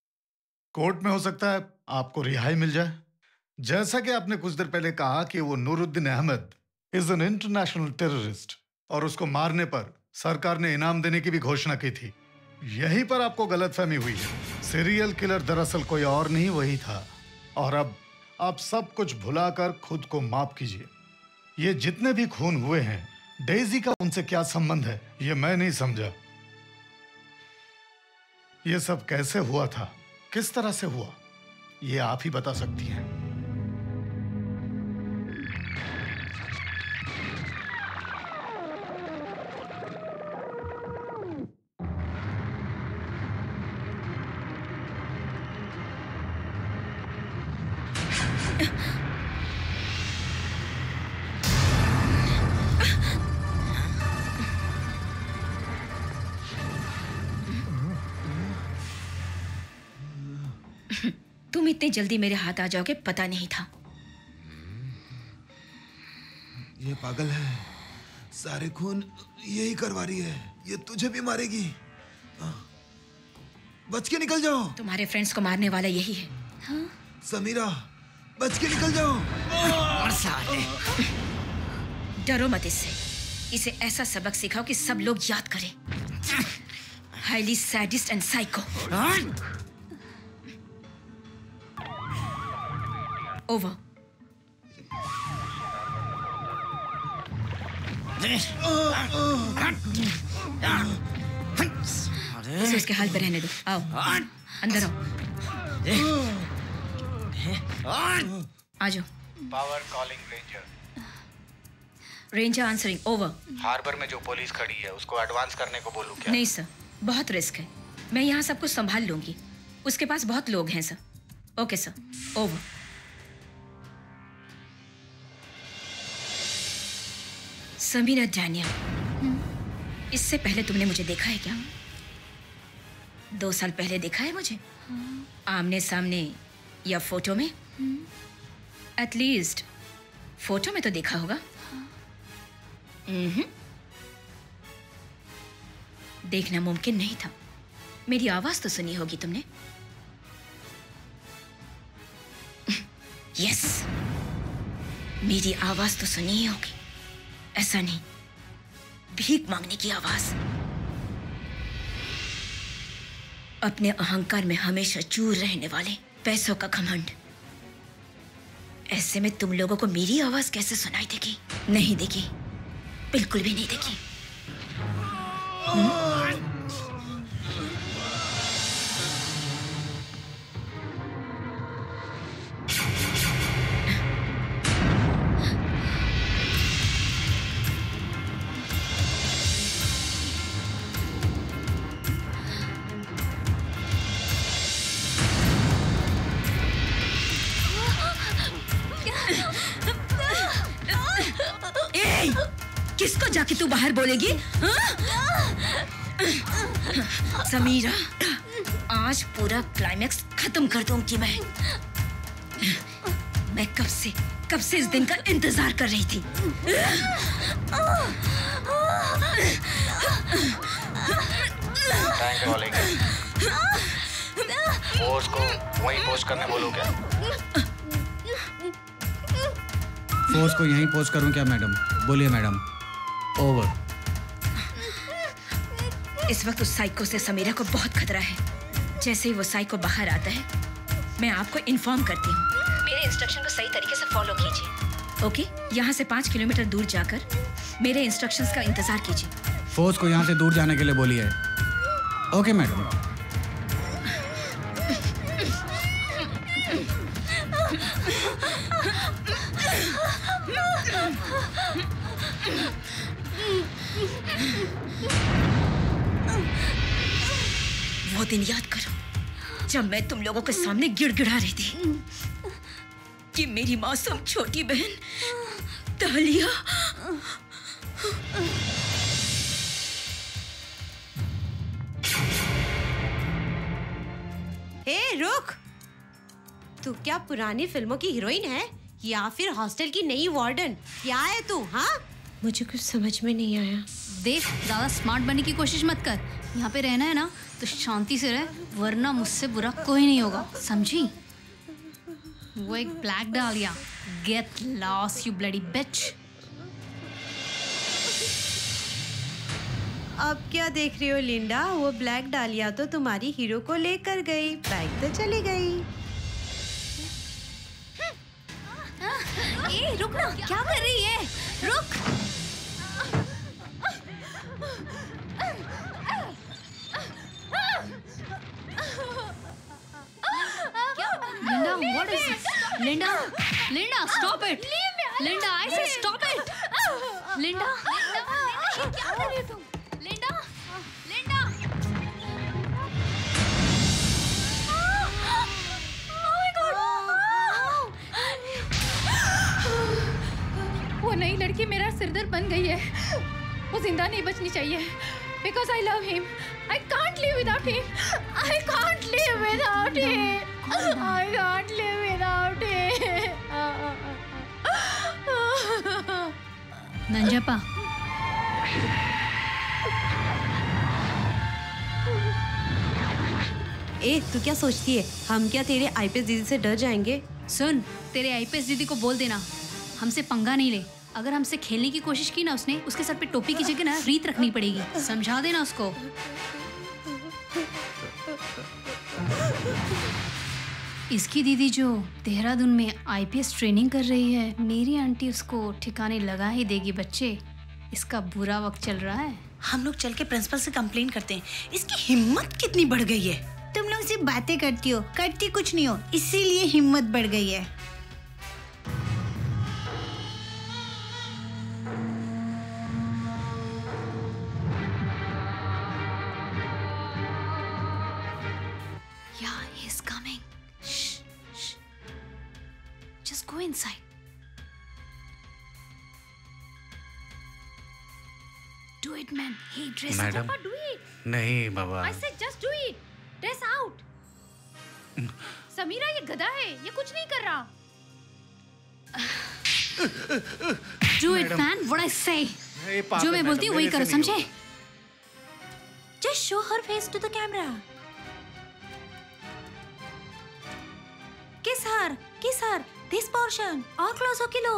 कोर्ट में हो सकता है आपको रिहाई मिल जाए। जैसा कि आपने कुछ देर पहले कहा कि वो Nooruddin Ahmed is an international terrorist और उसको मारने पर सरकार ने इनाम देने की भी घोषणा की थी। यहीं पर आपको गलतफहमी हुई है। सीरियल किलर दरअसल कोई और नहीं वही था। और अब आप सब कुछ भुलाकर खुद को माफ कीजिए। ये जितने भी खून हुए हैं, डेजी का उनसे क्या संबंध है ये मैं नहीं समझा। ये सब कैसे हुआ था, किस तरह से हुआ, ये आप ही बता सकती हैं। तुम इतनी जल्दी मेरे हाथ आ जाओगे पता नहीं था। ये पागल है, सारे खून यही करवा रही है, ये तुझे भी मारेगी। बच के निकल जाओ। तुम्हारे फ्रेंड्स को मारने वाला यही है। हाँ? समीरा, बच के निकल जाओ। और साले, डरो मत इससे। इसे ऐसा सबक सिखाओ कि सब लोग याद करें। Highly sadist and psycho. Over. इसे उसके हाल पे रहने दो। आओ अंदर आओ। आ जाओ। Power calling ranger. Ranger answering. Over. Harbour में जो पुलिस खड़ी है उसको एडवांस करने को बोलूं क्या? नहीं सर, बहुत रिस्क है। मैं यहाँ सब कुछ संभाल लूंगी। उसके पास बहुत लोग हैं sir. Okay sir, over. Samira Daniel, इससे पहले तुमने मुझे देखा है क्या? 2 साल पहले देखा है मुझे? आमने सामने या फोटो में? एटलीस्ट फोटो में तो देखा होगा। देखना मुमकिन नहीं था। मेरी आवाज तो सुनी होगी तुमने। यस, मेरी आवाज तो सुनी ही होगी। ऐसा नहीं, भीख मांगने की आवाज। अपने अहंकार में हमेशा चूर रहने वाले, पैसों का घमंड। ऐसे में तुम लोगों को मेरी आवाज कैसे सुनाई देगी? नहीं देगी, बिल्कुल भी नहीं देगी। किसको जाके तू बाहर बोलेगी? समीरा, आज पूरा क्लाइमैक्स खत्म कर दूंगी मैं। मैं कब से इस दिन का इंतजार कर रही थी। Tank calling. फोर्स को वहीं पोस्ट करने बोलूं क्या? फोर्स को यहीं पोस्ट करूं क्या मैडम? बोलिए मैडम। ओवर। इस वक्त उस साइको से समीरा को बहुत खतरा है। जैसे ही वो साइको बाहर आता है, मैं आपको इन्फॉर्म करती हूँ। मेरे इंस्ट्रक्शन को सही तरीके से फॉलो कीजिए। ओके? यहाँ से 5 किलोमीटर दूर जाकर मेरे इंस्ट्रक्शंस का इंतजार कीजिए। फोर्स को यहाँ से दूर जाने के लिए बोलिए। Okay madam. वो दिन याद करो जब मैं तुम लोगों के सामने गिड़गिड़ा रही थी कि मेरी मासूम छोटी बहन तालिया रुक। तू क्या पुरानी फिल्मों की हीरोइन है या फिर हॉस्टल की नई वार्डन? क्या है तू? हाँ, मुझे कुछ समझ में नहीं आया। देख, ज्यादा स्मार्ट बनने की कोशिश मत कर। यहाँ पे रहना है ना तो शांति से रह, वरना मुझसे बुरा कोई नहीं होगा, समझी? वो एक Black Dahlia. Get lost you bloody bitch. अब क्या देख रही हो लिंडा? वो ब्लैक डालिया तो तुम्हारी हीरो को लेकर गई, बाइक तो चली गई। ए, रुक ना, क्या कर रही है? रुक। Linda, what is this? Linda, stop it. Linda, I say stop it. Linda, ये क्या कर रही हो तुम? Linda. Oh my God. वो नई लड़की मेरा सिरदर्द बन गई है। वो जिंदा नहीं बचनी चाहिए। Because I love him. I can't live without him. I can't live without him. I can't live without it. Nanjappa, ए, तू क्या सोचती है? हम क्या तेरे आईपीएस दीदी से डर जाएंगे? सुन, तेरे आईपीएस दीदी को बोल देना हमसे पंगा नहीं ले। अगर हमसे खेलने की कोशिश की ना उसने, उसके सर पे टोपी की जगह ना रीत रखनी पड़ेगी। समझा देना उसको। इसकी दीदी जो देहरादून में आईपीएस ट्रेनिंग कर रही है, मेरी आंटी उसको ठिकाने लगा ही देगी। बच्चे, इसका बुरा वक्त चल रहा है। हम लोग चल के प्रिंसिपल से कंप्लेन करते हैं। इसकी हिम्मत कितनी बढ़ गई है। तुम लोग सिर्फ बातें करती हो, करती कुछ नहीं हो, इसीलिए हिम्मत बढ़ गई है। Yeah, he's coming. Shh, shh. Just go inside. Do it, man. Hey, dress up. Madam, Do it. नहीं बाबा। I said just do it. Dress out. Samira, ये गधा है, ये कुछ नहीं कर रहा। Do it, man. What I say. जो मैं बोलती हूँ वही करो, समझे? Just show her face to the camera. Kiss her. This portion. और close होके लो।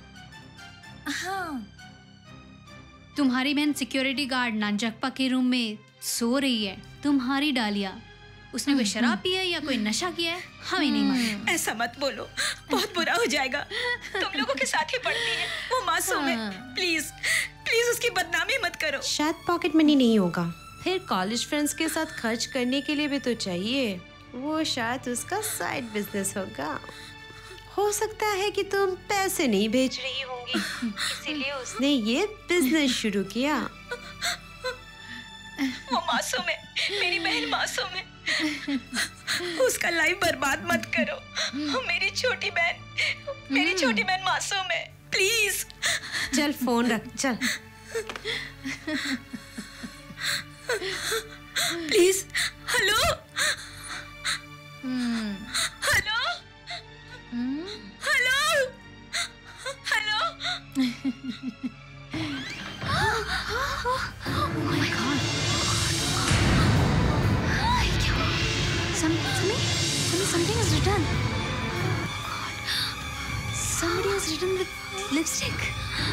हाँ। तुम्हारी बहन सिक्योरिटी गार्ड नांजप्पा के रूम में सो रही है। तुम्हारी डालिया, उसने कोई शराब पी है या कोई नशा किया है, हमें नहीं मालूम। ऐसा मत बोलो, बहुत बुरा हो जाएगा। तुम लोगों के साथ ही पढ़ती है, वो मासूम है। प्लीज प्लीज उसकी बदनामी मत करो। शायद पॉकेट मनी नहीं होगा, फिर कॉलेज फ्रेंड्स के साथ खर्च करने के लिए भी तो चाहिए। वो शायद उसका साइड बिजनेस होगा। हो सकता है कि तुम पैसे नहीं भेज रही होंगी, इसीलिए उसने ये बिजनेस शुरू किया। वो मासूम है, मेरी बहन मासूम है। उसका लाइफ बर्बाद मत करो। मेरी छोटी बहन मासूम है। प्लीज चल फोन रख, चल। Please. Hello hello hello hello. Oh my God. Something is written. God. Somebody has written with lipstick.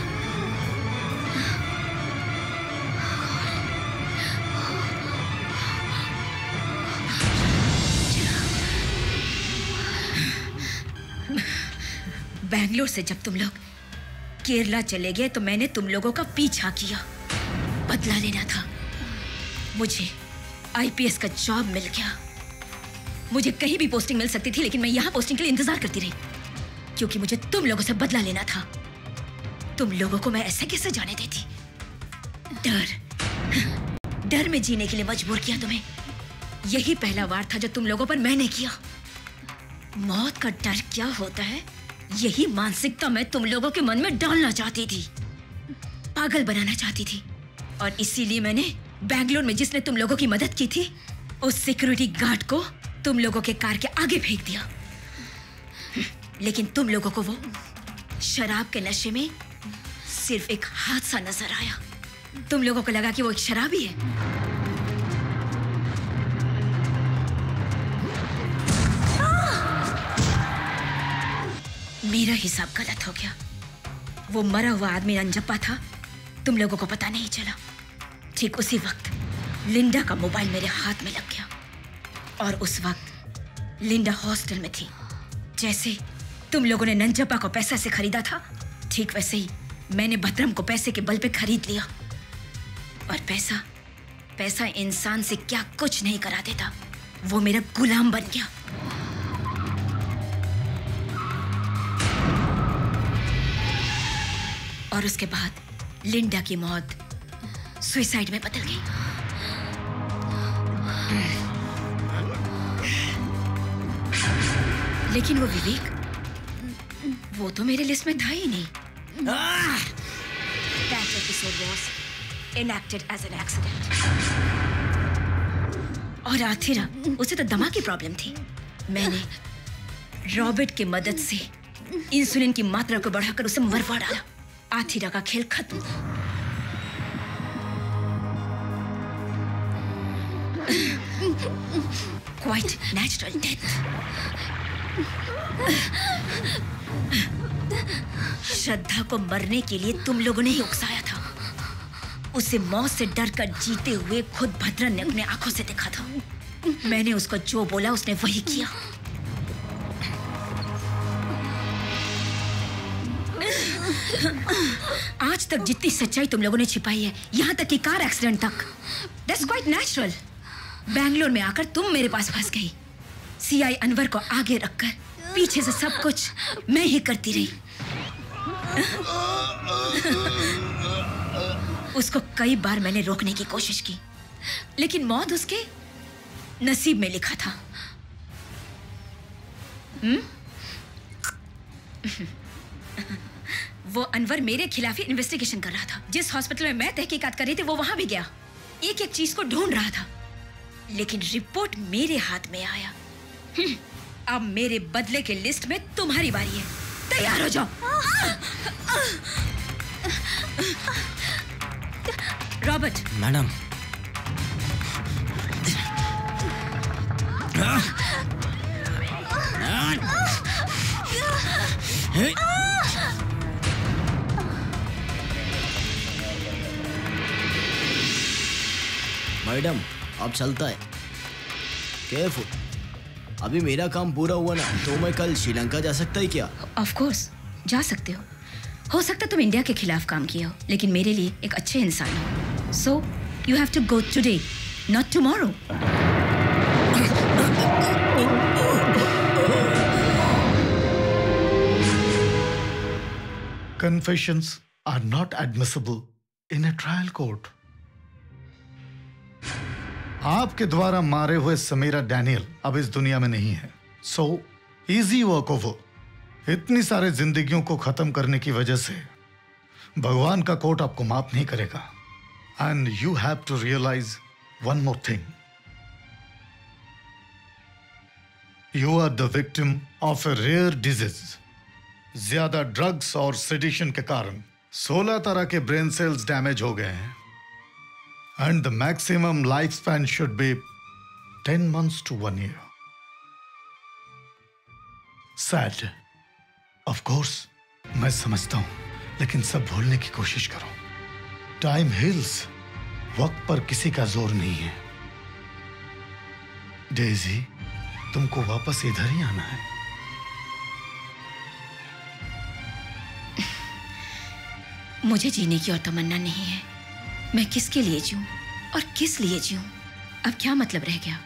Bangalore से जब तुम लोग केरला चले गए तो मैंने तुम लोगों का पीछा किया, बदला लेना था। मुझे आईपीएस का जॉब मिल गया। मुझे कहीं भी पोस्टिंग मिल सकती थी, लेकिन मैं यहाँ पोस्टिंग के लिए इंतजार करती रही, क्योंकि मुझे तुम लोगों से बदला लेना था। तुम लोगों को मैं ऐसे कैसे जाने देती? डर में जीने के लिए मजबूर किया तुम्हें। यही पहला वार था जो तुम लोगों पर मैंने किया। मौत का डर क्या होता है, यही मानसिकता मैं तुम लोगों के मन में डालना चाहती थी, पागल बनाना चाहती थी। और इसीलिए मैंने बैंगलोर में जिसने तुम लोगों की मदद की थी, उस सिक्योरिटी गार्ड को तुम लोगों के कार के आगे फेंक दिया। लेकिन तुम लोगों को वो शराब के नशे में सिर्फ एक हादसा नजर आया। तुम लोगों को लगा कि वो एक शराबी है। मेरा हिसाब गलत हो गया। वो मरा हुआ आदमी नांजप्पा था, तुम लोगों को पता नहीं चला। ठीक उसी वक्त लिंडा का मोबाइल मेरे हाथ में लग गया, और उस वक्त लिंडा हॉस्टल में थी। जैसे तुम लोगों ने नांजप्पा को पैसा से खरीदा था, ठीक वैसे ही मैंने भद्रम को पैसे के बल पे खरीद लिया। और पैसा इंसान से क्या कुछ नहीं करा देता, वो मेरा गुलाम बन गया। और उसके बाद लिंडा की मौत सुसाइड में बदल गई। लेकिन वो विवेक, वो तो मेरे लिस्ट में था ही नहीं। That episode was enacted as an accident. और आथिरा, उसे तो दमा की प्रॉब्लम थी। मैंने रॉबर्ट की मदद से इंसुलिन की मात्रा को बढ़ाकर उसे मरवा डाला। आथिरा का खेल खत्म। Quite natural death. श्रद्धा को मरने के लिए तुम लोगों ने ही उकसाया था। उसे मौत से डरकर जीते हुए खुद भद्रन ने अपने आंखों से देखा था। मैंने उसको जो बोला उसने वही किया। आज तक जितनी सच्चाई तुम लोगों ने छिपाई है, यहाँ तक कि कार एक्सीडेंट तक, that's quite natural. बैंगलोर में आकर तुम मेरे पास फंस गई। सीआई अनवर को आगे रखकर पीछे से सब कुछ मैं ही करती रही। उसको कई बार मैंने रोकने की कोशिश की, लेकिन मौत उसके नसीब में लिखा था। वो अनवर मेरे खिलाफ ही इन्वेस्टिगेशन कर रहा था। जिस हॉस्पिटल में मैं तहकीकात कर रही थी वो वहां भी गया, एक एक चीज को ढूंढ रहा था, लेकिन रिपोर्ट मेरे हाथ में आया। अब मेरे बदले के लिस्ट में तुम्हारी बारी है। तैयार हो जाओ। रॉबर्ट। मैडम। मैडम अब चलता है। केयरफुल। अभी मेरा काम पूरा हुआ ना तो मैं कल श्रीलंका जा सकता है क्या? ऑफ कोर्स जा सकते हो सकता तुम इंडिया के खिलाफ काम किया हो, लेकिन मेरे लिए एक अच्छे इंसान हो। So you have to go today, not tomorrow. Confessions are not admissible in a trial court. आपके द्वारा मारे हुए समीरा डैनियल अब इस दुनिया में नहीं है। So easy work over. इतनी सारे जिंदगियों को खत्म करने की वजह से भगवान का कोर्ट आपको माफ नहीं करेगा। And you have to realize one more thing. You are the victim of a rare disease. ज्यादा ड्रग्स और सेडिशन के कारण 16 तरह के ब्रेन सेल्स डैमेज हो गए हैं। And the maximum life span should be 10 months to 1 year. Sad, of course मैं समझता हूं, लेकिन सब भूलने की कोशिश करो। टाइम हील्स, वक्त पर किसी का जोर नहीं है। डेजी, तुमको वापस इधर ही आना है। मुझे जीने की और तमन्ना नहीं है। मैं किसके लिए जीऊं और किस लिए जीऊं, अब क्या मतलब रह गया?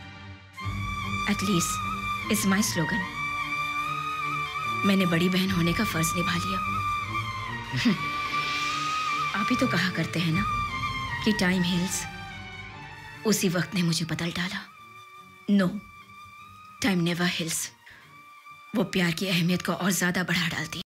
At least it's my slogan. मैंने बड़ी बहन होने का फर्ज निभा लिया। आप ही तो कहा करते हैं ना कि टाइम हील्स। उसी वक्त ने मुझे बदल डाला। No, time never heals. वो प्यार की अहमियत को और ज्यादा बढ़ा डालती।